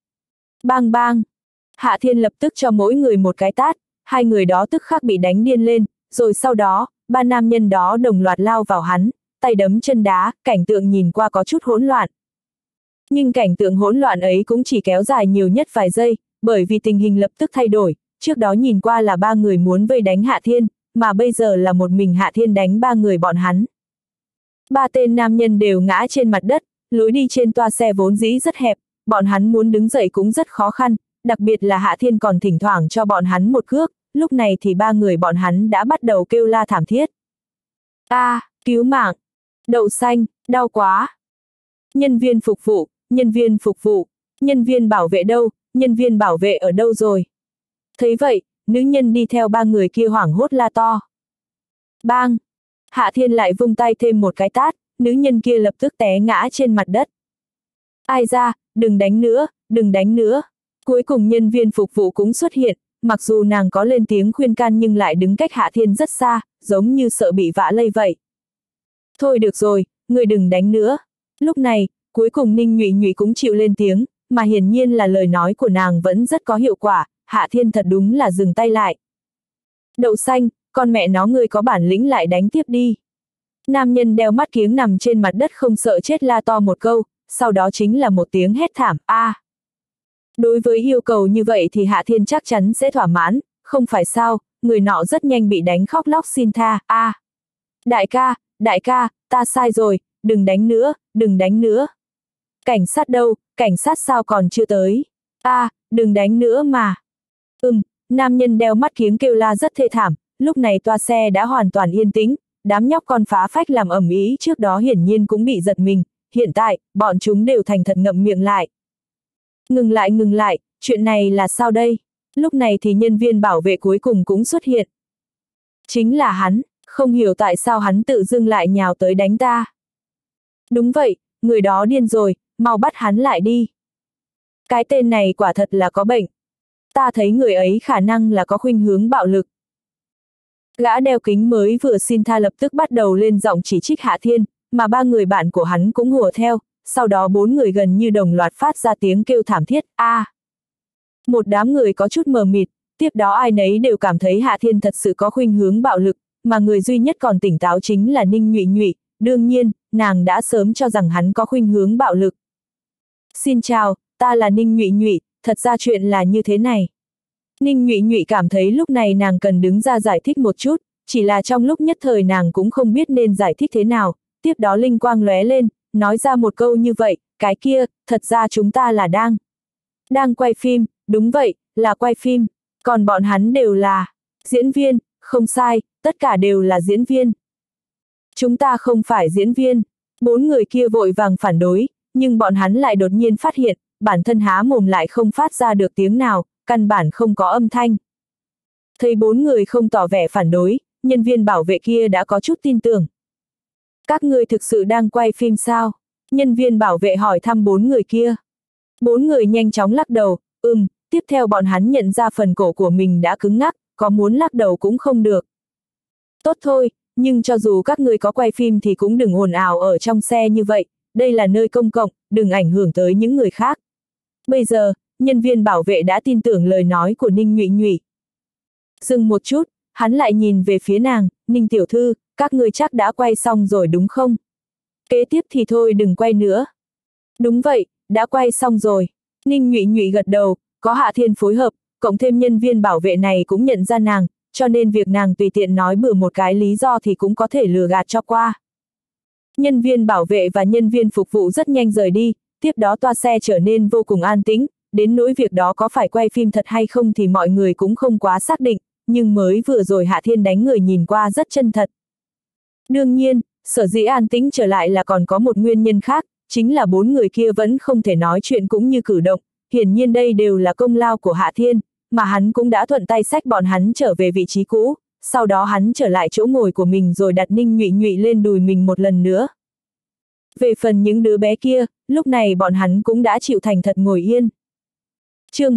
Bang bang! Hạ Thiên lập tức cho mỗi người một cái tát, 2 người đó tức khắc bị đánh điên lên, rồi sau đó, 3 nam nhân đó đồng loạt lao vào hắn, tay đấm chân đá, cảnh tượng nhìn qua có chút hỗn loạn. Nhưng cảnh tượng hỗn loạn ấy cũng chỉ kéo dài nhiều nhất vài giây, bởi vì tình hình lập tức thay đổi, trước đó nhìn qua là 3 người muốn vây đánh Hạ Thiên, mà bây giờ là một mình Hạ Thiên đánh 3 người bọn hắn. 3 tên nam nhân đều ngã trên mặt đất, lối đi trên toa xe vốn dĩ rất hẹp, bọn hắn muốn đứng dậy cũng rất khó khăn, đặc biệt là Hạ Thiên còn thỉnh thoảng cho bọn hắn một cước, lúc này thì 3 người bọn hắn đã bắt đầu kêu la thảm thiết. Cứu mạng! Đậu xanh, đau quá! Nhân viên phục vụ, nhân viên phục vụ, nhân viên bảo vệ đâu, nhân viên bảo vệ ở đâu rồi? Thấy vậy, nữ nhân đi theo 3 người kia hoảng hốt la to. Bang! Hạ Thiên lại vung tay thêm một cái tát, nữ nhân kia lập tức té ngã trên mặt đất. Ai ra, đừng đánh nữa, đừng đánh nữa. Cuối cùng nhân viên phục vụ cũng xuất hiện, mặc dù nàng có lên tiếng khuyên can nhưng lại đứng cách Hạ Thiên rất xa, giống như sợ bị vạ lây vậy. Thôi được rồi, người đừng đánh nữa. Lúc này, cuối cùng Ninh Nhụy Nhụy cũng chịu lên tiếng, mà hiển nhiên là lời nói của nàng vẫn rất có hiệu quả, Hạ Thiên thật đúng là dừng tay lại. Đậu xanh, con mẹ nó ngươi có bản lĩnh lại đánh tiếp đi. Nam nhân đeo mắt kiếng nằm trên mặt đất không sợ chết la to một câu, sau đó chính là một tiếng hét thảm, a. Đối với yêu cầu như vậy thì Hạ Thiên chắc chắn sẽ thỏa mãn, không phải sao, người nọ rất nhanh bị đánh khóc lóc xin tha, a. Đại ca, ta sai rồi, đừng đánh nữa, đừng đánh nữa. Cảnh sát đâu, cảnh sát sao còn chưa tới? A, đừng đánh nữa mà. Nam nhân đeo mắt kiếng kêu la rất thê thảm, lúc này toa xe đã hoàn toàn yên tĩnh, đám nhóc con phá phách làm ầm ĩ trước đó hiển nhiên cũng bị giật mình, hiện tại, bọn chúng đều thành thật ngậm miệng lại. Ngừng lại, chuyện này là sao đây? Lúc này thì nhân viên bảo vệ cuối cùng cũng xuất hiện. Chính là hắn, không hiểu tại sao hắn tự dưng lại nhào tới đánh ta. Đúng vậy, người đó điên rồi, mau bắt hắn lại đi. Cái tên này quả thật là có bệnh. Ta thấy người ấy khả năng là có khuynh hướng bạo lực. Gã đeo kính mới vừa xin tha lập tức bắt đầu lên giọng chỉ trích Hạ Thiên, mà ba người bạn của hắn cũng hùa theo, sau đó bốn người gần như đồng loạt phát ra tiếng kêu thảm thiết, a. Một đám người có chút mờ mịt, tiếp đó ai nấy đều cảm thấy Hạ Thiên thật sự có khuynh hướng bạo lực, mà người duy nhất còn tỉnh táo chính là Ninh Nhụy Nhụy, đương nhiên, nàng đã sớm cho rằng hắn có khuynh hướng bạo lực. Xin chào, ta là Ninh Nhụy Nhụy, thật ra chuyện là như thế này. Ninh Nhụy Nhụy cảm thấy lúc này nàng cần đứng ra giải thích một chút, chỉ là trong lúc nhất thời nàng cũng không biết nên giải thích thế nào, tiếp đó linh quang lóe lên, nói ra một câu như vậy, cái kia, thật ra chúng ta là đang quay phim, đúng vậy, là quay phim, còn bọn hắn đều là diễn viên, không sai, tất cả đều là diễn viên. Chúng ta không phải diễn viên, bốn người kia vội vàng phản đối, nhưng bọn hắn lại đột nhiên phát hiện, bản thân há mồm lại không phát ra được tiếng nào, căn bản không có âm thanh. Thấy bốn người không tỏ vẻ phản đối, nhân viên bảo vệ kia đã có chút tin tưởng. Các ngươi thực sự đang quay phim sao? Nhân viên bảo vệ hỏi thăm bốn người kia. Bốn người nhanh chóng lắc đầu, tiếp theo bọn hắn nhận ra phần cổ của mình đã cứng ngắc, có muốn lắc đầu cũng không được. Tốt thôi, nhưng cho dù các ngươi có quay phim thì cũng đừng ồn ào ở trong xe như vậy, đây là nơi công cộng, đừng ảnh hưởng tới những người khác. Bây giờ, nhân viên bảo vệ đã tin tưởng lời nói của Ninh Nhụy Nhụy. Dừng một chút, hắn lại nhìn về phía nàng, Ninh tiểu thư, các ngươi chắc đã quay xong rồi đúng không? Kế tiếp thì thôi đừng quay nữa. Đúng vậy, đã quay xong rồi. Ninh Nhụy Nhụy gật đầu, có Hạ Thiên phối hợp, cộng thêm nhân viên bảo vệ này cũng nhận ra nàng, cho nên việc nàng tùy tiện nói bừa một cái lý do thì cũng có thể lừa gạt cho qua. Nhân viên bảo vệ và nhân viên phục vụ rất nhanh rời đi, tiếp đó toa xe trở nên vô cùng an tĩnh, đến nỗi việc đó có phải quay phim thật hay không thì mọi người cũng không quá xác định, nhưng mới vừa rồi Hạ Thiên đánh người nhìn qua rất chân thật. Đương nhiên, sở dĩ an tĩnh trở lại là còn có một nguyên nhân khác, chính là bốn người kia vẫn không thể nói chuyện cũng như cử động, hiển nhiên đây đều là công lao của Hạ Thiên, mà hắn cũng đã thuận tay xách bọn hắn trở về vị trí cũ, sau đó hắn trở lại chỗ ngồi của mình rồi đặt Ninh Nhụy Nhụy lên đùi mình một lần nữa. Về phần những đứa bé kia, lúc này bọn hắn cũng đã chịu thành thật ngồi yên. Chương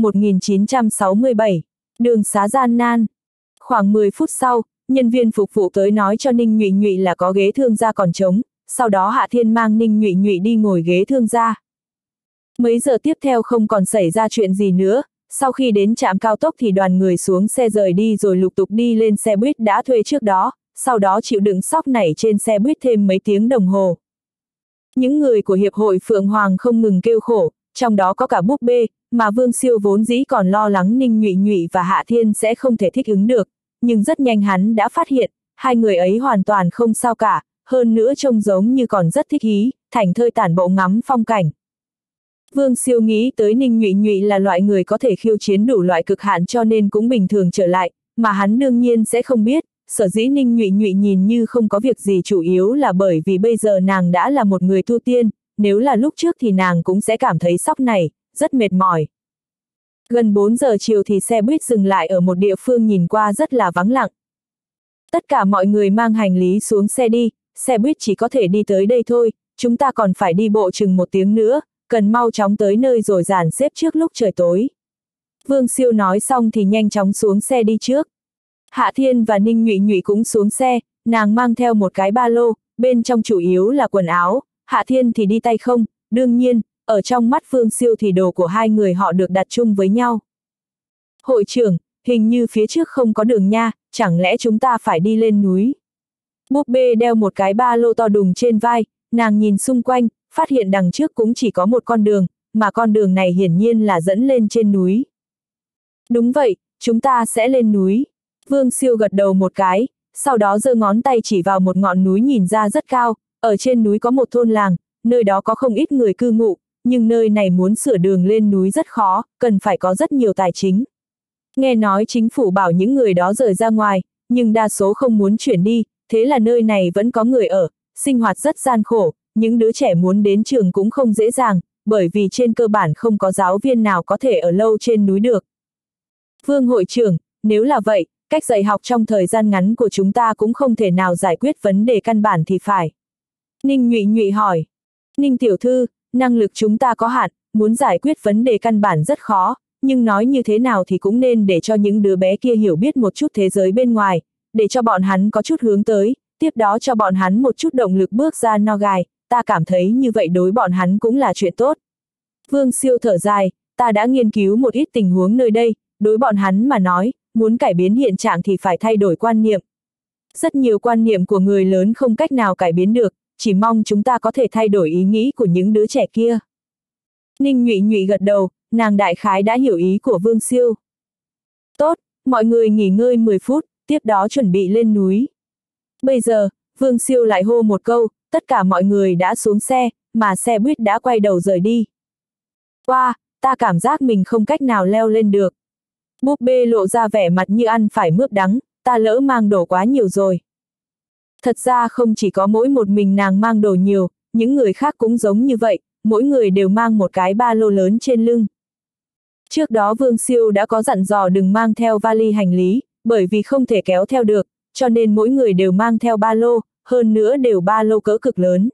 1967, đường xá gian nan. Khoảng 10 phút sau, nhân viên phục vụ tới nói cho Ninh Nhụy Nhụy là có ghế thương gia còn trống, sau đó Hạ Thiên mang Ninh Nhụy Nhụy đi ngồi ghế thương gia. Mấy giờ tiếp theo không còn xảy ra chuyện gì nữa, sau khi đến trạm cao tốc thì đoàn người xuống xe rời đi rồi lục tục đi lên xe buýt đã thuê trước đó, sau đó chịu đựng sóc nảy trên xe buýt thêm mấy tiếng đồng hồ. Những người của Hiệp hội Phượng Hoàng không ngừng kêu khổ, trong đó có cả búp bê, mà Vương Siêu vốn dĩ còn lo lắng Ninh Nhụy Nhụy và Hạ Thiên sẽ không thể thích ứng được, nhưng rất nhanh hắn đã phát hiện, hai người ấy hoàn toàn không sao cả, hơn nữa trông giống như còn rất thích ý, thảnh thơi tản bộ ngắm phong cảnh. Vương Siêu nghĩ tới Ninh Nhụy Nhụy là loại người có thể khiêu chiến đủ loại cực hạn cho nên cũng bình thường trở lại, mà hắn đương nhiên sẽ không biết, sở dĩ Ninh Nhụy Nhụy nhìn như không có việc gì chủ yếu là bởi vì bây giờ nàng đã là một người tu tiên, nếu là lúc trước thì nàng cũng sẽ cảm thấy sóc này, rất mệt mỏi. Gần 4 giờ chiều thì xe buýt dừng lại ở một địa phương nhìn qua rất là vắng lặng. Tất cả mọi người mang hành lý xuống xe đi, xe buýt chỉ có thể đi tới đây thôi, chúng ta còn phải đi bộ chừng 1 tiếng nữa, cần mau chóng tới nơi rồi dàn xếp trước lúc trời tối. Vương Siêu nói xong thì nhanh chóng xuống xe đi trước. Hạ Thiên và Ninh Nhụy Nhụy cũng xuống xe, nàng mang theo một cái ba lô, bên trong chủ yếu là quần áo, Hạ Thiên thì đi tay không, đương nhiên, ở trong mắt Vương Siêu thì đồ của hai người họ được đặt chung với nhau. Hội trưởng, hình như phía trước không có đường nha, chẳng lẽ chúng ta phải đi lên núi? Búp bê đeo một cái ba lô to đùng trên vai, nàng nhìn xung quanh, phát hiện đằng trước cũng chỉ có một con đường, mà con đường này hiển nhiên là dẫn lên trên núi. Đúng vậy, chúng ta sẽ lên núi. Vương Siêu gật đầu một cái, sau đó giơ ngón tay chỉ vào một ngọn núi nhìn ra rất cao, ở trên núi có một thôn làng, nơi đó có không ít người cư ngụ, nhưng nơi này muốn sửa đường lên núi rất khó, cần phải có rất nhiều tài chính. Nghe nói chính phủ bảo những người đó rời ra ngoài, nhưng đa số không muốn chuyển đi, thế là nơi này vẫn có người ở, sinh hoạt rất gian khổ, những đứa trẻ muốn đến trường cũng không dễ dàng, bởi vì trên cơ bản không có giáo viên nào có thể ở lâu trên núi được. Vương hội trưởng, nếu là vậy, cách dạy học trong thời gian ngắn của chúng ta cũng không thể nào giải quyết vấn đề căn bản thì phải. Ninh Nhụy Nhụy hỏi. Ninh tiểu thư, năng lực chúng ta có hạn, muốn giải quyết vấn đề căn bản rất khó, nhưng nói như thế nào thì cũng nên để cho những đứa bé kia hiểu biết một chút thế giới bên ngoài, để cho bọn hắn có chút hướng tới, tiếp đó cho bọn hắn một chút động lực bước ra no gài, ta cảm thấy như vậy đối bọn hắn cũng là chuyện tốt. Vương Siêu thở dài, ta đã nghiên cứu một ít tình huống nơi đây, đối bọn hắn mà nói, muốn cải biến hiện trạng thì phải thay đổi quan niệm. Rất nhiều quan niệm của người lớn không cách nào cải biến được, chỉ mong chúng ta có thể thay đổi ý nghĩ của những đứa trẻ kia. Ninh Nhụy Nhụy gật đầu, nàng đại khái đã hiểu ý của Vương Siêu. Tốt, mọi người nghỉ ngơi 10 phút, tiếp đó chuẩn bị lên núi. Bây giờ, Vương Siêu lại hô một câu, tất cả mọi người đã xuống xe, mà xe buýt đã quay đầu rời đi. Wow, ta cảm giác mình không cách nào leo lên được. Búp bê lộ ra vẻ mặt như ăn phải mướp đắng, ta lỡ mang đồ quá nhiều rồi. Thật ra không chỉ có mỗi một mình nàng mang đồ nhiều, những người khác cũng giống như vậy, mỗi người đều mang một cái ba lô lớn trên lưng. Trước đó Vương Siêu đã có dặn dò đừng mang theo vali hành lý, bởi vì không thể kéo theo được, cho nên mỗi người đều mang theo ba lô, hơn nữa đều ba lô cỡ cực lớn.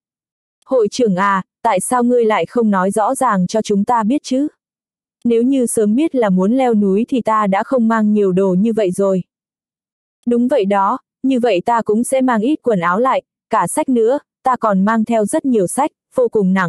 Hội trưởng à, tại sao ngươi lại không nói rõ ràng cho chúng ta biết chứ? Nếu như sớm biết là muốn leo núi thì ta đã không mang nhiều đồ như vậy rồi. Đúng vậy đó, như vậy ta cũng sẽ mang ít quần áo lại, cả sách nữa, ta còn mang theo rất nhiều sách, vô cùng nặng.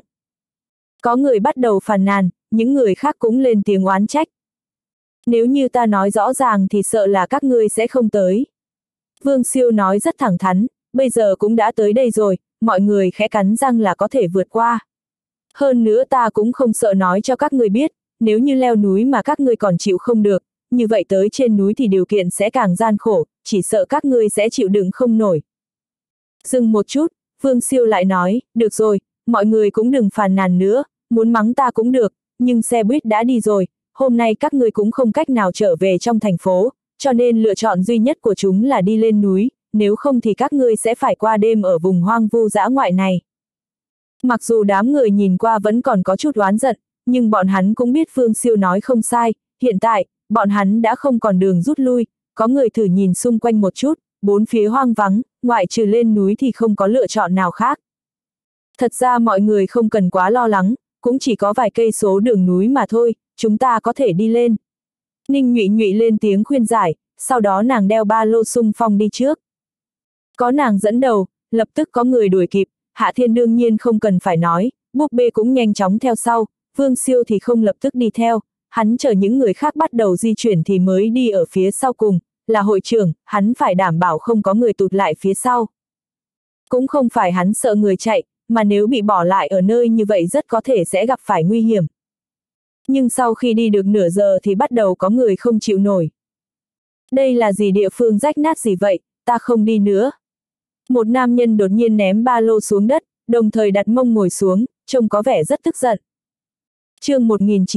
Có người bắt đầu phàn nàn, những người khác cũng lên tiếng oán trách. Nếu như ta nói rõ ràng thì sợ là các ngươi sẽ không tới. Vương Siêu nói rất thẳng thắn, bây giờ cũng đã tới đây rồi, mọi người khẽ cắn răng là có thể vượt qua. Hơn nữa ta cũng không sợ nói cho các ngươi biết, nếu như leo núi mà các ngươi còn chịu không được, như vậy tới trên núi thì điều kiện sẽ càng gian khổ, chỉ sợ các ngươi sẽ chịu đựng không nổi. Dừng một chút, Vương Siêu lại nói, được rồi, mọi người cũng đừng phàn nàn nữa, muốn mắng ta cũng được, nhưng xe buýt đã đi rồi, hôm nay các ngươi cũng không cách nào trở về trong thành phố, cho nên lựa chọn duy nhất của chúng là đi lên núi, nếu không thì các ngươi sẽ phải qua đêm ở vùng hoang vu dã ngoại này. Mặc dù đám người nhìn qua vẫn còn có chút oán giận, nhưng bọn hắn cũng biết Vương Siêu nói không sai, hiện tại, bọn hắn đã không còn đường rút lui, có người thử nhìn xung quanh một chút, bốn phía hoang vắng, ngoại trừ lên núi thì không có lựa chọn nào khác. Thật ra mọi người không cần quá lo lắng, cũng chỉ có vài cây số đường núi mà thôi, chúng ta có thể đi lên. Ninh Nhụy Nhụy lên tiếng khuyên giải, sau đó nàng đeo ba lô xung phong đi trước. Có nàng dẫn đầu, lập tức có người đuổi kịp, Hạ Thiên đương nhiên không cần phải nói, búp bê cũng nhanh chóng theo sau, Vương Siêu thì không lập tức đi theo, hắn chờ những người khác bắt đầu di chuyển thì mới đi ở phía sau cùng, là hội trưởng, hắn phải đảm bảo không có người tụt lại phía sau. Cũng không phải hắn sợ người chạy, mà nếu bị bỏ lại ở nơi như vậy rất có thể sẽ gặp phải nguy hiểm. Nhưng sau khi đi được nửa giờ thì bắt đầu có người không chịu nổi. Đây là gì địa phương rách nát gì vậy, ta không đi nữa. Một nam nhân đột nhiên ném ba lô xuống đất, đồng thời đặt mông ngồi xuống, trông có vẻ rất tức giận. Chương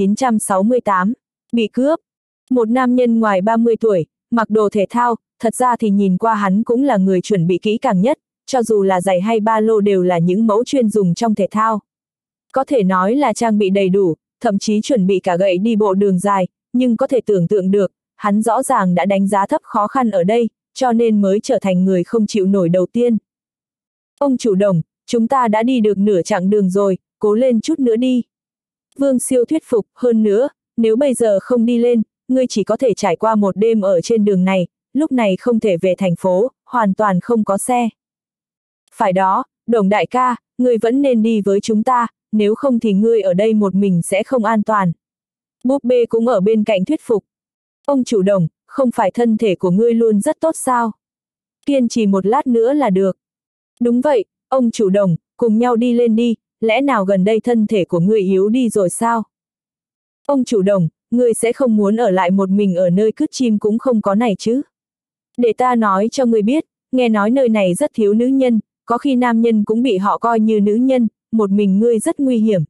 1968, bị cướp. Một nam nhân ngoài 30 tuổi, mặc đồ thể thao, thật ra thì nhìn qua hắn cũng là người chuẩn bị kỹ càng nhất, cho dù là giày hay ba lô đều là những mẫu chuyên dùng trong thể thao. Có thể nói là trang bị đầy đủ, thậm chí chuẩn bị cả gậy đi bộ đường dài, nhưng có thể tưởng tượng được, hắn rõ ràng đã đánh giá thấp khó khăn ở đây, cho nên mới trở thành người không chịu nổi đầu tiên. Ông chủ Đồng, chúng ta đã đi được nửa chặng đường rồi, cố lên chút nữa đi. Vương Siêu thuyết phục, hơn nữa, nếu bây giờ không đi lên, ngươi chỉ có thể trải qua một đêm ở trên đường này, lúc này không thể về thành phố, hoàn toàn không có xe. Phải đó, Đồng đại ca, ngươi vẫn nên đi với chúng ta, nếu không thì ngươi ở đây một mình sẽ không an toàn. Búp bê cũng ở bên cạnh thuyết phục. Ông chủ Đồng, không phải thân thể của ngươi luôn rất tốt sao? Kiên trì một lát nữa là được. Đúng vậy, ông chủ Đồng, cùng nhau đi lên đi, lẽ nào gần đây thân thể của ngươi yếu đi rồi sao? Ông chủ Đồng, ngươi sẽ không muốn ở lại một mình ở nơi cứt chim cũng không có này chứ? Để ta nói cho ngươi biết, nghe nói nơi này rất thiếu nữ nhân, có khi nam nhân cũng bị họ coi như nữ nhân, một mình ngươi rất nguy hiểm.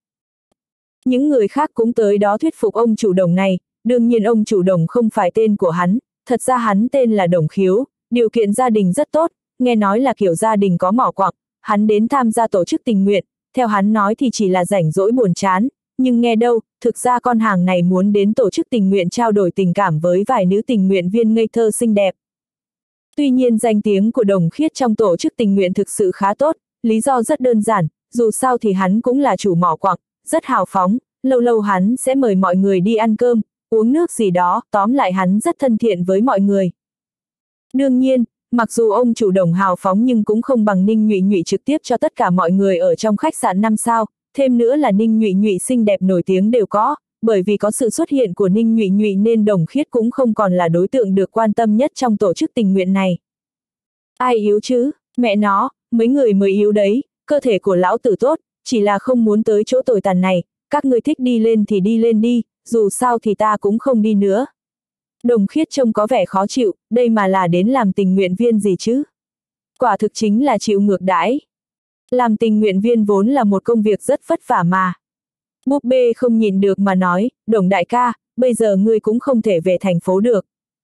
Những người khác cũng tới đó thuyết phục ông chủ Đồng này, đương nhiên ông chủ Đồng không phải tên của hắn, thật ra hắn tên là Đồng Khiếu, điều kiện gia đình rất tốt, nghe nói là kiểu gia đình có mỏ quặng, hắn đến tham gia tổ chức tình nguyện, theo hắn nói thì chỉ là rảnh rỗi buồn chán, nhưng nghe đâu, thực ra con hàng này muốn đến tổ chức tình nguyện trao đổi tình cảm với vài nữ tình nguyện viên ngây thơ xinh đẹp. Tuy nhiên danh tiếng của Đồng Khiết trong tổ chức tình nguyện thực sự khá tốt, lý do rất đơn giản, dù sao thì hắn cũng là chủ mỏ quặng, rất hào phóng, lâu lâu hắn sẽ mời mọi người đi ăn cơm, uống nước gì đó, tóm lại hắn rất thân thiện với mọi người. Đương nhiên, mặc dù ông chủ Đồng hào phóng nhưng cũng không bằng Ninh Nhụy Nhụy trực tiếp cho tất cả mọi người ở trong khách sạn 5 sao, thêm nữa là Ninh Nhụy Nhụy xinh đẹp nổi tiếng đều có, bởi vì có sự xuất hiện của Ninh Nhụy Nhụy nên Đồng Khiết cũng không còn là đối tượng được quan tâm nhất trong tổ chức tình nguyện này. Ai yếu chứ, mẹ nó, mấy người mới yếu đấy, cơ thể của lão tử tốt, chỉ là không muốn tới chỗ tồi tàn này, các ngươi thích đi lên thì đi lên đi, dù sao thì ta cũng không đi nữa. Đồng Khiết trông có vẻ khó chịu, đây mà là đến làm tình nguyện viên gì chứ? Quả thực chính là chịu ngược đãi. Làm tình nguyện viên vốn là một công việc rất vất vả mà. Búp bê không nhịn được mà nói, Đồng đại ca, bây giờ ngươi cũng không thể về thành phố được.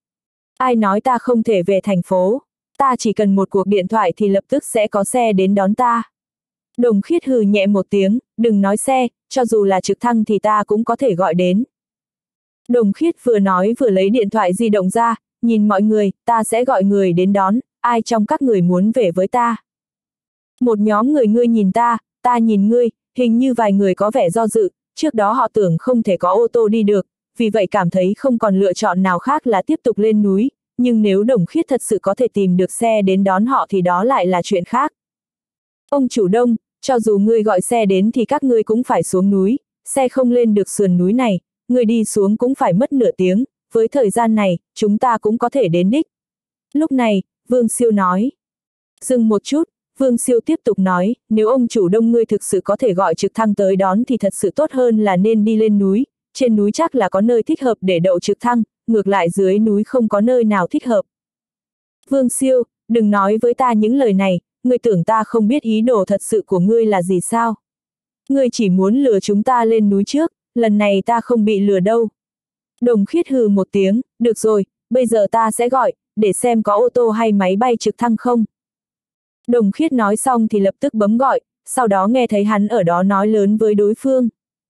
Ai nói ta không thể về thành phố? Ta chỉ cần một cuộc điện thoại thì lập tức sẽ có xe đến đón ta. Đồng Khiết hừ nhẹ một tiếng, đừng nói xe, cho dù là trực thăng thì ta cũng có thể gọi đến. Đồng Khiết vừa nói vừa lấy điện thoại di động ra, nhìn mọi người, ta sẽ gọi người đến đón, ai trong các người muốn về với ta. Một nhóm người ngươi nhìn ta nhìn ngươi, hình như vài người có vẻ do dự, trước đó họ tưởng không thể có ô tô đi được, vì vậy cảm thấy không còn lựa chọn nào khác là tiếp tục lên núi, nhưng nếu Đồng Khiết thật sự có thể tìm được xe đến đón họ thì đó lại là chuyện khác. Ông chủ Đông, cho dù ngươi gọi xe đến thì các ngươi cũng phải xuống núi, xe không lên được sườn núi này, ngươi đi xuống cũng phải mất nửa tiếng, với thời gian này, chúng ta cũng có thể đến đích. Lúc này, Vương Siêu nói. Dừng một chút, Vương Siêu tiếp tục nói, nếu ông chủ Đông ngươi thực sự có thể gọi trực thăng tới đón thì thật sự tốt hơn là nên đi lên núi, trên núi chắc là có nơi thích hợp để đậu trực thăng, ngược lại dưới núi không có nơi nào thích hợp. Vương Siêu, đừng nói với ta những lời này, ngươi tưởng ta không biết ý đồ thật sự của ngươi là gì sao? Ngươi chỉ muốn lừa chúng ta lên núi trước, lần này ta không bị lừa đâu. Đồng Khiết hừ một tiếng, được rồi, bây giờ ta sẽ gọi, để xem có ô tô hay máy bay trực thăng không. Đồng Khiết nói xong thì lập tức bấm gọi, sau đó nghe thấy hắn ở đó nói lớn với đối phương.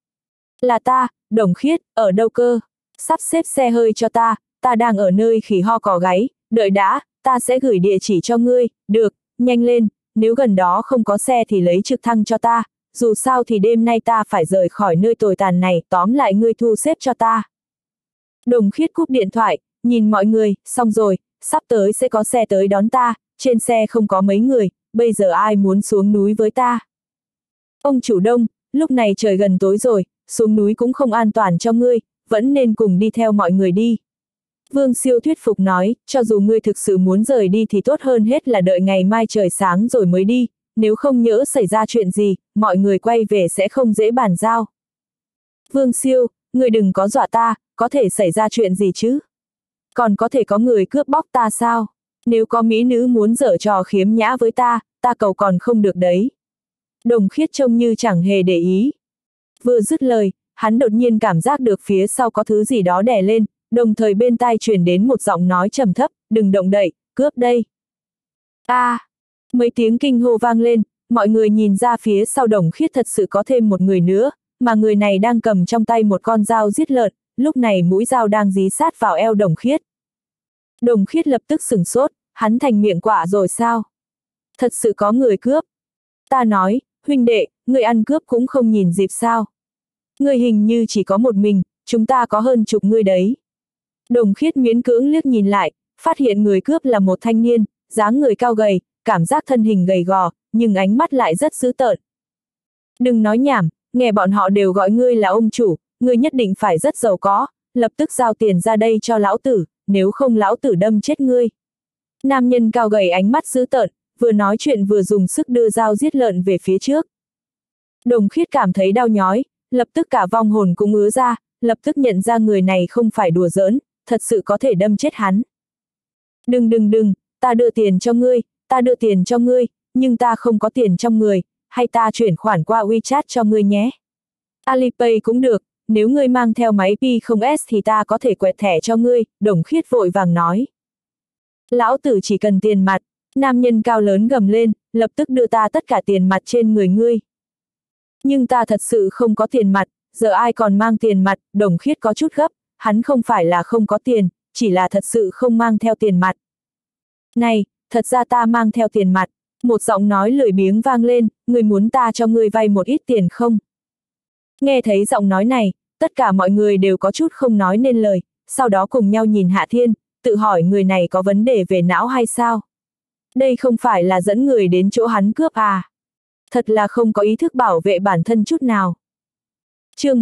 Là ta, Đồng Khiết, ở đâu cơ? Sắp xếp xe hơi cho ta đang ở nơi khỉ ho cò gáy, đợi đã, ta sẽ gửi địa chỉ cho ngươi, được, nhanh lên, nếu gần đó không có xe thì lấy trực thăng cho ta, dù sao thì đêm nay ta phải rời khỏi nơi tồi tàn này, tóm lại ngươi thu xếp cho ta. Đồng Khiết cúp điện thoại, nhìn mọi người, xong rồi, sắp tới sẽ có xe tới đón ta, trên xe không có mấy người, bây giờ ai muốn xuống núi với ta? Ông chủ Đông, lúc này trời gần tối rồi, xuống núi cũng không an toàn cho ngươi, vẫn nên cùng đi theo mọi người đi. Vương Siêu thuyết phục nói, cho dù ngươi thực sự muốn rời đi thì tốt hơn hết là đợi ngày mai trời sáng rồi mới đi, nếu không nhỡ xảy ra chuyện gì, mọi người quay về sẽ không dễ bàn giao. Vương Siêu, ngươi đừng có dọa ta, có thể xảy ra chuyện gì chứ? Còn có thể có người cướp bóc ta sao? Nếu có mỹ nữ muốn giở trò khiếm nhã với ta cầu còn không được đấy. Đồng Khiết trông như chẳng hề để ý. Vừa dứt lời, hắn đột nhiên cảm giác được phía sau có thứ gì đó đè lên, đồng thời bên tai truyền đến một giọng nói trầm thấp, đừng động đậy, cướp đây. Mấy tiếng kinh hô vang lên, mọi người nhìn ra phía sau Đồng Khiết thật sự có thêm một người nữa, mà người này đang cầm trong tay một con dao giết lợn, lúc này mũi dao đang dí sát vào eo Đồng Khiết. Đồng Khiết lập tức sửng sốt, hắn thành miệng quạ rồi sao? Thật sự có người cướp. Ta nói, huynh đệ, người ăn cướp cũng không nhìn dịp sao? Người hình như chỉ có một mình, chúng ta có hơn chục người đấy. Đồng Khiết miễn cưỡng liếc nhìn lại, phát hiện người cướp là một thanh niên, dáng người cao gầy, cảm giác thân hình gầy gò, nhưng ánh mắt lại rất dữ tợn. Đừng nói nhảm, nghe bọn họ đều gọi ngươi là ông chủ, ngươi nhất định phải rất giàu có, lập tức giao tiền ra đây cho lão tử, nếu không lão tử đâm chết ngươi. Nam nhân cao gầy ánh mắt dữ tợn, vừa nói chuyện vừa dùng sức đưa dao giết lợn về phía trước. Đồng Khiết cảm thấy đau nhói, lập tức cả vong hồn cũng ứa ra, lập tức nhận ra người này không phải đùa giỡn, thật sự có thể đâm chết hắn. Đừng, ta đưa tiền cho ngươi, nhưng ta không có tiền trong người, hay ta chuyển khoản qua WeChat cho ngươi nhé. Alipay cũng được, nếu ngươi mang theo máy P0S thì ta có thể quẹt thẻ cho ngươi, Đồng Khiết vội vàng nói. Lão tử chỉ cần tiền mặt, nam nhân cao lớn gầm lên, lập tức đưa ta tất cả tiền mặt trên người ngươi. Nhưng ta thật sự không có tiền mặt, giờ ai còn mang tiền mặt, Đồng Khiết có chút gấp, hắn không phải là không có tiền, chỉ là thật sự không mang theo tiền mặt. Này, thật ra ta mang theo tiền mặt, một giọng nói lười biếng vang lên, ngươi muốn ta cho ngươi vay một ít tiền không? Nghe thấy giọng nói này, tất cả mọi người đều có chút không nói nên lời, sau đó cùng nhau nhìn Hạ Thiên, tự hỏi người này có vấn đề về não hay sao? Đây không phải là dẫn người đến chỗ hắn cướp à? Thật là không có ý thức bảo vệ bản thân chút nào. Chương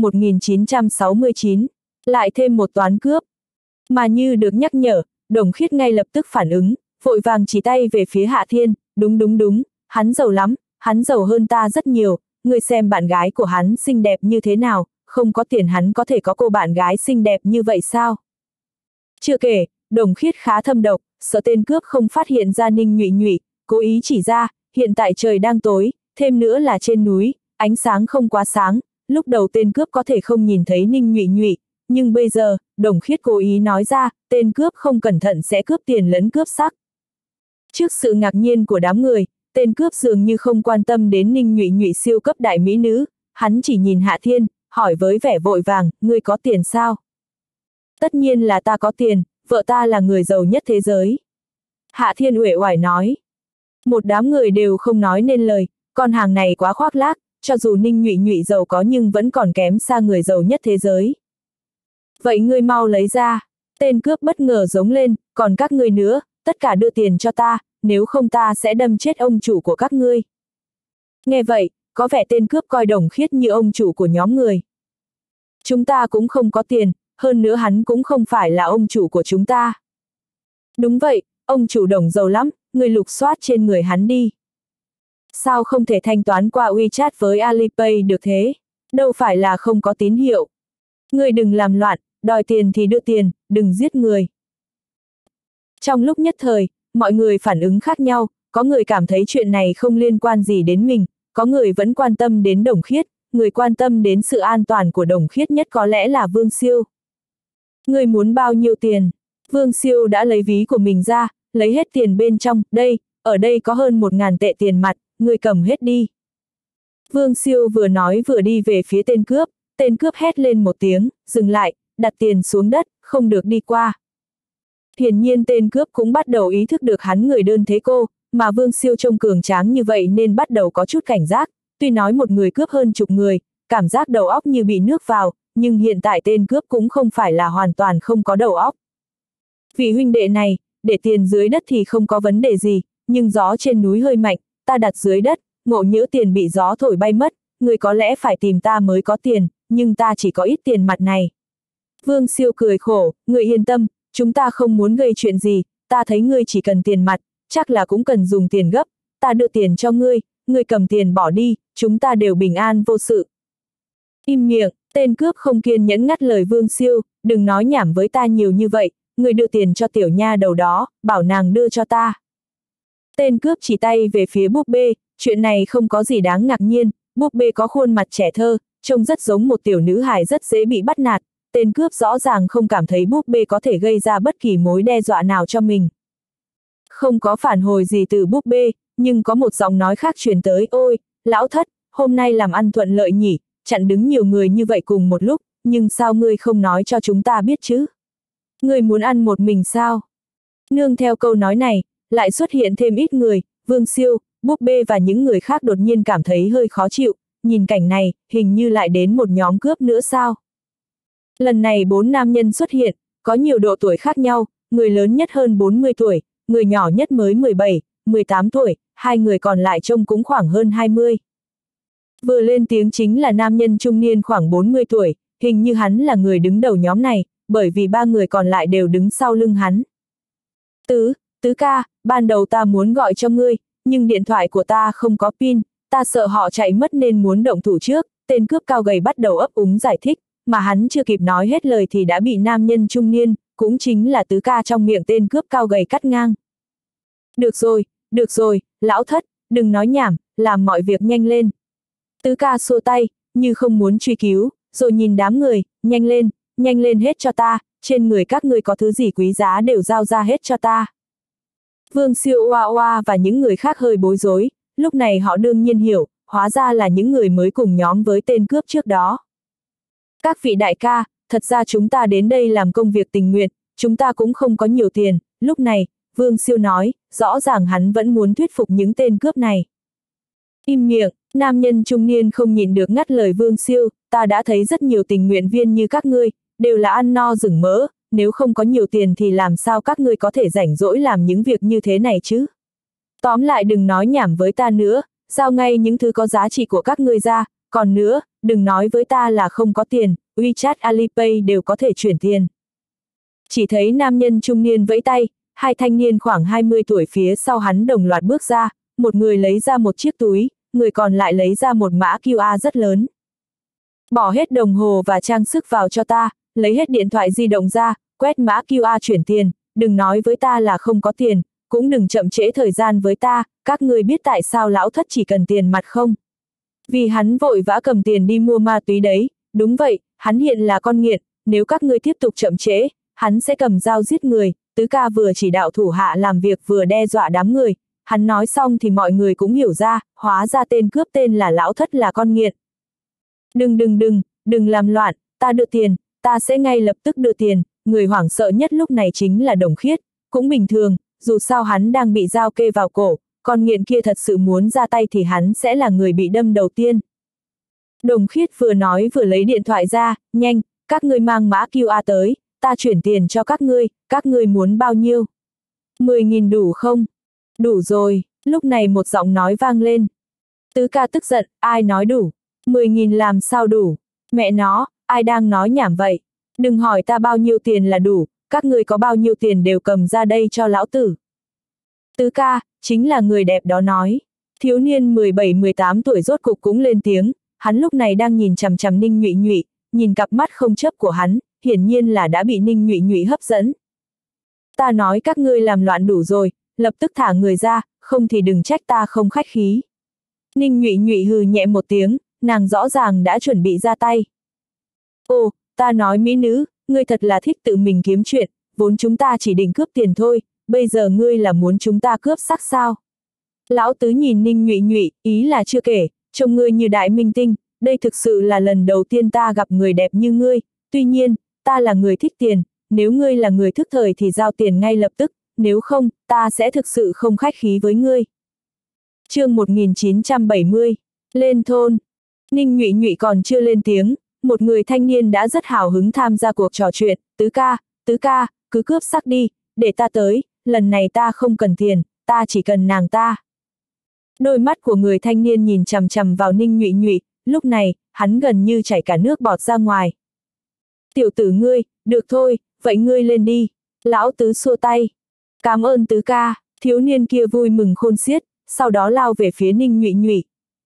1969, lại thêm một toán cướp. Mà như được nhắc nhở, Đồng Khiết ngay lập tức phản ứng, vội vàng chỉ tay về phía Hạ Thiên, đúng, hắn giàu lắm, hắn giàu hơn ta rất nhiều, ngươi xem bạn gái của hắn xinh đẹp như thế nào, không có tiền hắn có thể có cô bạn gái xinh đẹp như vậy sao? Chưa kể, Đồng Khiết khá thâm độc, sợ tên cướp không phát hiện ra Ninh Nhụy, cố ý chỉ ra, hiện tại trời đang tối, thêm nữa là trên núi, ánh sáng không quá sáng, lúc đầu tên cướp có thể không nhìn thấy Ninh Nhụy, nhưng bây giờ, Đồng Khiết cố ý nói ra, tên cướp không cẩn thận sẽ cướp tiền lẫn cướp sắc. Trước sự ngạc nhiên của đám người, tên cướp dường như không quan tâm đến Ninh Nhụy siêu cấp đại mỹ nữ, hắn chỉ nhìn Hạ Thiên, hỏi với vẻ vội vàng, ngươi có tiền sao? Tất nhiên là ta có tiền, vợ ta là người giàu nhất thế giới. Hạ Thiên uể oải nói. Một đám người đều không nói nên lời, con hàng này quá khoác lác, cho dù Ninh Nhụy giàu có nhưng vẫn còn kém xa người giàu nhất thế giới. Vậy ngươi mau lấy ra, tên cướp bất ngờ giống lên, còn các ngươi nữa, tất cả đưa tiền cho ta, nếu không ta sẽ đâm chết ông chủ của các ngươi. Nghe vậy, có vẻ tên cướp coi Đồng Khiết như ông chủ của nhóm người. Chúng ta cũng không có tiền, hơn nữa hắn cũng không phải là ông chủ của chúng ta. Đúng vậy, ông chủ Đồng giàu lắm, ngươi lục soát trên người hắn đi. Sao không thể thanh toán qua WeChat với Alipay được thế? Đâu phải là không có tín hiệu. Ngươi đừng làm loạn, đòi tiền thì đưa tiền, đừng giết người. Trong lúc nhất thời, mọi người phản ứng khác nhau, có người cảm thấy chuyện này không liên quan gì đến mình, có người vẫn quan tâm đến Đồng Khiết, người quan tâm đến sự an toàn của Đồng Khiết nhất có lẽ là Vương Siêu. Ngươi muốn bao nhiêu tiền? Vương Siêu đã lấy ví của mình ra, lấy hết tiền bên trong, ở đây có hơn 1.000 tệ tiền mặt, ngươi cầm hết đi. Vương Siêu vừa nói vừa đi về phía tên cướp hét lên một tiếng, dừng lại, đặt tiền xuống đất, không được đi qua. Hiển nhiên tên cướp cũng bắt đầu ý thức được hắn người đơn thế cô, mà Vương Siêu trông cường tráng như vậy nên bắt đầu có chút cảnh giác, tuy nói một người cướp hơn chục người, cảm giác đầu óc như bị nước vào, nhưng hiện tại tên cướp cũng không phải là hoàn toàn không có đầu óc. Vị huynh đệ này, để tiền dưới đất thì không có vấn đề gì, nhưng gió trên núi hơi mạnh, ta đặt dưới đất, ngộ nhỡ tiền bị gió thổi bay mất, người có lẽ phải tìm ta mới có tiền, nhưng ta chỉ có ít tiền mặt này. Vương Siêu cười khổ, người yên tâm, chúng ta không muốn gây chuyện gì, ta thấy ngươi chỉ cần tiền mặt, chắc là cũng cần dùng tiền gấp, ta đưa tiền cho ngươi cầm tiền bỏ đi, chúng ta đều bình an vô sự. Im miệng, tên cướp không kiên nhẫn ngắt lời Vương Siêu, đừng nói nhảm với ta nhiều như vậy, ngươi đưa tiền cho tiểu nha đầu đó, bảo nàng đưa cho ta. Tên cướp chỉ tay về phía búp bê, chuyện này không có gì đáng ngạc nhiên, búp bê có khuôn mặt trẻ thơ, trông rất giống một tiểu nữ hài rất dễ bị bắt nạt, tên cướp rõ ràng không cảm thấy búp bê có thể gây ra bất kỳ mối đe dọa nào cho mình. Không có phản hồi gì từ búp bê, nhưng có một giọng nói khác truyền tới, ôi, lão thất, hôm nay làm ăn thuận lợi nhỉ, chặn đứng nhiều người như vậy cùng một lúc, nhưng sao ngươi không nói cho chúng ta biết chứ? Ngươi muốn ăn một mình sao? Nương theo câu nói này, lại xuất hiện thêm ít người, Vương Siêu, búp bê và những người khác đột nhiên cảm thấy hơi khó chịu, nhìn cảnh này, hình như lại đến một nhóm cướp nữa sao? Lần này 4 nam nhân xuất hiện, có nhiều độ tuổi khác nhau, người lớn nhất hơn 40 tuổi, người nhỏ nhất mới 17, 18 tuổi, hai người còn lại trông cũng khoảng hơn 20. Vừa lên tiếng chính là nam nhân trung niên khoảng 40 tuổi, hình như hắn là người đứng đầu nhóm này, bởi vì ba người còn lại đều đứng sau lưng hắn. Tứ ca, ban đầu ta muốn gọi cho ngươi, nhưng điện thoại của ta không có pin, ta sợ họ chạy mất nên muốn động thủ trước, tên cướp cao gầy bắt đầu ấp úng giải thích, mà hắn chưa kịp nói hết lời thì đã bị nam nhân trung niên, cũng chính là tứ ca trong miệng tên cướp cao gầy cắt ngang. Được rồi, lão thất, đừng nói nhảm, làm mọi việc nhanh lên. Tứ ca xua tay, như không muốn truy cứu, rồi nhìn đám người, nhanh lên hết cho ta, trên người các ngươi có thứ gì quý giá đều giao ra hết cho ta. Vương Siêu Oa Oa và những người khác hơi bối rối, lúc này họ đương nhiên hiểu, hóa ra là những người mới cùng nhóm với tên cướp trước đó. Các vị đại ca, thật ra chúng ta đến đây làm công việc tình nguyện, chúng ta cũng không có nhiều tiền, lúc này, Vương Siêu nói, rõ ràng hắn vẫn muốn thuyết phục những tên cướp này. Im miệng, nam nhân trung niên không nhịn được ngắt lời Vương Siêu, ta đã thấy rất nhiều tình nguyện viên như các ngươi, đều là ăn no rừng mỡ, nếu không có nhiều tiền thì làm sao các ngươi có thể rảnh rỗi làm những việc như thế này chứ? Tóm lại đừng nói nhảm với ta nữa, giao ngay những thứ có giá trị của các ngươi ra, còn nữa, đừng nói với ta là không có tiền, WeChat Alipay đều có thể chuyển tiền. Chỉ thấy nam nhân trung niên vẫy tay, hai thanh niên khoảng 20 tuổi phía sau hắn đồng loạt bước ra, một người lấy ra một chiếc túi, người còn lại lấy ra một mã QR rất lớn. Bỏ hết đồng hồ và trang sức vào cho ta, lấy hết điện thoại di động ra, quét mã QR chuyển tiền, đừng nói với ta là không có tiền, cũng đừng chậm trễ thời gian với ta, các ngươi biết tại sao lão thất chỉ cần tiền mặt không? Vì hắn vội vã cầm tiền đi mua ma túy đấy, đúng vậy, hắn hiện là con nghiện, nếu các ngươi tiếp tục chậm trễ, hắn sẽ cầm dao giết người, tứ ca vừa chỉ đạo thủ hạ làm việc vừa đe dọa đám người, hắn nói xong thì mọi người cũng hiểu ra, hóa ra tên cướp tên là lão thất là con nghiện. Đừng làm loạn, ta đưa tiền, ta sẽ ngay lập tức đưa tiền, người hoảng sợ nhất lúc này chính là Đồng Khiết, cũng bình thường, dù sao hắn đang bị dao kê vào cổ, con nghiện kia thật sự muốn ra tay thì hắn sẽ là người bị đâm đầu tiên. Đồng Khiết vừa nói vừa lấy điện thoại ra, nhanh, các ngươi mang mã QR tới, ta chuyển tiền cho các ngươi muốn bao nhiêu? 10.000 đủ không? Đủ rồi, lúc này một giọng nói vang lên. Tứ ca tức giận, ai nói đủ? 10.000 làm sao đủ? Mẹ nó, ai đang nói nhảm vậy? Đừng hỏi ta bao nhiêu tiền là đủ, các ngươi có bao nhiêu tiền đều cầm ra đây cho lão tử. Tứ ca, chính là người đẹp đó nói. Thiếu niên 17-18 tuổi rốt cục cũng lên tiếng, hắn lúc này đang nhìn chằm chằm Ninh Nhụy Nhụy, nhìn cặp mắt không chấp của hắn, hiển nhiên là đã bị Ninh Nhụy Nhụy hấp dẫn. Ta nói các ngươi làm loạn đủ rồi, lập tức thả người ra, không thì đừng trách ta không khách khí. Ninh Nhụy Nhụy hừ nhẹ một tiếng, nàng rõ ràng đã chuẩn bị ra tay. Ồ, ta nói mỹ nữ, ngươi thật là thích tự mình kiếm chuyện, vốn chúng ta chỉ định cướp tiền thôi, bây giờ ngươi là muốn chúng ta cướp xác sao? Lão tứ nhìn Ninh Nhụy Nhụy, ý là chưa kể, trông ngươi như đại minh tinh, đây thực sự là lần đầu tiên ta gặp người đẹp như ngươi, tuy nhiên, ta là người thích tiền, nếu ngươi là người thức thời thì giao tiền ngay lập tức, nếu không, ta sẽ thực sự không khách khí với ngươi. Chương 1970, lên thôn. Ninh Nhụy Nhụy còn chưa lên tiếng, một người thanh niên đã rất hào hứng tham gia cuộc trò chuyện, tứ ca, cứ cướp xác đi, để ta tới, lần này ta không cần tiền, ta chỉ cần nàng ta. Đôi mắt của người thanh niên nhìn chằm chằm vào Ninh Nhụy Nhụy, lúc này, hắn gần như chảy cả nước bọt ra ngoài. Tiểu tử ngươi, được thôi, vậy ngươi lên đi. Lão tứ xua tay. Cảm ơn tứ ca, thiếu niên kia vui mừng khôn xiết, sau đó lao về phía Ninh Nhụy Nhụy.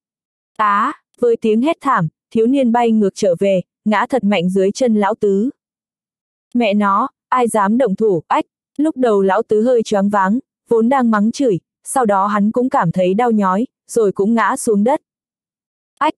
Với tiếng hét thảm, thiếu niên bay ngược trở về, ngã thật mạnh dưới chân lão tứ. Mẹ nó, ai dám động thủ, ách, lúc đầu lão tứ hơi choáng váng, vốn đang mắng chửi, sau đó hắn cũng cảm thấy đau nhói, rồi cũng ngã xuống đất. Ách,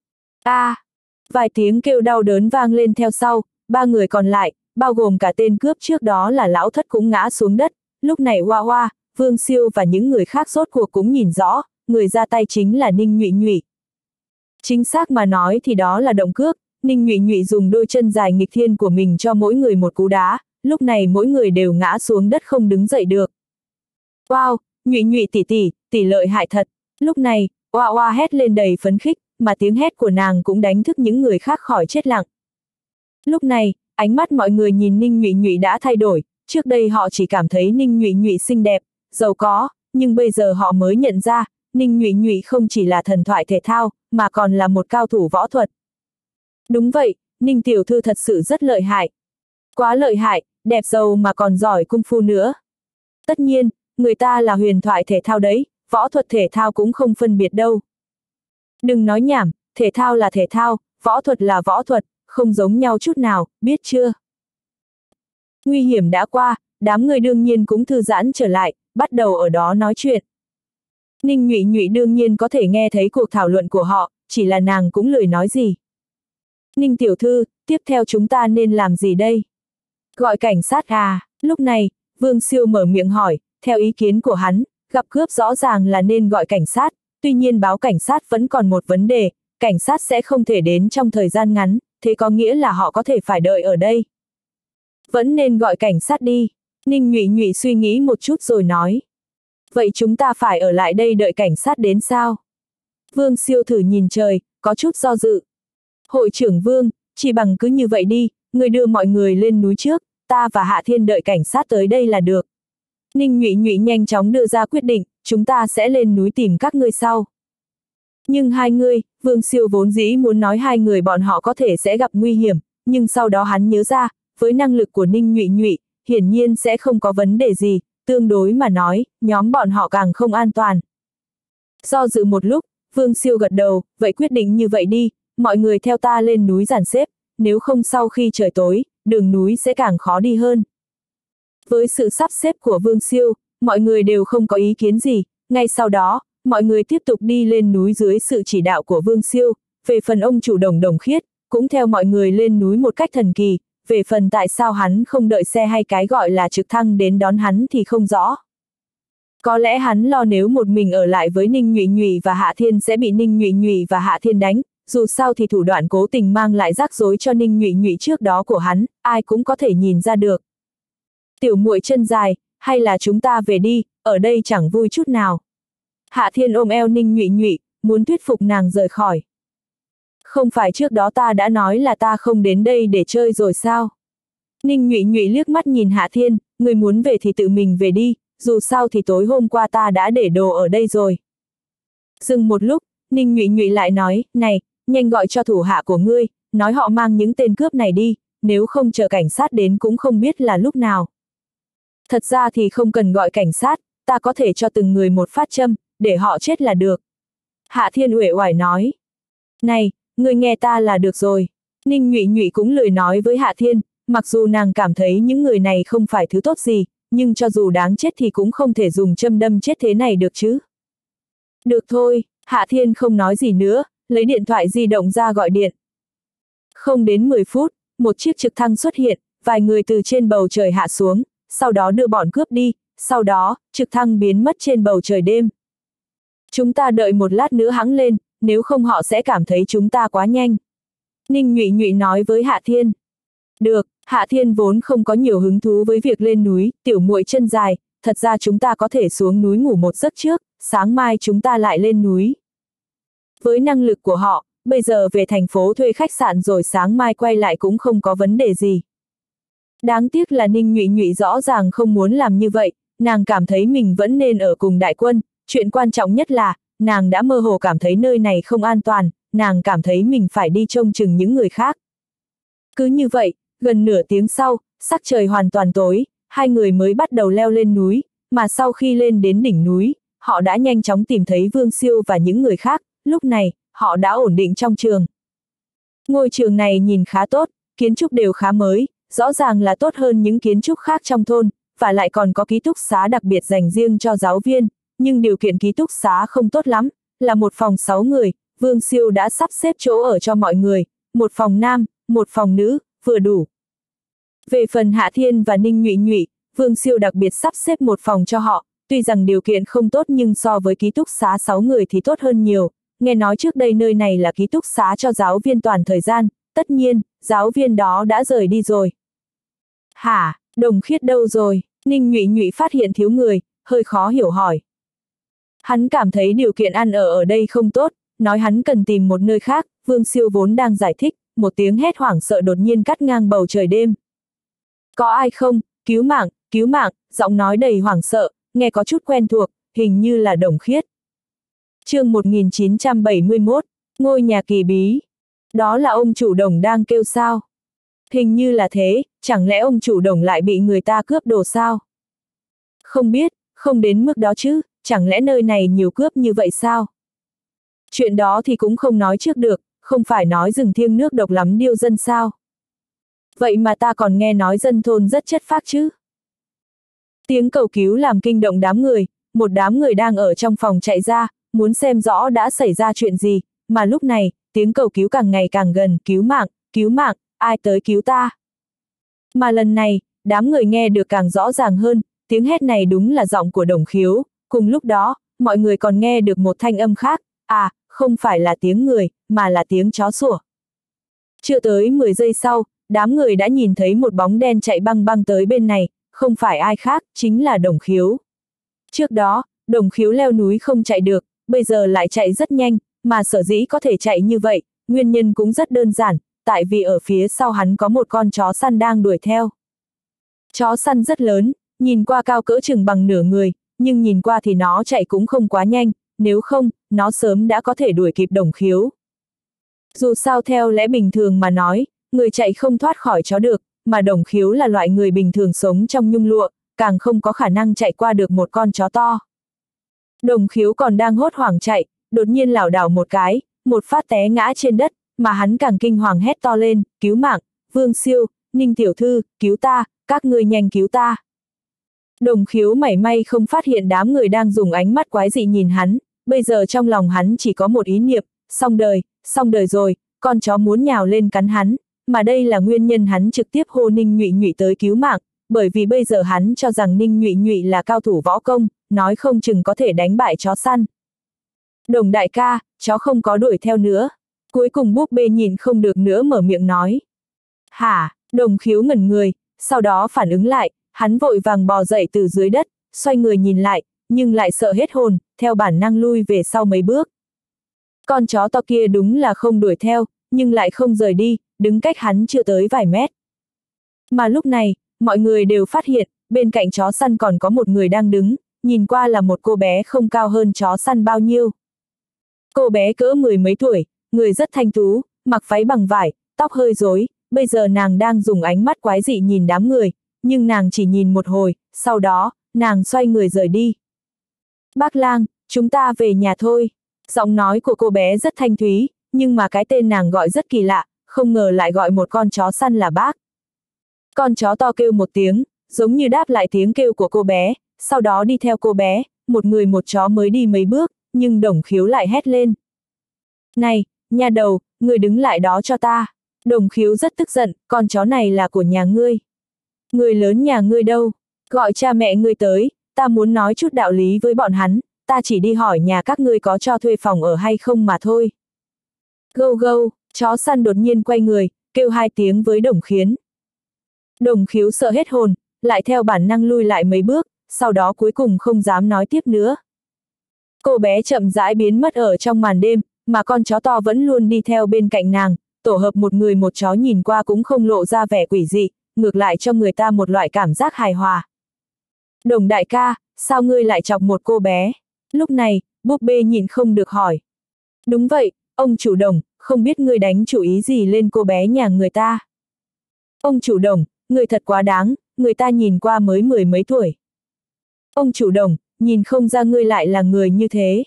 vài tiếng kêu đau đớn vang lên theo sau, ba người còn lại, bao gồm cả tên cướp trước đó là lão thất cũng ngã xuống đất, lúc này Hoa Hoa, Vương Siêu và những người khác rốt cuộc cũng nhìn rõ, người ra tay chính là Ninh Nhụy Nhụy. Chính xác mà nói thì đó là động cước, Ninh Nhụy Nhụy dùng đôi chân dài nghịch thiên của mình cho mỗi người một cú đá, lúc này mỗi người đều ngã xuống đất không đứng dậy được. Wow, Nhụy Nhụy tỷ lợi hại thật. Lúc này, Hoa Hoa hét lên đầy phấn khích, mà tiếng hét của nàng cũng đánh thức những người khác khỏi chết lặng. Lúc này, ánh mắt mọi người nhìn Ninh Nhụy Nhụy đã thay đổi, trước đây họ chỉ cảm thấy Ninh Nhụy Nhụy xinh đẹp, giàu có, nhưng bây giờ họ mới nhận ra, Ninh Nhụy Nhụy không chỉ là thần thoại thể thao, mà còn là một cao thủ võ thuật. Đúng vậy, Ninh tiểu thư thật sự rất lợi hại. Quá lợi hại, đẹp giàu mà còn giỏi cung phu nữa. Tất nhiên, người ta là huyền thoại thể thao đấy, võ thuật thể thao cũng không phân biệt đâu. Đừng nói nhảm, thể thao là thể thao, võ thuật là võ thuật, không giống nhau chút nào, biết chưa? Nguy hiểm đã qua, đám người đương nhiên cũng thư giãn trở lại, bắt đầu ở đó nói chuyện. Ninh Nhụy Nhụy đương nhiên có thể nghe thấy cuộc thảo luận của họ, chỉ là nàng cũng lười nói gì. Ninh tiểu thư, tiếp theo chúng ta nên làm gì đây? Gọi cảnh sát à? Lúc này, Vương Siêu mở miệng hỏi, theo ý kiến của hắn, gặp cướp rõ ràng là nên gọi cảnh sát, tuy nhiên báo cảnh sát vẫn còn một vấn đề, cảnh sát sẽ không thể đến trong thời gian ngắn, thế có nghĩa là họ có thể phải đợi ở đây. Vẫn nên gọi cảnh sát đi. Ninh Nhụy Nhụy suy nghĩ một chút rồi nói. Vậy chúng ta phải ở lại đây đợi cảnh sát đến sao? Vương Siêu thử nhìn trời, có chút do dự. Hội trưởng Vương, chỉ bằng cứ như vậy đi, người đưa mọi người lên núi trước, ta và Hạ Thiên đợi cảnh sát tới đây là được. Ninh Nhụy Nhụy nhanh chóng đưa ra quyết định, chúng ta sẽ lên núi tìm các ngươi sau. Nhưng hai người, Vương Siêu vốn dĩ muốn nói hai người bọn họ có thể sẽ gặp nguy hiểm, nhưng sau đó hắn nhớ ra, với năng lực của Ninh Nhụy Nhụy, hiển nhiên sẽ không có vấn đề gì, tương đối mà nói, nhóm bọn họ càng không an toàn. Do dự một lúc, Vương Siêu gật đầu, vậy quyết định như vậy đi, mọi người theo ta lên núi dàn xếp, nếu không sau khi trời tối, đường núi sẽ càng khó đi hơn. Với sự sắp xếp của Vương Siêu, mọi người đều không có ý kiến gì, ngay sau đó, mọi người tiếp tục đi lên núi dưới sự chỉ đạo của Vương Siêu, về phần ông chủ Đồng Đồng Khiết, cũng theo mọi người lên núi một cách thần kỳ, về phần tại sao hắn không đợi xe hay cái gọi là trực thăng đến đón hắn thì không rõ. Có lẽ hắn lo nếu một mình ở lại với Ninh Nhụy Nhụy và Hạ Thiên sẽ bị Ninh Nhụy Nhụy và Hạ Thiên đánh, dù sao thì thủ đoạn cố tình mang lại rắc rối cho Ninh Nhụy Nhụy trước đó của hắn, ai cũng có thể nhìn ra được. Tiểu muội chân dài, hay là chúng ta về đi, ở đây chẳng vui chút nào. Hạ Thiên ôm eo Ninh Nhụy Nhụy, muốn thuyết phục nàng rời khỏi. Không phải trước đó ta đã nói là ta không đến đây để chơi rồi sao? Ninh Nhụy Nhụy liếc mắt nhìn Hạ Thiên, người muốn về thì tự mình về đi, dù sao thì tối hôm qua ta đã để đồ ở đây rồi. Dừng một lúc, Ninh Nhụy Nhụy lại nói, này, nhanh gọi cho thủ hạ của ngươi, nói họ mang những tên cướp này đi, nếu không chờ cảnh sát đến cũng không biết là lúc nào. Thật ra thì không cần gọi cảnh sát, ta có thể cho từng người một phát châm, để họ chết là được. Hạ Thiên uể oải nói. Này, ngươi nghe ta là được rồi. Ninh Nhụy Nhụy cũng lười nói với Hạ Thiên, mặc dù nàng cảm thấy những người này không phải thứ tốt gì, nhưng cho dù đáng chết thì cũng không thể dùng châm đâm chết thế này được chứ. Được thôi, Hạ Thiên không nói gì nữa, lấy điện thoại di động ra gọi điện. Không đến 10 phút, một chiếc trực thăng xuất hiện, vài người từ trên bầu trời hạ xuống, sau đó đưa bọn cướp đi, sau đó, trực thăng biến mất trên bầu trời đêm. Chúng ta đợi một lát nữa hẵng lên, nếu không họ sẽ cảm thấy chúng ta quá nhanh. Ninh Nhụy Nhụy nói với Hạ Thiên. Được, Hạ Thiên vốn không có nhiều hứng thú với việc lên núi, tiểu muội chân dài, thật ra chúng ta có thể xuống núi ngủ một giấc trước, sáng mai chúng ta lại lên núi. Với năng lực của họ, bây giờ về thành phố thuê khách sạn rồi sáng mai quay lại cũng không có vấn đề gì. Đáng tiếc là Ninh Nhụy Nhụy rõ ràng không muốn làm như vậy, nàng cảm thấy mình vẫn nên ở cùng đại quân, chuyện quan trọng nhất là, nàng đã mơ hồ cảm thấy nơi này không an toàn, nàng cảm thấy mình phải đi trông chừng những người khác. Cứ như vậy, gần nửa tiếng sau, sắc trời hoàn toàn tối, hai người mới bắt đầu leo lên núi, mà sau khi lên đến đỉnh núi, họ đã nhanh chóng tìm thấy Vương Siêu và những người khác, lúc này, họ đã ổn định trong trường. Ngôi trường này nhìn khá tốt, kiến trúc đều khá mới, rõ ràng là tốt hơn những kiến trúc khác trong thôn, và lại còn có ký túc xá đặc biệt dành riêng cho giáo viên, nhưng điều kiện ký túc xá không tốt lắm, là một phòng 6 người, Vương Siêu đã sắp xếp chỗ ở cho mọi người, một phòng nam, một phòng nữ, vừa đủ. Về phần Hạ Thiên và Ninh Nhụy Nhụy, Vương Siêu đặc biệt sắp xếp một phòng cho họ, tuy rằng điều kiện không tốt nhưng so với ký túc xá 6 người thì tốt hơn nhiều, nghe nói trước đây nơi này là ký túc xá cho giáo viên toàn thời gian, tất nhiên, giáo viên đó đã rời đi rồi. Hả, Đồng Khiết đâu rồi? Ninh Nhụy Nhụy phát hiện thiếu người, hơi khó hiểu hỏi. Hắn cảm thấy điều kiện ăn ở đây không tốt, nói hắn cần tìm một nơi khác, Vương Siêu vốn đang giải thích, một tiếng hét hoảng sợ đột nhiên cắt ngang bầu trời đêm. Có ai không, cứu mạng, giọng nói đầy hoảng sợ, nghe có chút quen thuộc, hình như là Đồng Khiết. Chương 1971, ngôi nhà kỳ bí. Đó là ông chủ Đồng đang kêu sao? Hình như là thế, chẳng lẽ ông chủ Đồng lại bị người ta cướp đồ sao? Không đến mức đó chứ, chẳng lẽ nơi này nhiều cướp như vậy sao? Chuyện đó thì cũng không nói trước được, không phải nói rừng thiêng nước độc lắm điêu dân sao? Vậy mà ta còn nghe nói dân thôn rất chất phác chứ. Tiếng cầu cứu làm kinh động đám người, một đám người đang ở trong phòng chạy ra, muốn xem rõ đã xảy ra chuyện gì, mà lúc này, tiếng cầu cứu càng ngày càng gần, cứu mạng, ai tới cứu ta. Mà lần này, đám người nghe được càng rõ ràng hơn, tiếng hét này đúng là giọng của Đồng Khiếu, cùng lúc đó, mọi người còn nghe được một thanh âm khác, không phải là tiếng người, mà là tiếng chó sủa. Chưa tới 10 giây sau, đám người đã nhìn thấy một bóng đen chạy băng băng tới bên này, không phải ai khác, chính là Đồng Khiếu. Trước đó, Đồng Khiếu leo núi không chạy được, bây giờ lại chạy rất nhanh, mà sở dĩ có thể chạy như vậy, nguyên nhân cũng rất đơn giản, tại vì ở phía sau hắn có một con chó săn đang đuổi theo. Chó săn rất lớn, nhìn qua cao cỡ chừng bằng nửa người, nhưng nhìn qua thì nó chạy cũng không quá nhanh, nếu không, nó sớm đã có thể đuổi kịp Đồng Khiếu. Dù sao theo lẽ bình thường mà nói, người chạy không thoát khỏi chó được, mà Đồng Khiếu là loại người bình thường sống trong nhung lụa, càng không có khả năng chạy qua được một con chó to. Đồng Khiếu còn đang hốt hoảng chạy, đột nhiên lảo đảo một cái, một phát té ngã trên đất, mà hắn càng kinh hoàng hét to lên, cứu mạng, Vương Siêu, Ninh tiểu thư, cứu ta, các ngươi nhanh cứu ta. Đồng Khiếu mảy may không phát hiện đám người đang dùng ánh mắt quái dị nhìn hắn, bây giờ trong lòng hắn chỉ có một ý niệm, xong đời rồi, con chó muốn nhào lên cắn hắn, mà đây là nguyên nhân hắn trực tiếp hô Ninh Nhụy Nhụy tới cứu mạng, bởi vì bây giờ hắn cho rằng Ninh Nhụy Nhụy là cao thủ võ công, nói không chừng có thể đánh bại chó săn. Đồng đại ca, chó không có đuổi theo nữa. Cuối cùng búp bê nhìn không được nữa mở miệng nói. Hả, Đồng Khiếu ngẩn người, sau đó phản ứng lại, hắn vội vàng bò dậy từ dưới đất, xoay người nhìn lại, nhưng lại sợ hết hồn, theo bản năng lui về sau mấy bước. Con chó to kia đúng là không đuổi theo, nhưng lại không rời đi, đứng cách hắn chưa tới vài mét. Mà lúc này, mọi người đều phát hiện, bên cạnh chó săn còn có một người đang đứng, nhìn qua là một cô bé không cao hơn chó săn bao nhiêu. Cô bé cỡ 10 mấy tuổi, người rất thanh tú, mặc váy bằng vải, tóc hơi rối, bây giờ nàng đang dùng ánh mắt quái dị nhìn đám người, nhưng nàng chỉ nhìn một hồi, sau đó, nàng xoay người rời đi. Bác Lang, chúng ta về nhà thôi. Giọng nói của cô bé rất thanh thúy, nhưng mà cái tên nàng gọi rất kỳ lạ, không ngờ lại gọi một con chó săn là bác. Con chó to kêu một tiếng, giống như đáp lại tiếng kêu của cô bé, sau đó đi theo cô bé, một người một chó mới đi mấy bước, nhưng Đồng Khiếu lại hét lên. Này, nhà đầu, người đứng lại đó cho ta. Đồng Khiếu rất tức giận, con chó này là của nhà ngươi. Người lớn nhà ngươi đâu? Gọi cha mẹ ngươi tới, ta muốn nói chút đạo lý với bọn hắn, ta chỉ đi hỏi nhà các ngươi có cho thuê phòng ở hay không mà thôi. Gâu gâu, chó săn đột nhiên quay người, kêu 2 tiếng với Đồng Khiếu. Đồng Khiếu sợ hết hồn, lại theo bản năng lui lại mấy bước, sau đó cuối cùng không dám nói tiếp nữa. Cô bé chậm rãi biến mất ở trong màn đêm, mà con chó to vẫn luôn đi theo bên cạnh nàng, tổ hợp một người một chó nhìn qua cũng không lộ ra vẻ quỷ dị, ngược lại cho người ta một loại cảm giác hài hòa. Đồng đại ca, sao ngươi lại chọc một cô bé? Lúc này, búp bê nhịn không được hỏi. Đúng vậy, ông chủ Đồng, không biết ngươi đánh chủ ý gì lên cô bé nhà người ta. Ông chủ Đồng, người thật quá đáng, người ta nhìn qua mới 10 mấy tuổi. Ông chủ Đồng, nhìn không ra ngươi lại là người như thế.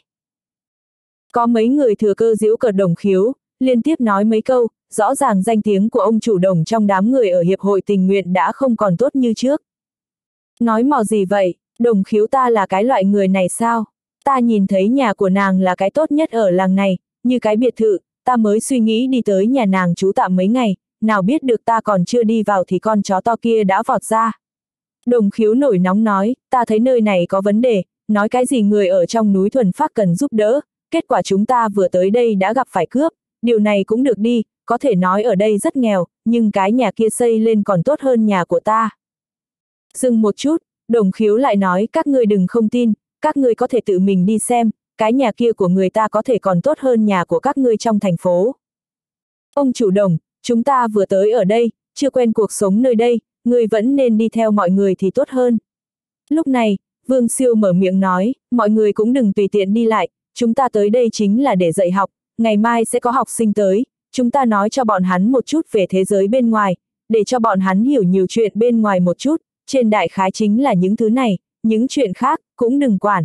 Có mấy người thừa cơ giễu cợt Đồng Khiếu, liên tiếp nói mấy câu, rõ ràng danh tiếng của ông chủ Đồng trong đám người ở hiệp hội tình nguyện đã không còn tốt như trước. Nói mò gì vậy, Đồng Khiếu ta là cái loại người này sao? Ta nhìn thấy nhà của nàng là cái tốt nhất ở làng này, như cái biệt thự, ta mới suy nghĩ đi tới nhà nàng trú tạm mấy ngày, nào biết được ta còn chưa đi vào thì con chó to kia đã vọt ra. Đồng Khiếu nổi nóng nói, ta thấy nơi này có vấn đề, nói cái gì người ở trong núi thuần phác cần giúp đỡ, kết quả chúng ta vừa tới đây đã gặp phải cướp, điều này cũng được đi, có thể nói ở đây rất nghèo, nhưng cái nhà kia xây lên còn tốt hơn nhà của ta. Dừng một chút, Đồng Khiếu lại nói các ngươi đừng không tin, các ngươi có thể tự mình đi xem, cái nhà kia của người ta có thể còn tốt hơn nhà của các ngươi trong thành phố. Ông chủ Đồng, chúng ta vừa tới ở đây, chưa quen cuộc sống nơi đây, ngươi vẫn nên đi theo mọi người thì tốt hơn. Lúc này, Vương Siêu mở miệng nói, mọi người cũng đừng tùy tiện đi lại, chúng ta tới đây chính là để dạy học, ngày mai sẽ có học sinh tới, chúng ta nói cho bọn hắn một chút về thế giới bên ngoài, để cho bọn hắn hiểu nhiều chuyện bên ngoài một chút, trên đại khái chính là những thứ này, những chuyện khác, cũng đừng quản.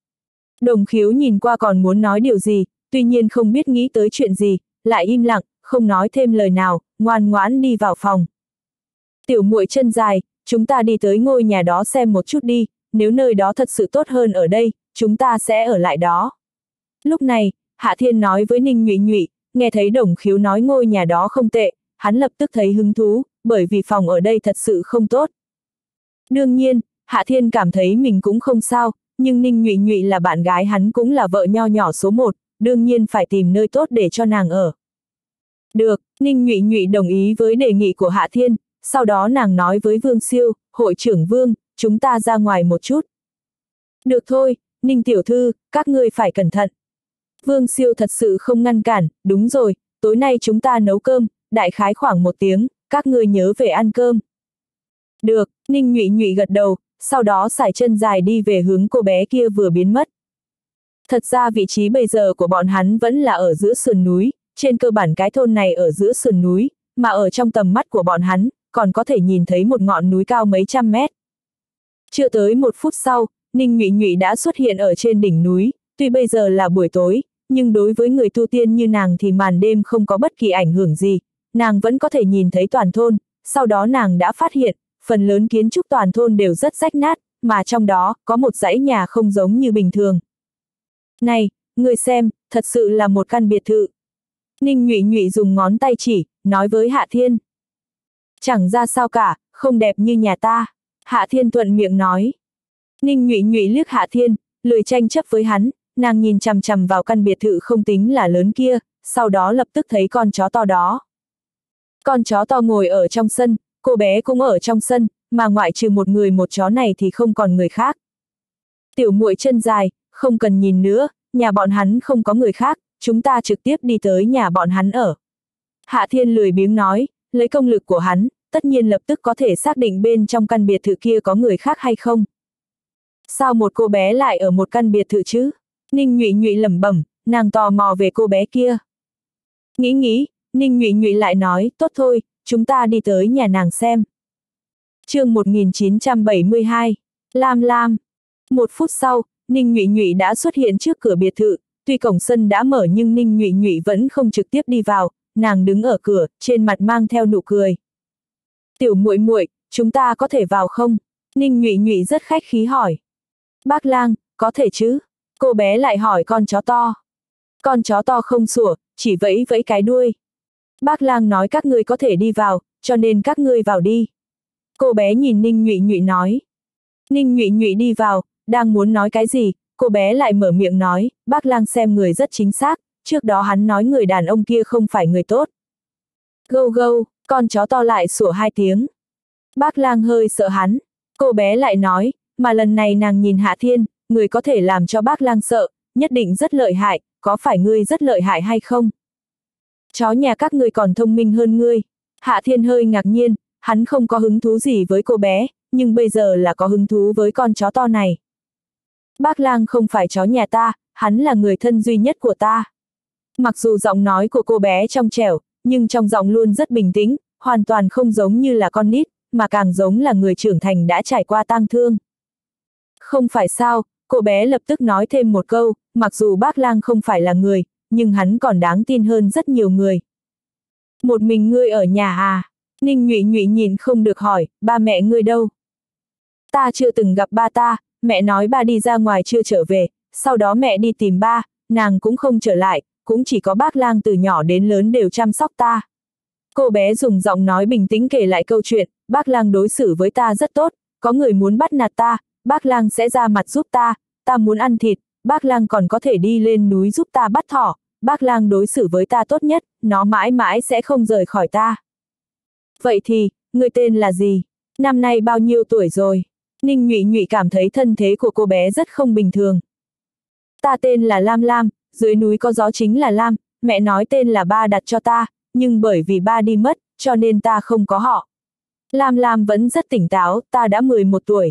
Đồng Khiếu nhìn qua còn muốn nói điều gì, tuy nhiên không biết nghĩ tới chuyện gì, lại im lặng, không nói thêm lời nào, ngoan ngoãn đi vào phòng. Tiểu muội chân dài, chúng ta đi tới ngôi nhà đó xem một chút đi, nếu nơi đó thật sự tốt hơn ở đây, chúng ta sẽ ở lại đó. Lúc này, Hạ Thiên nói với Ninh Nhụy Nhụy, nghe thấy Đồng Khiếu nói ngôi nhà đó không tệ, hắn lập tức thấy hứng thú, bởi vì phòng ở đây thật sự không tốt. Đương nhiên, Hạ Thiên cảm thấy mình cũng không sao, nhưng Ninh Nhụy Nhụy là bạn gái hắn cũng là vợ nho nhỏ số 1, đương nhiên phải tìm nơi tốt để cho nàng ở. Được, Ninh Nhụy Nhụy đồng ý với đề nghị của Hạ Thiên, sau đó nàng nói với Vương Siêu, hội trưởng Vương, chúng ta ra ngoài một chút. Được thôi, Ninh tiểu thư, các ngươi phải cẩn thận. Vương Siêu thật sự không ngăn cản, đúng rồi, tối nay chúng ta nấu cơm, đại khái khoảng 1 tiếng, các ngươi nhớ về ăn cơm. Được, Ninh Nhụy Nhụy gật đầu, sau đó sải chân dài đi về hướng cô bé kia vừa biến mất. Thật ra vị trí bây giờ của bọn hắn vẫn là ở giữa sườn núi, trên cơ bản cái thôn này ở giữa sườn núi, mà ở trong tầm mắt của bọn hắn, còn có thể nhìn thấy một ngọn núi cao mấy trăm mét. Chưa tới 1 phút sau, Ninh Nhụy Nhụy đã xuất hiện ở trên đỉnh núi, tuy bây giờ là buổi tối, nhưng đối với người tu tiên như nàng thì màn đêm không có bất kỳ ảnh hưởng gì, nàng vẫn có thể nhìn thấy toàn thôn, sau đó nàng đã phát hiện, phần lớn kiến trúc toàn thôn đều rất rách nát, mà trong đó có một dãy nhà không giống như bình thường. Này, người xem, thật sự là một căn biệt thự. Ninh Nhụy Nhụy dùng ngón tay chỉ, nói với Hạ Thiên. Chẳng ra sao cả, không đẹp như nhà ta. Hạ Thiên thuận miệng nói. Ninh Nhụy Nhụy liếc Hạ Thiên, lười tranh chấp với hắn, nàng nhìn chằm chằm vào căn biệt thự không tính là lớn kia, sau đó lập tức thấy con chó to đó. Con chó to ngồi ở trong sân, cô bé cũng ở trong sân, mà ngoại trừ một người một chó này thì không còn người khác. Tiểu muội chân dài, không cần nhìn nữa, nhà bọn hắn không có người khác, chúng ta trực tiếp đi tới nhà bọn hắn ở. Hạ Thiên lười biếng nói, lấy công lực của hắn, tất nhiên lập tức có thể xác định bên trong căn biệt thự kia có người khác hay không. Sao một cô bé lại ở một căn biệt thự chứ? Ninh Nhụy Nhụy lẩm bẩm, nàng tò mò về cô bé kia. Nghĩ, Ninh Nhụy Nhụy lại nói, tốt thôi, chúng ta đi tới nhà nàng xem. Chương 1972, Lam Lam. 1 phút sau, Ninh Nhụy Nhụy đã xuất hiện trước cửa biệt thự, tuy cổng sân đã mở nhưng Ninh Nhụy Nhụy vẫn không trực tiếp đi vào, nàng đứng ở cửa, trên mặt mang theo nụ cười. Tiểu muội muội, chúng ta có thể vào không? Ninh Nhụy Nhụy rất khách khí hỏi. Bác Lang, có thể chứ? Cô bé lại hỏi con chó to. Con chó to không sủa, chỉ vẫy vẫy cái đuôi. Bác Lang nói các ngươi có thể đi vào, cho nên các ngươi vào đi. Cô bé nhìn Ninh Nhụy Nhụy nói. Ninh Nhụy Nhụy đi vào, đang muốn nói cái gì, cô bé lại mở miệng nói, bác Lang xem người rất chính xác, trước đó hắn nói người đàn ông kia không phải người tốt. Gâu gâu, con chó to lại sủa 2 tiếng. Bác Lang hơi sợ hắn, cô bé lại nói, mà lần này nàng nhìn Hạ Thiên, người có thể làm cho bác Lang sợ, nhất định rất lợi hại, có phải ngươi rất lợi hại hay không? Chó nhà các ngươi còn thông minh hơn ngươi. Hạ Thiên hơi ngạc nhiên, hắn không có hứng thú gì với cô bé, nhưng bây giờ là có hứng thú với con chó to này. Bác Lang không phải chó nhà ta, hắn là người thân duy nhất của ta. Mặc dù giọng nói của cô bé trong trẻo, nhưng trong giọng luôn rất bình tĩnh, hoàn toàn không giống như là con nít, mà càng giống là người trưởng thành đã trải qua tang thương. Không phải sao, cô bé lập tức nói thêm một câu, mặc dù bác Lang không phải là người, nhưng hắn còn đáng tin hơn rất nhiều người. Một mình ngươi ở nhà à? Ninh Nhụy Nhụy nhìn không được hỏi, ba mẹ ngươi đâu? Ta chưa từng gặp ba ta, mẹ nói ba đi ra ngoài chưa trở về, sau đó mẹ đi tìm ba, nàng cũng không trở lại, cũng chỉ có bác Lang từ nhỏ đến lớn đều chăm sóc ta. Cô bé dùng giọng nói bình tĩnh kể lại câu chuyện, bác Lang đối xử với ta rất tốt, có người muốn bắt nạt ta, bác Lang sẽ ra mặt giúp ta muốn ăn thịt, bác Lang còn có thể đi lên núi giúp ta bắt thỏ, bác Lang đối xử với ta tốt nhất, nó mãi mãi sẽ không rời khỏi ta. Vậy thì, người tên là gì? Năm nay bao nhiêu tuổi rồi? Ninh Nhụy Nhụy cảm thấy thân thế của cô bé rất không bình thường. Ta tên là Lam Lam, dưới núi có gió chính là Lam, mẹ nói tên là ba đặt cho ta, nhưng bởi vì ba đi mất, cho nên ta không có họ. Lam Lam vẫn rất tỉnh táo, ta đã 11 tuổi.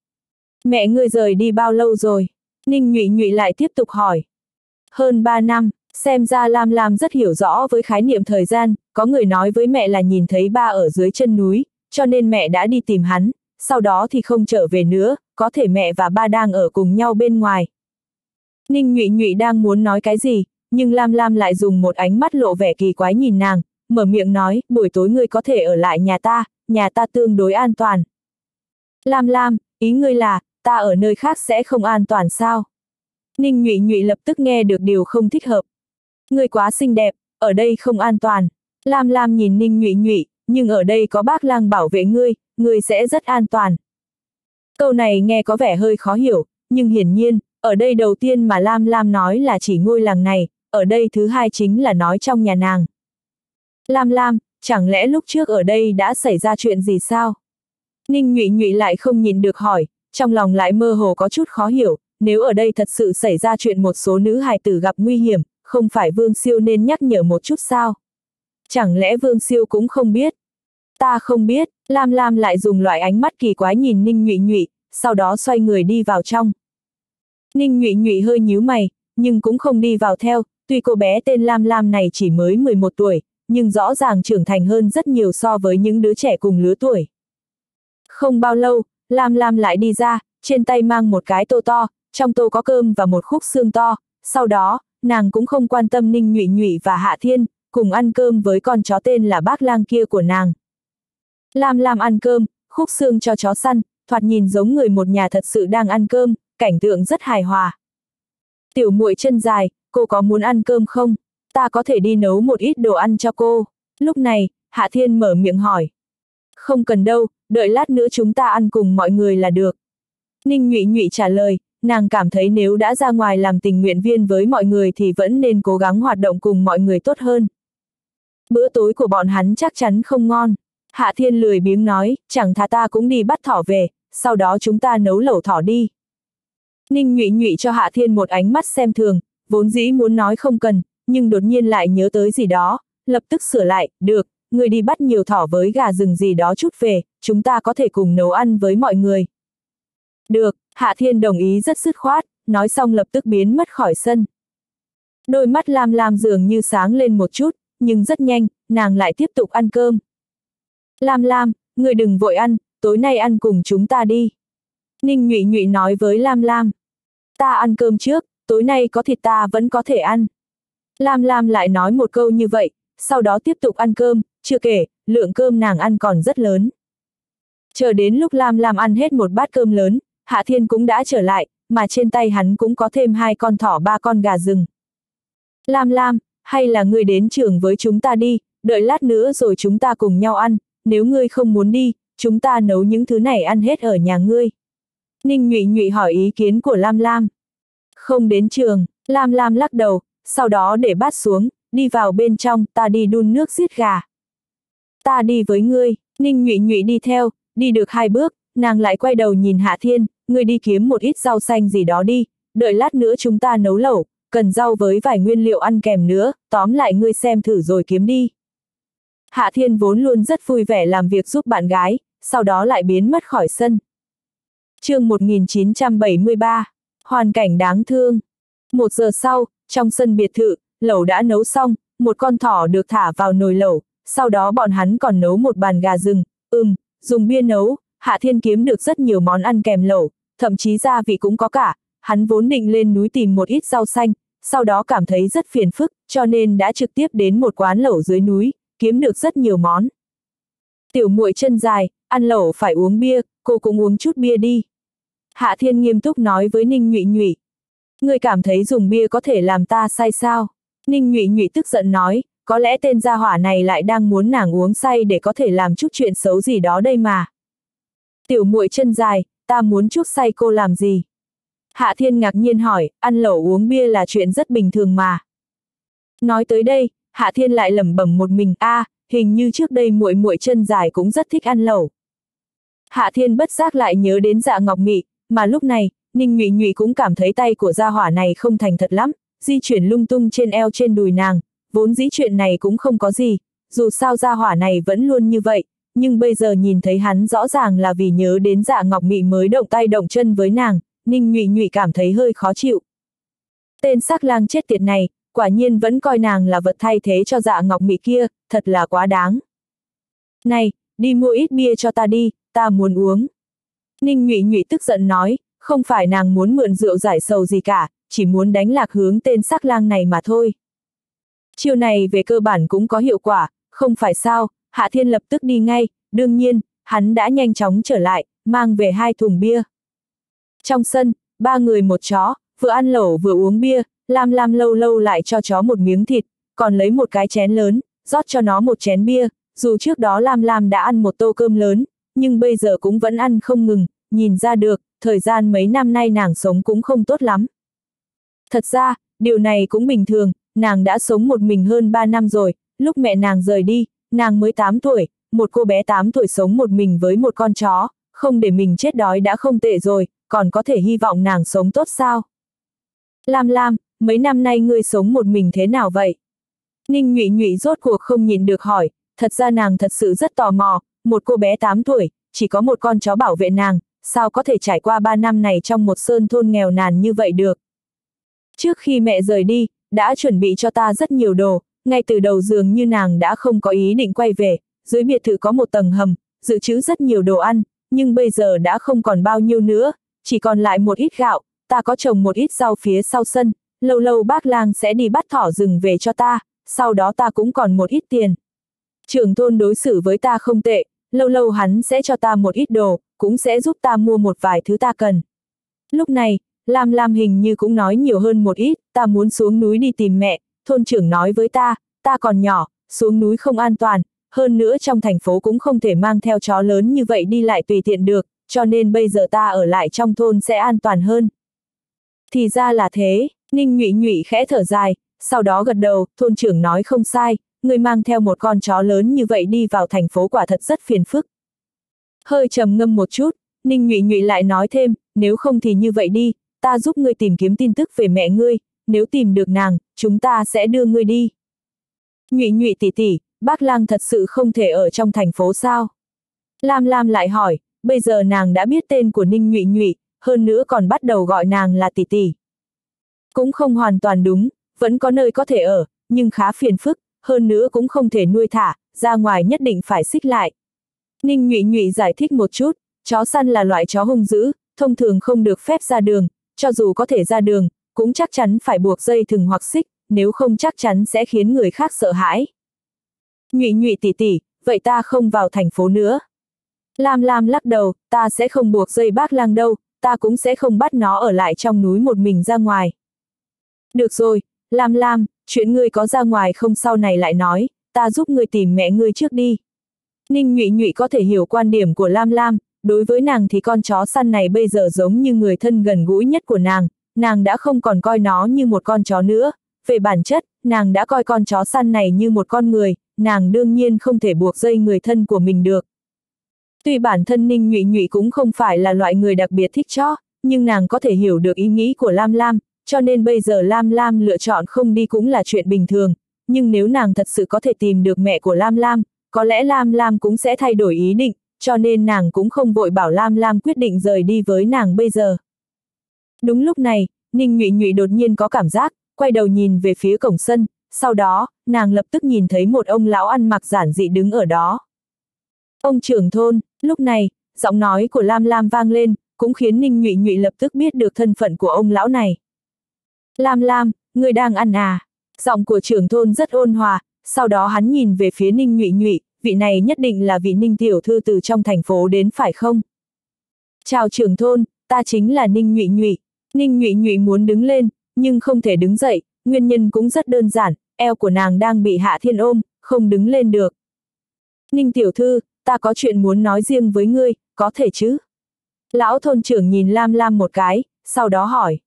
Mẹ ngươi rời đi bao lâu rồi? Ninh Nhụy Nhụy lại tiếp tục hỏi. Hơn 3 năm, xem ra Lam Lam rất hiểu rõ với khái niệm thời gian, có người nói với mẹ là nhìn thấy ba ở dưới chân núi, cho nên mẹ đã đi tìm hắn, sau đó thì không trở về nữa, có thể mẹ và ba đang ở cùng nhau bên ngoài. Ninh Nhụy Nhụy đang muốn nói cái gì, nhưng Lam Lam lại dùng một ánh mắt lộ vẻ kỳ quái nhìn nàng, mở miệng nói, buổi tối ngươi có thể ở lại nhà ta tương đối an toàn. Lam Lam, ý ngươi là, ta ở nơi khác sẽ không an toàn sao? Ninh Nhụy Nhụy lập tức nghe được điều không thích hợp. Ngươi quá xinh đẹp, ở đây không an toàn. Lam Lam nhìn Ninh Nhụy Nhụy, nhưng ở đây có bác lang bảo vệ ngươi sẽ rất an toàn. Câu này nghe có vẻ hơi khó hiểu, nhưng hiển nhiên, ở đây đầu tiên mà Lam Lam nói là chỉ ngôi làng này, ở đây thứ hai chính là nói trong nhà nàng. Lam Lam, chẳng lẽ lúc trước ở đây đã xảy ra chuyện gì sao? Ninh Nhụy Nhụy lại không nhịn được hỏi, trong lòng lại mơ hồ có chút khó hiểu, nếu ở đây thật sự xảy ra chuyện một số nữ hài tử gặp nguy hiểm, không phải Vương Siêu nên nhắc nhở một chút sao? Chẳng lẽ Vương Siêu cũng không biết? Ta không biết, Lam Lam lại dùng loại ánh mắt kỳ quái nhìn Ninh Nhụy Nhụy, sau đó xoay người đi vào trong. Ninh Nhụy Nhụy hơi nhíu mày, nhưng cũng không đi vào theo, tuy cô bé tên Lam Lam này chỉ mới 11 tuổi, nhưng rõ ràng trưởng thành hơn rất nhiều so với những đứa trẻ cùng lứa tuổi. Không bao lâu, Lam Lam lại đi ra, trên tay mang một cái tô to, trong tô có cơm và một khúc xương to, sau đó, nàng cũng không quan tâm Ninh Nhụy Nhụy và Hạ Thiên, cùng ăn cơm với con chó tên là Bác Lang kia của nàng. Lam Lam ăn cơm, khúc xương cho chó săn, thoạt nhìn giống người một nhà thật sự đang ăn cơm, cảnh tượng rất hài hòa. Tiểu muội chân dài, cô có muốn ăn cơm không? Ta có thể đi nấu một ít đồ ăn cho cô. Lúc này, Hạ Thiên mở miệng hỏi. Không cần đâu, đợi lát nữa chúng ta ăn cùng mọi người là được. Ninh Nhụy Nhụy trả lời, nàng cảm thấy nếu đã ra ngoài làm tình nguyện viên với mọi người thì vẫn nên cố gắng hoạt động cùng mọi người tốt hơn. Bữa tối của bọn hắn chắc chắn không ngon. Hạ Thiên lười biếng nói, chẳng thà ta cũng đi bắt thỏ về, sau đó chúng ta nấu lẩu thỏ đi. Ninh Nhụy Nhụy cho Hạ Thiên một ánh mắt xem thường, vốn dĩ muốn nói không cần, nhưng đột nhiên lại nhớ tới gì đó, lập tức sửa lại, được, người đi bắt nhiều thỏ với gà rừng gì đó chút về, chúng ta có thể cùng nấu ăn với mọi người. Được, Hạ Thiên đồng ý rất dứt khoát, nói xong lập tức biến mất khỏi sân. Đôi mắt Lam Lam dường như sáng lên một chút, nhưng rất nhanh, nàng lại tiếp tục ăn cơm. Lam Lam, người đừng vội ăn, tối nay ăn cùng chúng ta đi. Ninh Nhụy Nhụy nói với Lam Lam. Ta ăn cơm trước, tối nay có thịt ta vẫn có thể ăn. Lam Lam lại nói một câu như vậy, sau đó tiếp tục ăn cơm, chưa kể, lượng cơm nàng ăn còn rất lớn. Chờ đến lúc Lam Lam ăn hết một bát cơm lớn, Hạ Thiên cũng đã trở lại, mà trên tay hắn cũng có thêm 2 con thỏ 3 con gà rừng. Lam Lam, hay là ngươi đến trường với chúng ta đi, đợi lát nữa rồi chúng ta cùng nhau ăn, nếu ngươi không muốn đi, chúng ta nấu những thứ này ăn hết ở nhà ngươi. Ninh Nhụy Nhụy hỏi ý kiến của Lam Lam. Không đến trường, Lam Lam lắc đầu, sau đó để bát xuống, đi vào bên trong, ta đi đun nước giết gà. Ta đi với ngươi, Ninh Nhụy Nhụy đi theo, đi được 2 bước, nàng lại quay đầu nhìn Hạ Thiên, ngươi đi kiếm một ít rau xanh gì đó đi, đợi lát nữa chúng ta nấu lẩu, cần rau với vài nguyên liệu ăn kèm nữa, tóm lại ngươi xem thử rồi kiếm đi. Hạ Thiên vốn luôn rất vui vẻ làm việc giúp bạn gái, sau đó lại biến mất khỏi sân. Chương 1973, hoàn cảnh đáng thương. 1 giờ sau, trong sân biệt thự, lẩu đã nấu xong, một con thỏ được thả vào nồi lẩu, sau đó bọn hắn còn nấu một bàn gà rừng, dùng bia nấu, Hạ Thiên kiếm được rất nhiều món ăn kèm lẩu, thậm chí gia vị cũng có cả, hắn vốn định lên núi tìm một ít rau xanh, sau đó cảm thấy rất phiền phức, cho nên đã trực tiếp đến một quán lẩu dưới núi, kiếm được rất nhiều món. Tiểu muội chân dài, ăn lẩu phải uống bia, cô cũng uống chút bia đi. Hạ Thiên nghiêm túc nói với Ninh Nhụy Nhụy. Ngươi cảm thấy dùng bia có thể làm ta say sao? Ninh Nhụy Nhụy tức giận nói, có lẽ tên gia hỏa này lại đang muốn nàng uống say để có thể làm chút chuyện xấu gì đó đây mà. Tiểu muội chân dài, ta muốn chuốc say cô làm gì? Hạ Thiên ngạc nhiên hỏi, ăn lẩu uống bia là chuyện rất bình thường mà. Nói tới đây, Hạ Thiên lại lẩm bẩm một mình, hình như trước đây muội muội chân dài cũng rất thích ăn lẩu. Hạ Thiên bất giác lại nhớ đến Dạ Ngọc Mị, mà lúc này, Ninh Nhụy Nhụy cũng cảm thấy tay của gia hỏa này không thành thật lắm, di chuyển lung tung trên eo trên đùi nàng, vốn dĩ chuyện này cũng không có gì, dù sao gia hỏa này vẫn luôn như vậy, nhưng bây giờ nhìn thấy hắn rõ ràng là vì nhớ đến Dạ Ngọc Mị mới động tay động chân với nàng, Ninh Nhụy Nhụy cảm thấy hơi khó chịu. Tên sắc lang chết tiệt này, quả nhiên vẫn coi nàng là vật thay thế cho Dạ Ngọc Mị kia, thật là quá đáng. Này, đi mua ít bia cho ta đi, ta muốn uống. Ninh Nhụy Nhụy tức giận nói, không phải nàng muốn mượn rượu giải sầu gì cả, chỉ muốn đánh lạc hướng tên sắc lang này mà thôi. Chiêu này về cơ bản cũng có hiệu quả, không phải sao, Hạ Thiên lập tức đi ngay, đương nhiên, hắn đã nhanh chóng trở lại, mang về 2 thùng bia. Trong sân, 3 người một chó, vừa ăn lẩu vừa uống bia, Lam Lam lâu lâu lại cho chó một miếng thịt, còn lấy một cái chén lớn, rót cho nó một chén bia, dù trước đó Lam Lam đã ăn một tô cơm lớn, nhưng bây giờ cũng vẫn ăn không ngừng, nhìn ra được, thời gian mấy năm nay nàng sống cũng không tốt lắm. Thật ra, điều này cũng bình thường, nàng đã sống một mình hơn 3 năm rồi, lúc mẹ nàng rời đi, nàng mới 8 tuổi, một cô bé 8 tuổi sống một mình với một con chó, không để mình chết đói đã không tệ rồi, còn có thể hy vọng nàng sống tốt sao? Lam Lam, mấy năm nay ngươi sống một mình thế nào vậy? Ninh Nhụy Nhụy rốt cuộc không nhịn được hỏi, thật ra nàng thật sự rất tò mò, một cô bé 8 tuổi, chỉ có một con chó bảo vệ nàng, sao có thể trải qua 3 năm này trong một sơn thôn nghèo nàn như vậy được? Trước khi mẹ rời đi, đã chuẩn bị cho ta rất nhiều đồ, ngay từ đầu dường như nàng đã không có ý định quay về, dưới biệt thự có một tầng hầm, dự trữ rất nhiều đồ ăn, nhưng bây giờ đã không còn bao nhiêu nữa, chỉ còn lại một ít gạo, ta có trồng một ít rau phía sau sân, lâu lâu bác lang sẽ đi bắt thỏ rừng về cho ta, sau đó ta cũng còn một ít tiền. Trưởng thôn đối xử với ta không tệ, lâu lâu hắn sẽ cho ta một ít đồ, cũng sẽ giúp ta mua một vài thứ ta cần. Lúc này, Lam Lam hình như cũng nói nhiều hơn một ít, ta muốn xuống núi đi tìm mẹ, thôn trưởng nói với ta còn nhỏ, xuống núi không an toàn, hơn nữa trong thành phố cũng không thể mang theo chó lớn như vậy đi lại tùy tiện được, cho nên bây giờ ta ở lại trong thôn sẽ an toàn hơn. Thì ra là thế, Ninh Nhụy Nhụy khẽ thở dài, sau đó gật đầu, thôn trưởng nói không sai, người mang theo một con chó lớn như vậy đi vào thành phố quả thật rất phiền phức. Hơi trầm ngâm một chút, Ninh Nhụy Nhụy lại nói thêm, nếu không thì như vậy đi, ta giúp ngươi tìm kiếm tin tức về mẹ ngươi, nếu tìm được nàng, chúng ta sẽ đưa ngươi đi. Nhụy Nhụy tỷ tỷ, bác lang thật sự không thể ở trong thành phố sao? Lam Lam lại hỏi, bây giờ nàng đã biết tên của Ninh Nhụy Nhụy, hơn nữa còn bắt đầu gọi nàng là tỷ tỷ. Cũng không hoàn toàn đúng, vẫn có nơi có thể ở, nhưng khá phiền phức, hơn nữa cũng không thể nuôi thả, ra ngoài nhất định phải xích lại. Ninh Nhụy Nhụy giải thích một chút, chó săn là loại chó hung dữ, thông thường không được phép ra đường, cho dù có thể ra đường, cũng chắc chắn phải buộc dây thừng hoặc xích, nếu không chắc chắn sẽ khiến người khác sợ hãi. Nhụy Nhụy tỷ tỷ, vậy ta không vào thành phố nữa. Lam Lam lắc đầu, ta sẽ không buộc dây bác lang đâu, ta cũng sẽ không bắt nó ở lại trong núi một mình ra ngoài. Được rồi, Lam Lam, chuyện ngươi có ra ngoài không sau này lại nói, ta giúp ngươi tìm mẹ ngươi trước đi. Ninh Nhụy Nhụy có thể hiểu quan điểm của Lam Lam, đối với nàng thì con chó săn này bây giờ giống như người thân gần gũi nhất của nàng đã không còn coi nó như một con chó nữa, về bản chất, nàng đã coi con chó săn này như một con người, nàng đương nhiên không thể buộc dây người thân của mình được. Tuy bản thân Ninh Nhụy Nhụy cũng không phải là loại người đặc biệt thích chó, nhưng nàng có thể hiểu được ý nghĩ của Lam Lam, cho nên bây giờ Lam Lam lựa chọn không đi cũng là chuyện bình thường, nhưng nếu nàng thật sự có thể tìm được mẹ của Lam Lam, có lẽ Lam Lam cũng sẽ thay đổi ý định, cho nên nàng cũng không vội bảo Lam Lam quyết định rời đi với nàng bây giờ. Đúng lúc này, Ninh Nhụy Nhụy đột nhiên có cảm giác, quay đầu nhìn về phía cổng sân, sau đó, nàng lập tức nhìn thấy một ông lão ăn mặc giản dị đứng ở đó. Ông trưởng thôn, lúc này, giọng nói của Lam Lam vang lên, cũng khiến Ninh Nhụy Nhụy lập tức biết được thân phận của ông lão này. Lam Lam, ngươi đang ăn à? Giọng của trưởng thôn rất ôn hòa, sau đó hắn nhìn về phía Ninh Nhụy Nhụy, vị này nhất định là vị Ninh tiểu thư từ trong thành phố đến phải không? Chào trưởng thôn, ta chính là Ninh Nhụy Nhụy. Ninh Nhụy Nhụy muốn đứng lên, nhưng không thể đứng dậy, nguyên nhân cũng rất đơn giản, eo của nàng đang bị Hạ Thiên ôm, không đứng lên được. Ninh tiểu thư, ta có chuyện muốn nói riêng với ngươi, có thể chứ? Lão thôn trưởng nhìn Lam Lam một cái, sau đó hỏi.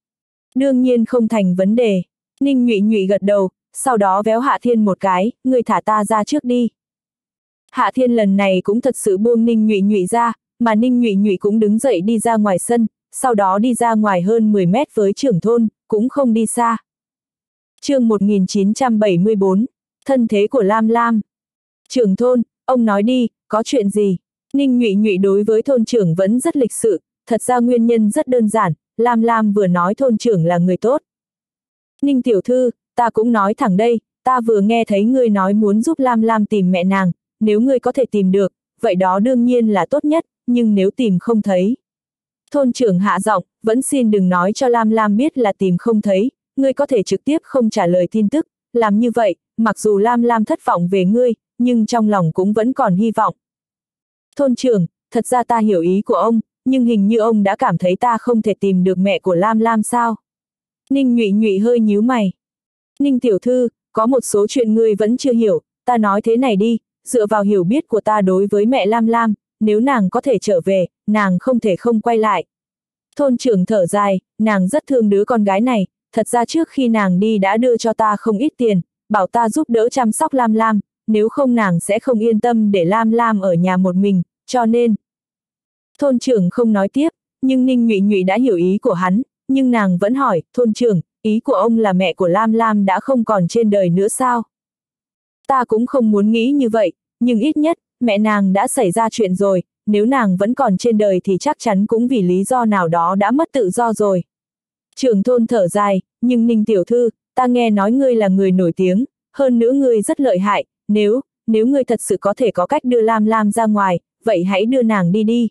Đương nhiên không thành vấn đề. Ninh Nhụy Nhụy gật đầu, sau đó véo Hạ Thiên một cái, ngươi thả ta ra trước đi. Hạ Thiên lần này cũng thật sự buông Ninh Nhụy Nhụy ra, mà Ninh Nhụy Nhụy cũng đứng dậy đi ra ngoài sân, sau đó đi ra ngoài hơn 10 mét với trưởng thôn, cũng không đi xa. Chương 1974, thân thế của Lam Lam. Trưởng thôn, ông nói đi, có chuyện gì? Ninh Nhụy Nhụy đối với thôn trưởng vẫn rất lịch sự, thật ra nguyên nhân rất đơn giản, Lam Lam vừa nói thôn trưởng là người tốt. Ninh tiểu thư, ta cũng nói thẳng đây, ta vừa nghe thấy ngươi nói muốn giúp Lam Lam tìm mẹ nàng, nếu ngươi có thể tìm được, vậy đó đương nhiên là tốt nhất, nhưng nếu tìm không thấy. Thôn trưởng hạ giọng, vẫn xin đừng nói cho Lam Lam biết là tìm không thấy, ngươi có thể trực tiếp không trả lời tin tức, làm như vậy, mặc dù Lam Lam thất vọng về ngươi, nhưng trong lòng cũng vẫn còn hy vọng. Thôn trưởng, thật ra ta hiểu ý của ông, nhưng hình như ông đã cảm thấy ta không thể tìm được mẹ của Lam Lam sao? Ninh Nhụy Nhụy hơi nhíu mày. Ninh tiểu thư, có một số chuyện ngươi vẫn chưa hiểu, ta nói thế này đi, dựa vào hiểu biết của ta đối với mẹ Lam Lam, nếu nàng có thể trở về, nàng không thể không quay lại. Thôn trưởng thở dài, nàng rất thương đứa con gái này, thật ra trước khi nàng đi đã đưa cho ta không ít tiền, bảo ta giúp đỡ chăm sóc Lam Lam, nếu không nàng sẽ không yên tâm để Lam Lam ở nhà một mình, cho nên. Thôn trưởng không nói tiếp, nhưng Ninh Nhụy Nhụy đã hiểu ý của hắn, nhưng nàng vẫn hỏi, thôn trưởng, ý của ông là mẹ của Lam Lam đã không còn trên đời nữa sao? Ta cũng không muốn nghĩ như vậy, nhưng ít nhất, mẹ nàng đã xảy ra chuyện rồi, nếu nàng vẫn còn trên đời thì chắc chắn cũng vì lý do nào đó đã mất tự do rồi. Trưởng thôn thở dài, nhưng Ninh tiểu thư, ta nghe nói ngươi là người nổi tiếng, hơn nữa ngươi rất lợi hại, nếu ngươi thật sự có thể có cách đưa Lam Lam ra ngoài, vậy hãy đưa nàng đi.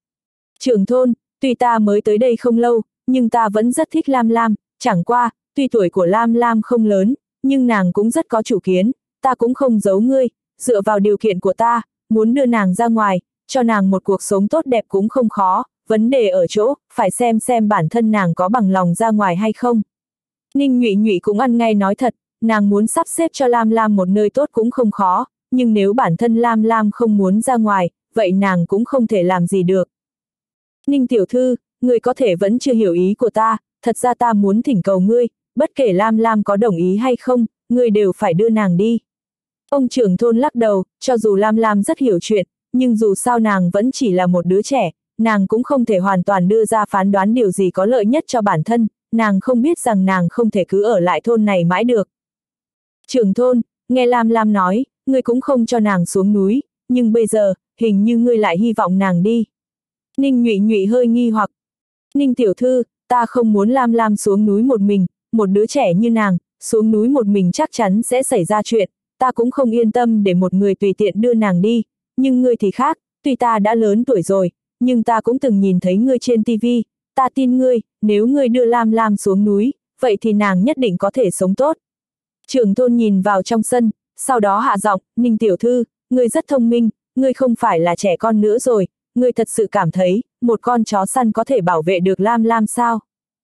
Trưởng thôn, tuy ta mới tới đây không lâu, nhưng ta vẫn rất thích Lam Lam, chẳng qua, tuy tuổi của Lam Lam không lớn, nhưng nàng cũng rất có chủ kiến, ta cũng không giấu ngươi, dựa vào điều kiện của ta, muốn đưa nàng ra ngoài, cho nàng một cuộc sống tốt đẹp cũng không khó, vấn đề ở chỗ, phải xem bản thân nàng có bằng lòng ra ngoài hay không. Ninh Nhụy Nhụy cũng ăn ngay nói thật, nàng muốn sắp xếp cho Lam Lam một nơi tốt cũng không khó, nhưng nếu bản thân Lam Lam không muốn ra ngoài, vậy nàng cũng không thể làm gì được. Ninh tiểu thư, ngươi có thể vẫn chưa hiểu ý của ta, thật ra ta muốn thỉnh cầu ngươi, bất kể Lam Lam có đồng ý hay không, ngươi đều phải đưa nàng đi. Ông trưởng thôn lắc đầu, cho dù Lam Lam rất hiểu chuyện, nhưng dù sao nàng vẫn chỉ là một đứa trẻ, nàng cũng không thể hoàn toàn đưa ra phán đoán điều gì có lợi nhất cho bản thân, nàng không biết rằng nàng không thể cứ ở lại thôn này mãi được. Trưởng thôn, nghe Lam Lam nói, ngươi cũng không cho nàng xuống núi, nhưng bây giờ, hình như ngươi lại hy vọng nàng đi. Ninh Nhụy Nhụy hơi nghi hoặc. Ninh tiểu thư, ta không muốn Lam Lam xuống núi một mình, một đứa trẻ như nàng, xuống núi một mình chắc chắn sẽ xảy ra chuyện, ta cũng không yên tâm để một người tùy tiện đưa nàng đi, nhưng ngươi thì khác, tuy ta đã lớn tuổi rồi, nhưng ta cũng từng nhìn thấy ngươi trên tivi, ta tin ngươi, nếu ngươi đưa Lam Lam xuống núi, vậy thì nàng nhất định có thể sống tốt. Trưởng thôn nhìn vào trong sân, sau đó hạ giọng, Ninh tiểu thư, ngươi rất thông minh, ngươi không phải là trẻ con nữa rồi, ngươi thật sự cảm thấy, một con chó săn có thể bảo vệ được Lam Lam sao?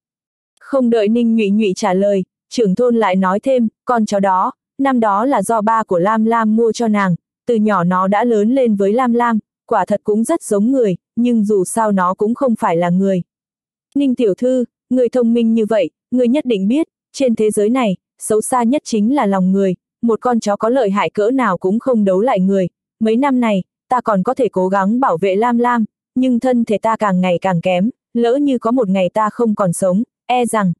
Không đợi Ninh Nhụy Nhụy trả lời, trưởng thôn lại nói thêm, con chó đó, năm đó là do ba của Lam Lam mua cho nàng, từ nhỏ nó đã lớn lên với Lam Lam, quả thật cũng rất giống người, nhưng dù sao nó cũng không phải là người. Ninh tiểu thư, người thông minh như vậy, người nhất định biết, trên thế giới này, xấu xa nhất chính là lòng người, một con chó có lợi hại cỡ nào cũng không đấu lại người. Mấy năm này, ta còn có thể cố gắng bảo vệ Lam Lam, nhưng thân thể ta càng ngày càng kém, lỡ như có một ngày ta không còn sống, e rằng.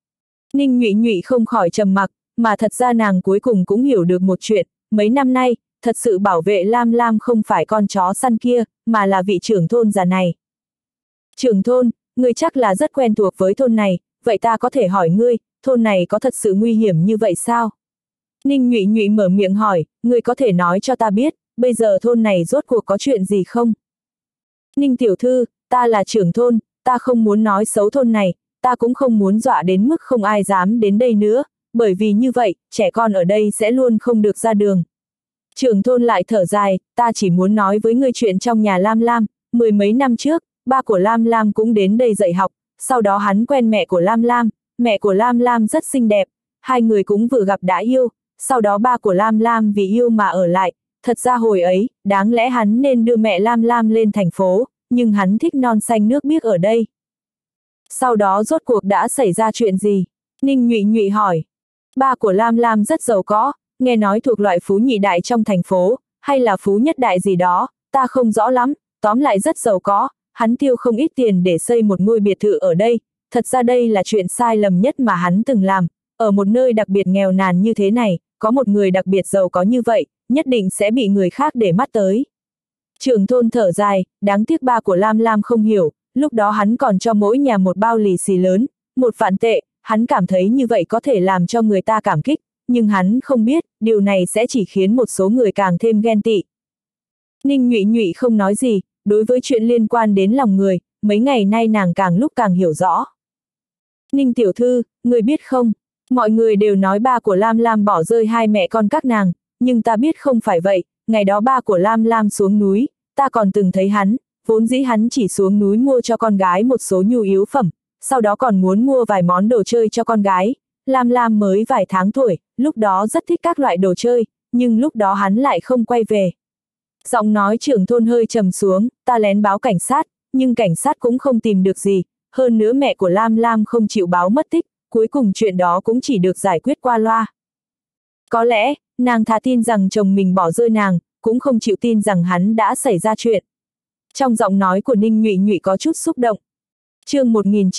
Ninh Nhụy Nhụy không khỏi trầm mặc, mà thật ra nàng cuối cùng cũng hiểu được một chuyện, mấy năm nay, thật sự bảo vệ Lam Lam không phải con chó săn kia, mà là vị trưởng thôn già này. Trưởng thôn, ngươi chắc là rất quen thuộc với thôn này, vậy ta có thể hỏi ngươi, thôn này có thật sự nguy hiểm như vậy sao? Ninh Nhụy Nhụy mở miệng hỏi, ngươi có thể nói cho ta biết, bây giờ thôn này rốt cuộc có chuyện gì không? Ninh tiểu thư, ta là trưởng thôn, ta không muốn nói xấu thôn này, ta cũng không muốn dọa đến mức không ai dám đến đây nữa, bởi vì như vậy, trẻ con ở đây sẽ luôn không được ra đường. Trưởng thôn lại thở dài, ta chỉ muốn nói với ngươi chuyện trong nhà Lam Lam, mười mấy năm trước, ba của Lam Lam cũng đến đây dạy học, sau đó hắn quen mẹ của Lam Lam, mẹ của Lam Lam rất xinh đẹp, hai người cũng vừa gặp đã yêu, sau đó ba của Lam Lam vì yêu mà ở lại, thật ra hồi ấy, đáng lẽ hắn nên đưa mẹ Lam Lam lên thành phố, nhưng hắn thích non xanh nước biếc ở đây. Sau đó rốt cuộc đã xảy ra chuyện gì? Ninh Nhụy Nhụy hỏi. Ba của Lam Lam rất giàu có, nghe nói thuộc loại phú nhị đại trong thành phố, hay là phú nhất đại gì đó, ta không rõ lắm, tóm lại rất giàu có, hắn tiêu không ít tiền để xây một ngôi biệt thự ở đây, thật ra đây là chuyện sai lầm nhất mà hắn từng làm, ở một nơi đặc biệt nghèo nàn như thế này, có một người đặc biệt giàu có như vậy, nhất định sẽ bị người khác để mắt tới. Trưởng thôn thở dài, đáng tiếc ba của Lam Lam không hiểu, lúc đó hắn còn cho mỗi nhà một bao lì xì lớn, 1 vạn tệ, hắn cảm thấy như vậy có thể làm cho người ta cảm kích, nhưng hắn không biết, điều này sẽ chỉ khiến một số người càng thêm ghen tị. Ninh Nhụy Nhụy không nói gì, đối với chuyện liên quan đến lòng người, mấy ngày nay nàng càng lúc càng hiểu rõ. Ninh tiểu thư, người biết không, mọi người đều nói ba của Lam Lam bỏ rơi hai mẹ con các nàng, nhưng ta biết không phải vậy, ngày đó ba của Lam Lam xuống núi, ta còn từng thấy hắn, vốn dĩ hắn chỉ xuống núi mua cho con gái một số nhu yếu phẩm, sau đó còn muốn mua vài món đồ chơi cho con gái. Lam Lam mới vài tháng tuổi, lúc đó rất thích các loại đồ chơi, nhưng lúc đó hắn lại không quay về. Giọng nói trưởng thôn hơi trầm xuống, ta lén báo cảnh sát, nhưng cảnh sát cũng không tìm được gì, hơn nữa mẹ của Lam Lam không chịu báo mất tích, cuối cùng chuyện đó cũng chỉ được giải quyết qua loa. Có lẽ, nàng thà tin rằng chồng mình bỏ rơi nàng, cũng không chịu tin rằng hắn đã xảy ra chuyện. Trong giọng nói của Ninh Nhụy Nhụy có chút xúc động. Chương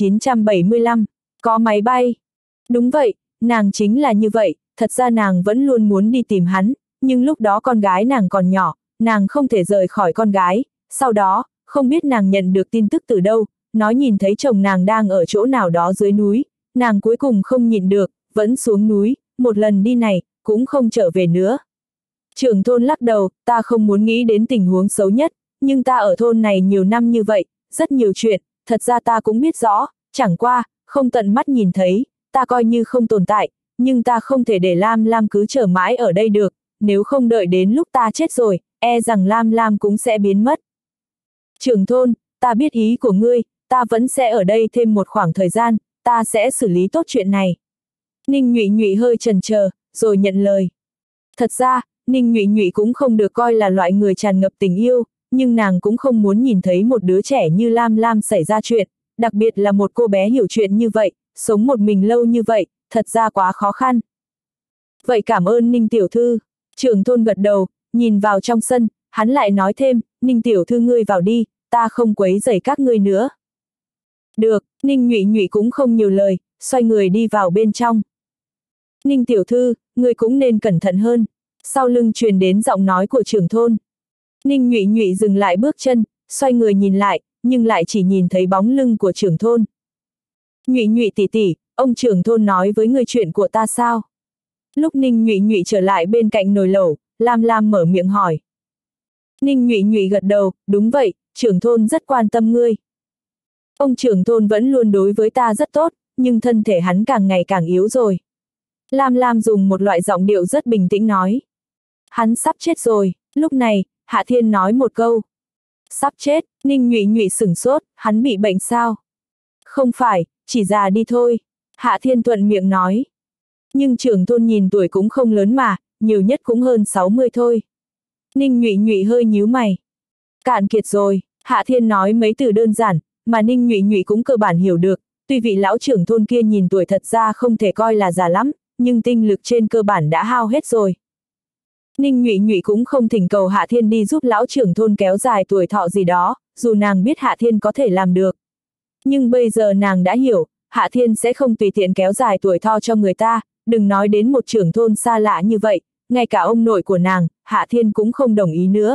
1975, có máy bay. Đúng vậy, nàng chính là như vậy, thật ra nàng vẫn luôn muốn đi tìm hắn, nhưng lúc đó con gái nàng còn nhỏ, nàng không thể rời khỏi con gái, sau đó, không biết nàng nhận được tin tức từ đâu, nói nhìn thấy chồng nàng đang ở chỗ nào đó dưới núi, nàng cuối cùng không nhịn được, vẫn xuống núi, một lần đi này, cũng không trở về nữa. Trưởng thôn lắc đầu, ta không muốn nghĩ đến tình huống xấu nhất, nhưng ta ở thôn này nhiều năm như vậy, rất nhiều chuyện, thật ra ta cũng biết rõ, chẳng qua, không tận mắt nhìn thấy, ta coi như không tồn tại, nhưng ta không thể để Lam Lam cứ chờ mãi ở đây được, nếu không đợi đến lúc ta chết rồi, e rằng Lam Lam cũng sẽ biến mất. Trưởng thôn, ta biết ý của ngươi, ta vẫn sẽ ở đây thêm một khoảng thời gian, ta sẽ xử lý tốt chuyện này. Ninh Nhụy Nhụy hơi chần chờ, rồi nhận lời. Thật ra, Ninh Nhụy Nhụy cũng không được coi là loại người tràn ngập tình yêu, nhưng nàng cũng không muốn nhìn thấy một đứa trẻ như Lam Lam xảy ra chuyện, đặc biệt là một cô bé hiểu chuyện như vậy, sống một mình lâu như vậy, thật ra quá khó khăn. Vậy cảm ơn Ninh tiểu thư. Trưởng thôn gật đầu, nhìn vào trong sân, hắn lại nói thêm, Ninh tiểu thư ngươi vào đi, ta không quấy rầy các ngươi nữa. Được, Ninh Nhụy Nhụy cũng không nhiều lời, xoay người đi vào bên trong. Ninh tiểu thư, ngươi cũng nên cẩn thận hơn. Sau lưng truyền đến giọng nói của trưởng thôn. Ninh Nhụy Nhụy dừng lại bước chân, xoay người nhìn lại, nhưng lại chỉ nhìn thấy bóng lưng của trưởng thôn. Nhụy Nhụy tỷ tỷ, ông trưởng thôn nói với ngươi chuyện của ta sao? Lúc Ninh Nhụy Nhụy trở lại bên cạnh nồi lẩu, Lam Lam mở miệng hỏi. Ninh Nhụy Nhụy gật đầu, đúng vậy, trưởng thôn rất quan tâm ngươi. Ông trưởng thôn vẫn luôn đối với ta rất tốt, nhưng thân thể hắn càng ngày càng yếu rồi. Lam Lam dùng một loại giọng điệu rất bình tĩnh nói. Hắn sắp chết rồi, lúc này, Hạ Thiên nói một câu. Sắp chết, Ninh Nhụy Nhụy sửng sốt, hắn bị bệnh sao? Không phải, chỉ già đi thôi. Hạ Thiên thuận miệng nói. Nhưng trưởng thôn nhìn tuổi cũng không lớn mà, nhiều nhất cũng hơn 60 thôi. Ninh Nhụy Nhụy hơi nhíu mày. Cạn kiệt rồi, Hạ Thiên nói mấy từ đơn giản, mà Ninh Nhụy Nhụy cũng cơ bản hiểu được, tuy vị lão trưởng thôn kia nhìn tuổi thật ra không thể coi là già lắm, nhưng tinh lực trên cơ bản đã hao hết rồi. Ninh Nhụy Nhụy cũng không thỉnh cầu Hạ Thiên đi giúp lão trưởng thôn kéo dài tuổi thọ gì đó, dù nàng biết Hạ Thiên có thể làm được. Nhưng bây giờ nàng đã hiểu, Hạ Thiên sẽ không tùy tiện kéo dài tuổi thọ cho người ta, đừng nói đến một trưởng thôn xa lạ như vậy, ngay cả ông nội của nàng, Hạ Thiên cũng không đồng ý nữa.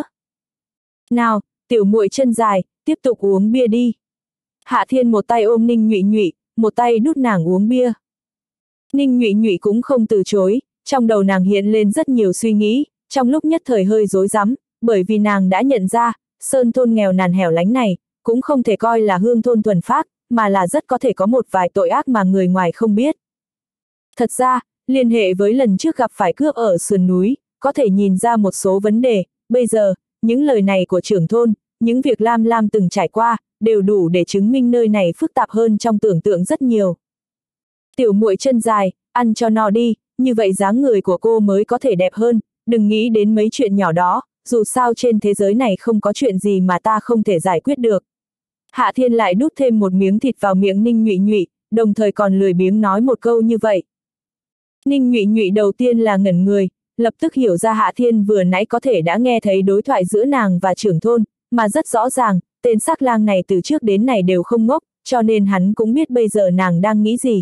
Nào, tiểu muội chân dài, tiếp tục uống bia đi. Hạ Thiên một tay ôm Ninh Nhụy Nhụy, một tay đút nàng uống bia. Ninh Nhụy Nhụy cũng không từ chối, trong đầu nàng hiện lên rất nhiều suy nghĩ, trong lúc nhất thời hơi rối rắm, bởi vì nàng đã nhận ra, sơn thôn nghèo nàn hẻo lánh này, cũng không thể coi là hương thôn thuần phác, mà là rất có thể có một vài tội ác mà người ngoài không biết. Thật ra, liên hệ với lần trước gặp phải cướp ở sườn núi, có thể nhìn ra một số vấn đề, bây giờ, những lời này của trưởng thôn, những việc Lam Lam từng trải qua, đều đủ để chứng minh nơi này phức tạp hơn trong tưởng tượng rất nhiều. Tiểu muội chân dài, ăn cho no đi, như vậy dáng người của cô mới có thể đẹp hơn, đừng nghĩ đến mấy chuyện nhỏ đó, dù sao trên thế giới này không có chuyện gì mà ta không thể giải quyết được. Hạ Thiên lại đút thêm một miếng thịt vào miệng Ninh Nhụy Nhụy, đồng thời còn lười biếng nói một câu như vậy. Ninh Nhụy Nhụy đầu tiên là ngẩn người, lập tức hiểu ra Hạ Thiên vừa nãy có thể đã nghe thấy đối thoại giữa nàng và trưởng thôn, mà rất rõ ràng, tên sắc lang này từ trước đến nay đều không ngốc, cho nên hắn cũng biết bây giờ nàng đang nghĩ gì.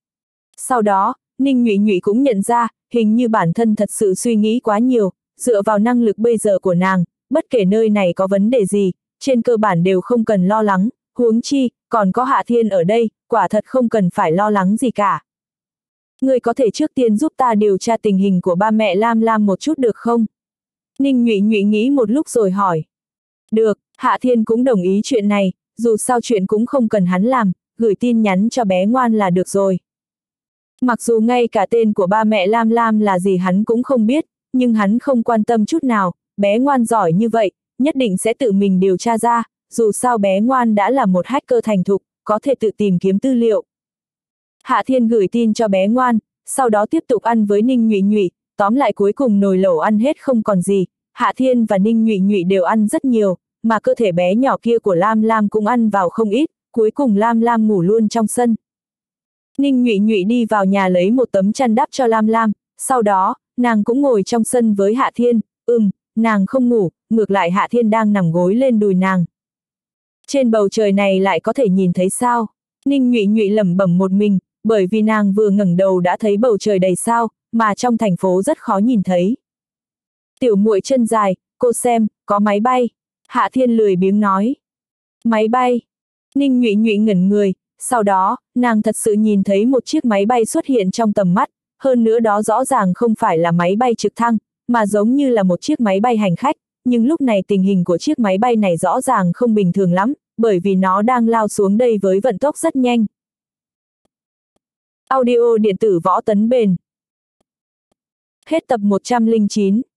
Sau đó, Ninh Nhụy Nhụy cũng nhận ra, hình như bản thân thật sự suy nghĩ quá nhiều, dựa vào năng lực bây giờ của nàng, bất kể nơi này có vấn đề gì, trên cơ bản đều không cần lo lắng, huống chi, còn có Hạ Thiên ở đây, quả thật không cần phải lo lắng gì cả. Ngươi có thể trước tiên giúp ta điều tra tình hình của ba mẹ Lam Lam một chút được không? Ninh Nhụy Nhụy nghĩ một lúc rồi hỏi. Được, Hạ Thiên cũng đồng ý chuyện này, dù sao chuyện cũng không cần hắn làm, gửi tin nhắn cho bé ngoan là được rồi. Mặc dù ngay cả tên của ba mẹ Lam Lam là gì hắn cũng không biết, nhưng hắn không quan tâm chút nào, bé ngoan giỏi như vậy, nhất định sẽ tự mình điều tra ra, dù sao bé ngoan đã là một hacker thành thục, có thể tự tìm kiếm tư liệu. Hạ Thiên gửi tin cho bé ngoan, sau đó tiếp tục ăn với Ninh Nhụy Nhụy, tóm lại cuối cùng nồi lẩu ăn hết không còn gì, Hạ Thiên và Ninh Nhụy Nhụy đều ăn rất nhiều, mà cơ thể bé nhỏ kia của Lam Lam cũng ăn vào không ít, cuối cùng Lam Lam ngủ luôn trong sân. Ninh Nhụy Nhụy đi vào nhà lấy một tấm chăn đắp cho Lam Lam, sau đó, nàng cũng ngồi trong sân với Hạ Thiên, nàng không ngủ, ngược lại Hạ Thiên đang nằm gối lên đùi nàng. Trên bầu trời này lại có thể nhìn thấy sao? Ninh Nhụy Nhụy lẩm bẩm một mình, bởi vì nàng vừa ngẩng đầu đã thấy bầu trời đầy sao, mà trong thành phố rất khó nhìn thấy. Tiểu muội chân dài, cô xem, có máy bay. Hạ Thiên lười biếng nói. Máy bay. Ninh Nhụy Nhụy ngẩn người, sau đó, nàng thật sự nhìn thấy một chiếc máy bay xuất hiện trong tầm mắt, hơn nữa đó rõ ràng không phải là máy bay trực thăng, mà giống như là một chiếc máy bay hành khách, nhưng lúc này tình hình của chiếc máy bay này rõ ràng không bình thường lắm, bởi vì nó đang lao xuống đây với vận tốc rất nhanh. Audio điện tử Võ Tấn Bền. Hết tập 109.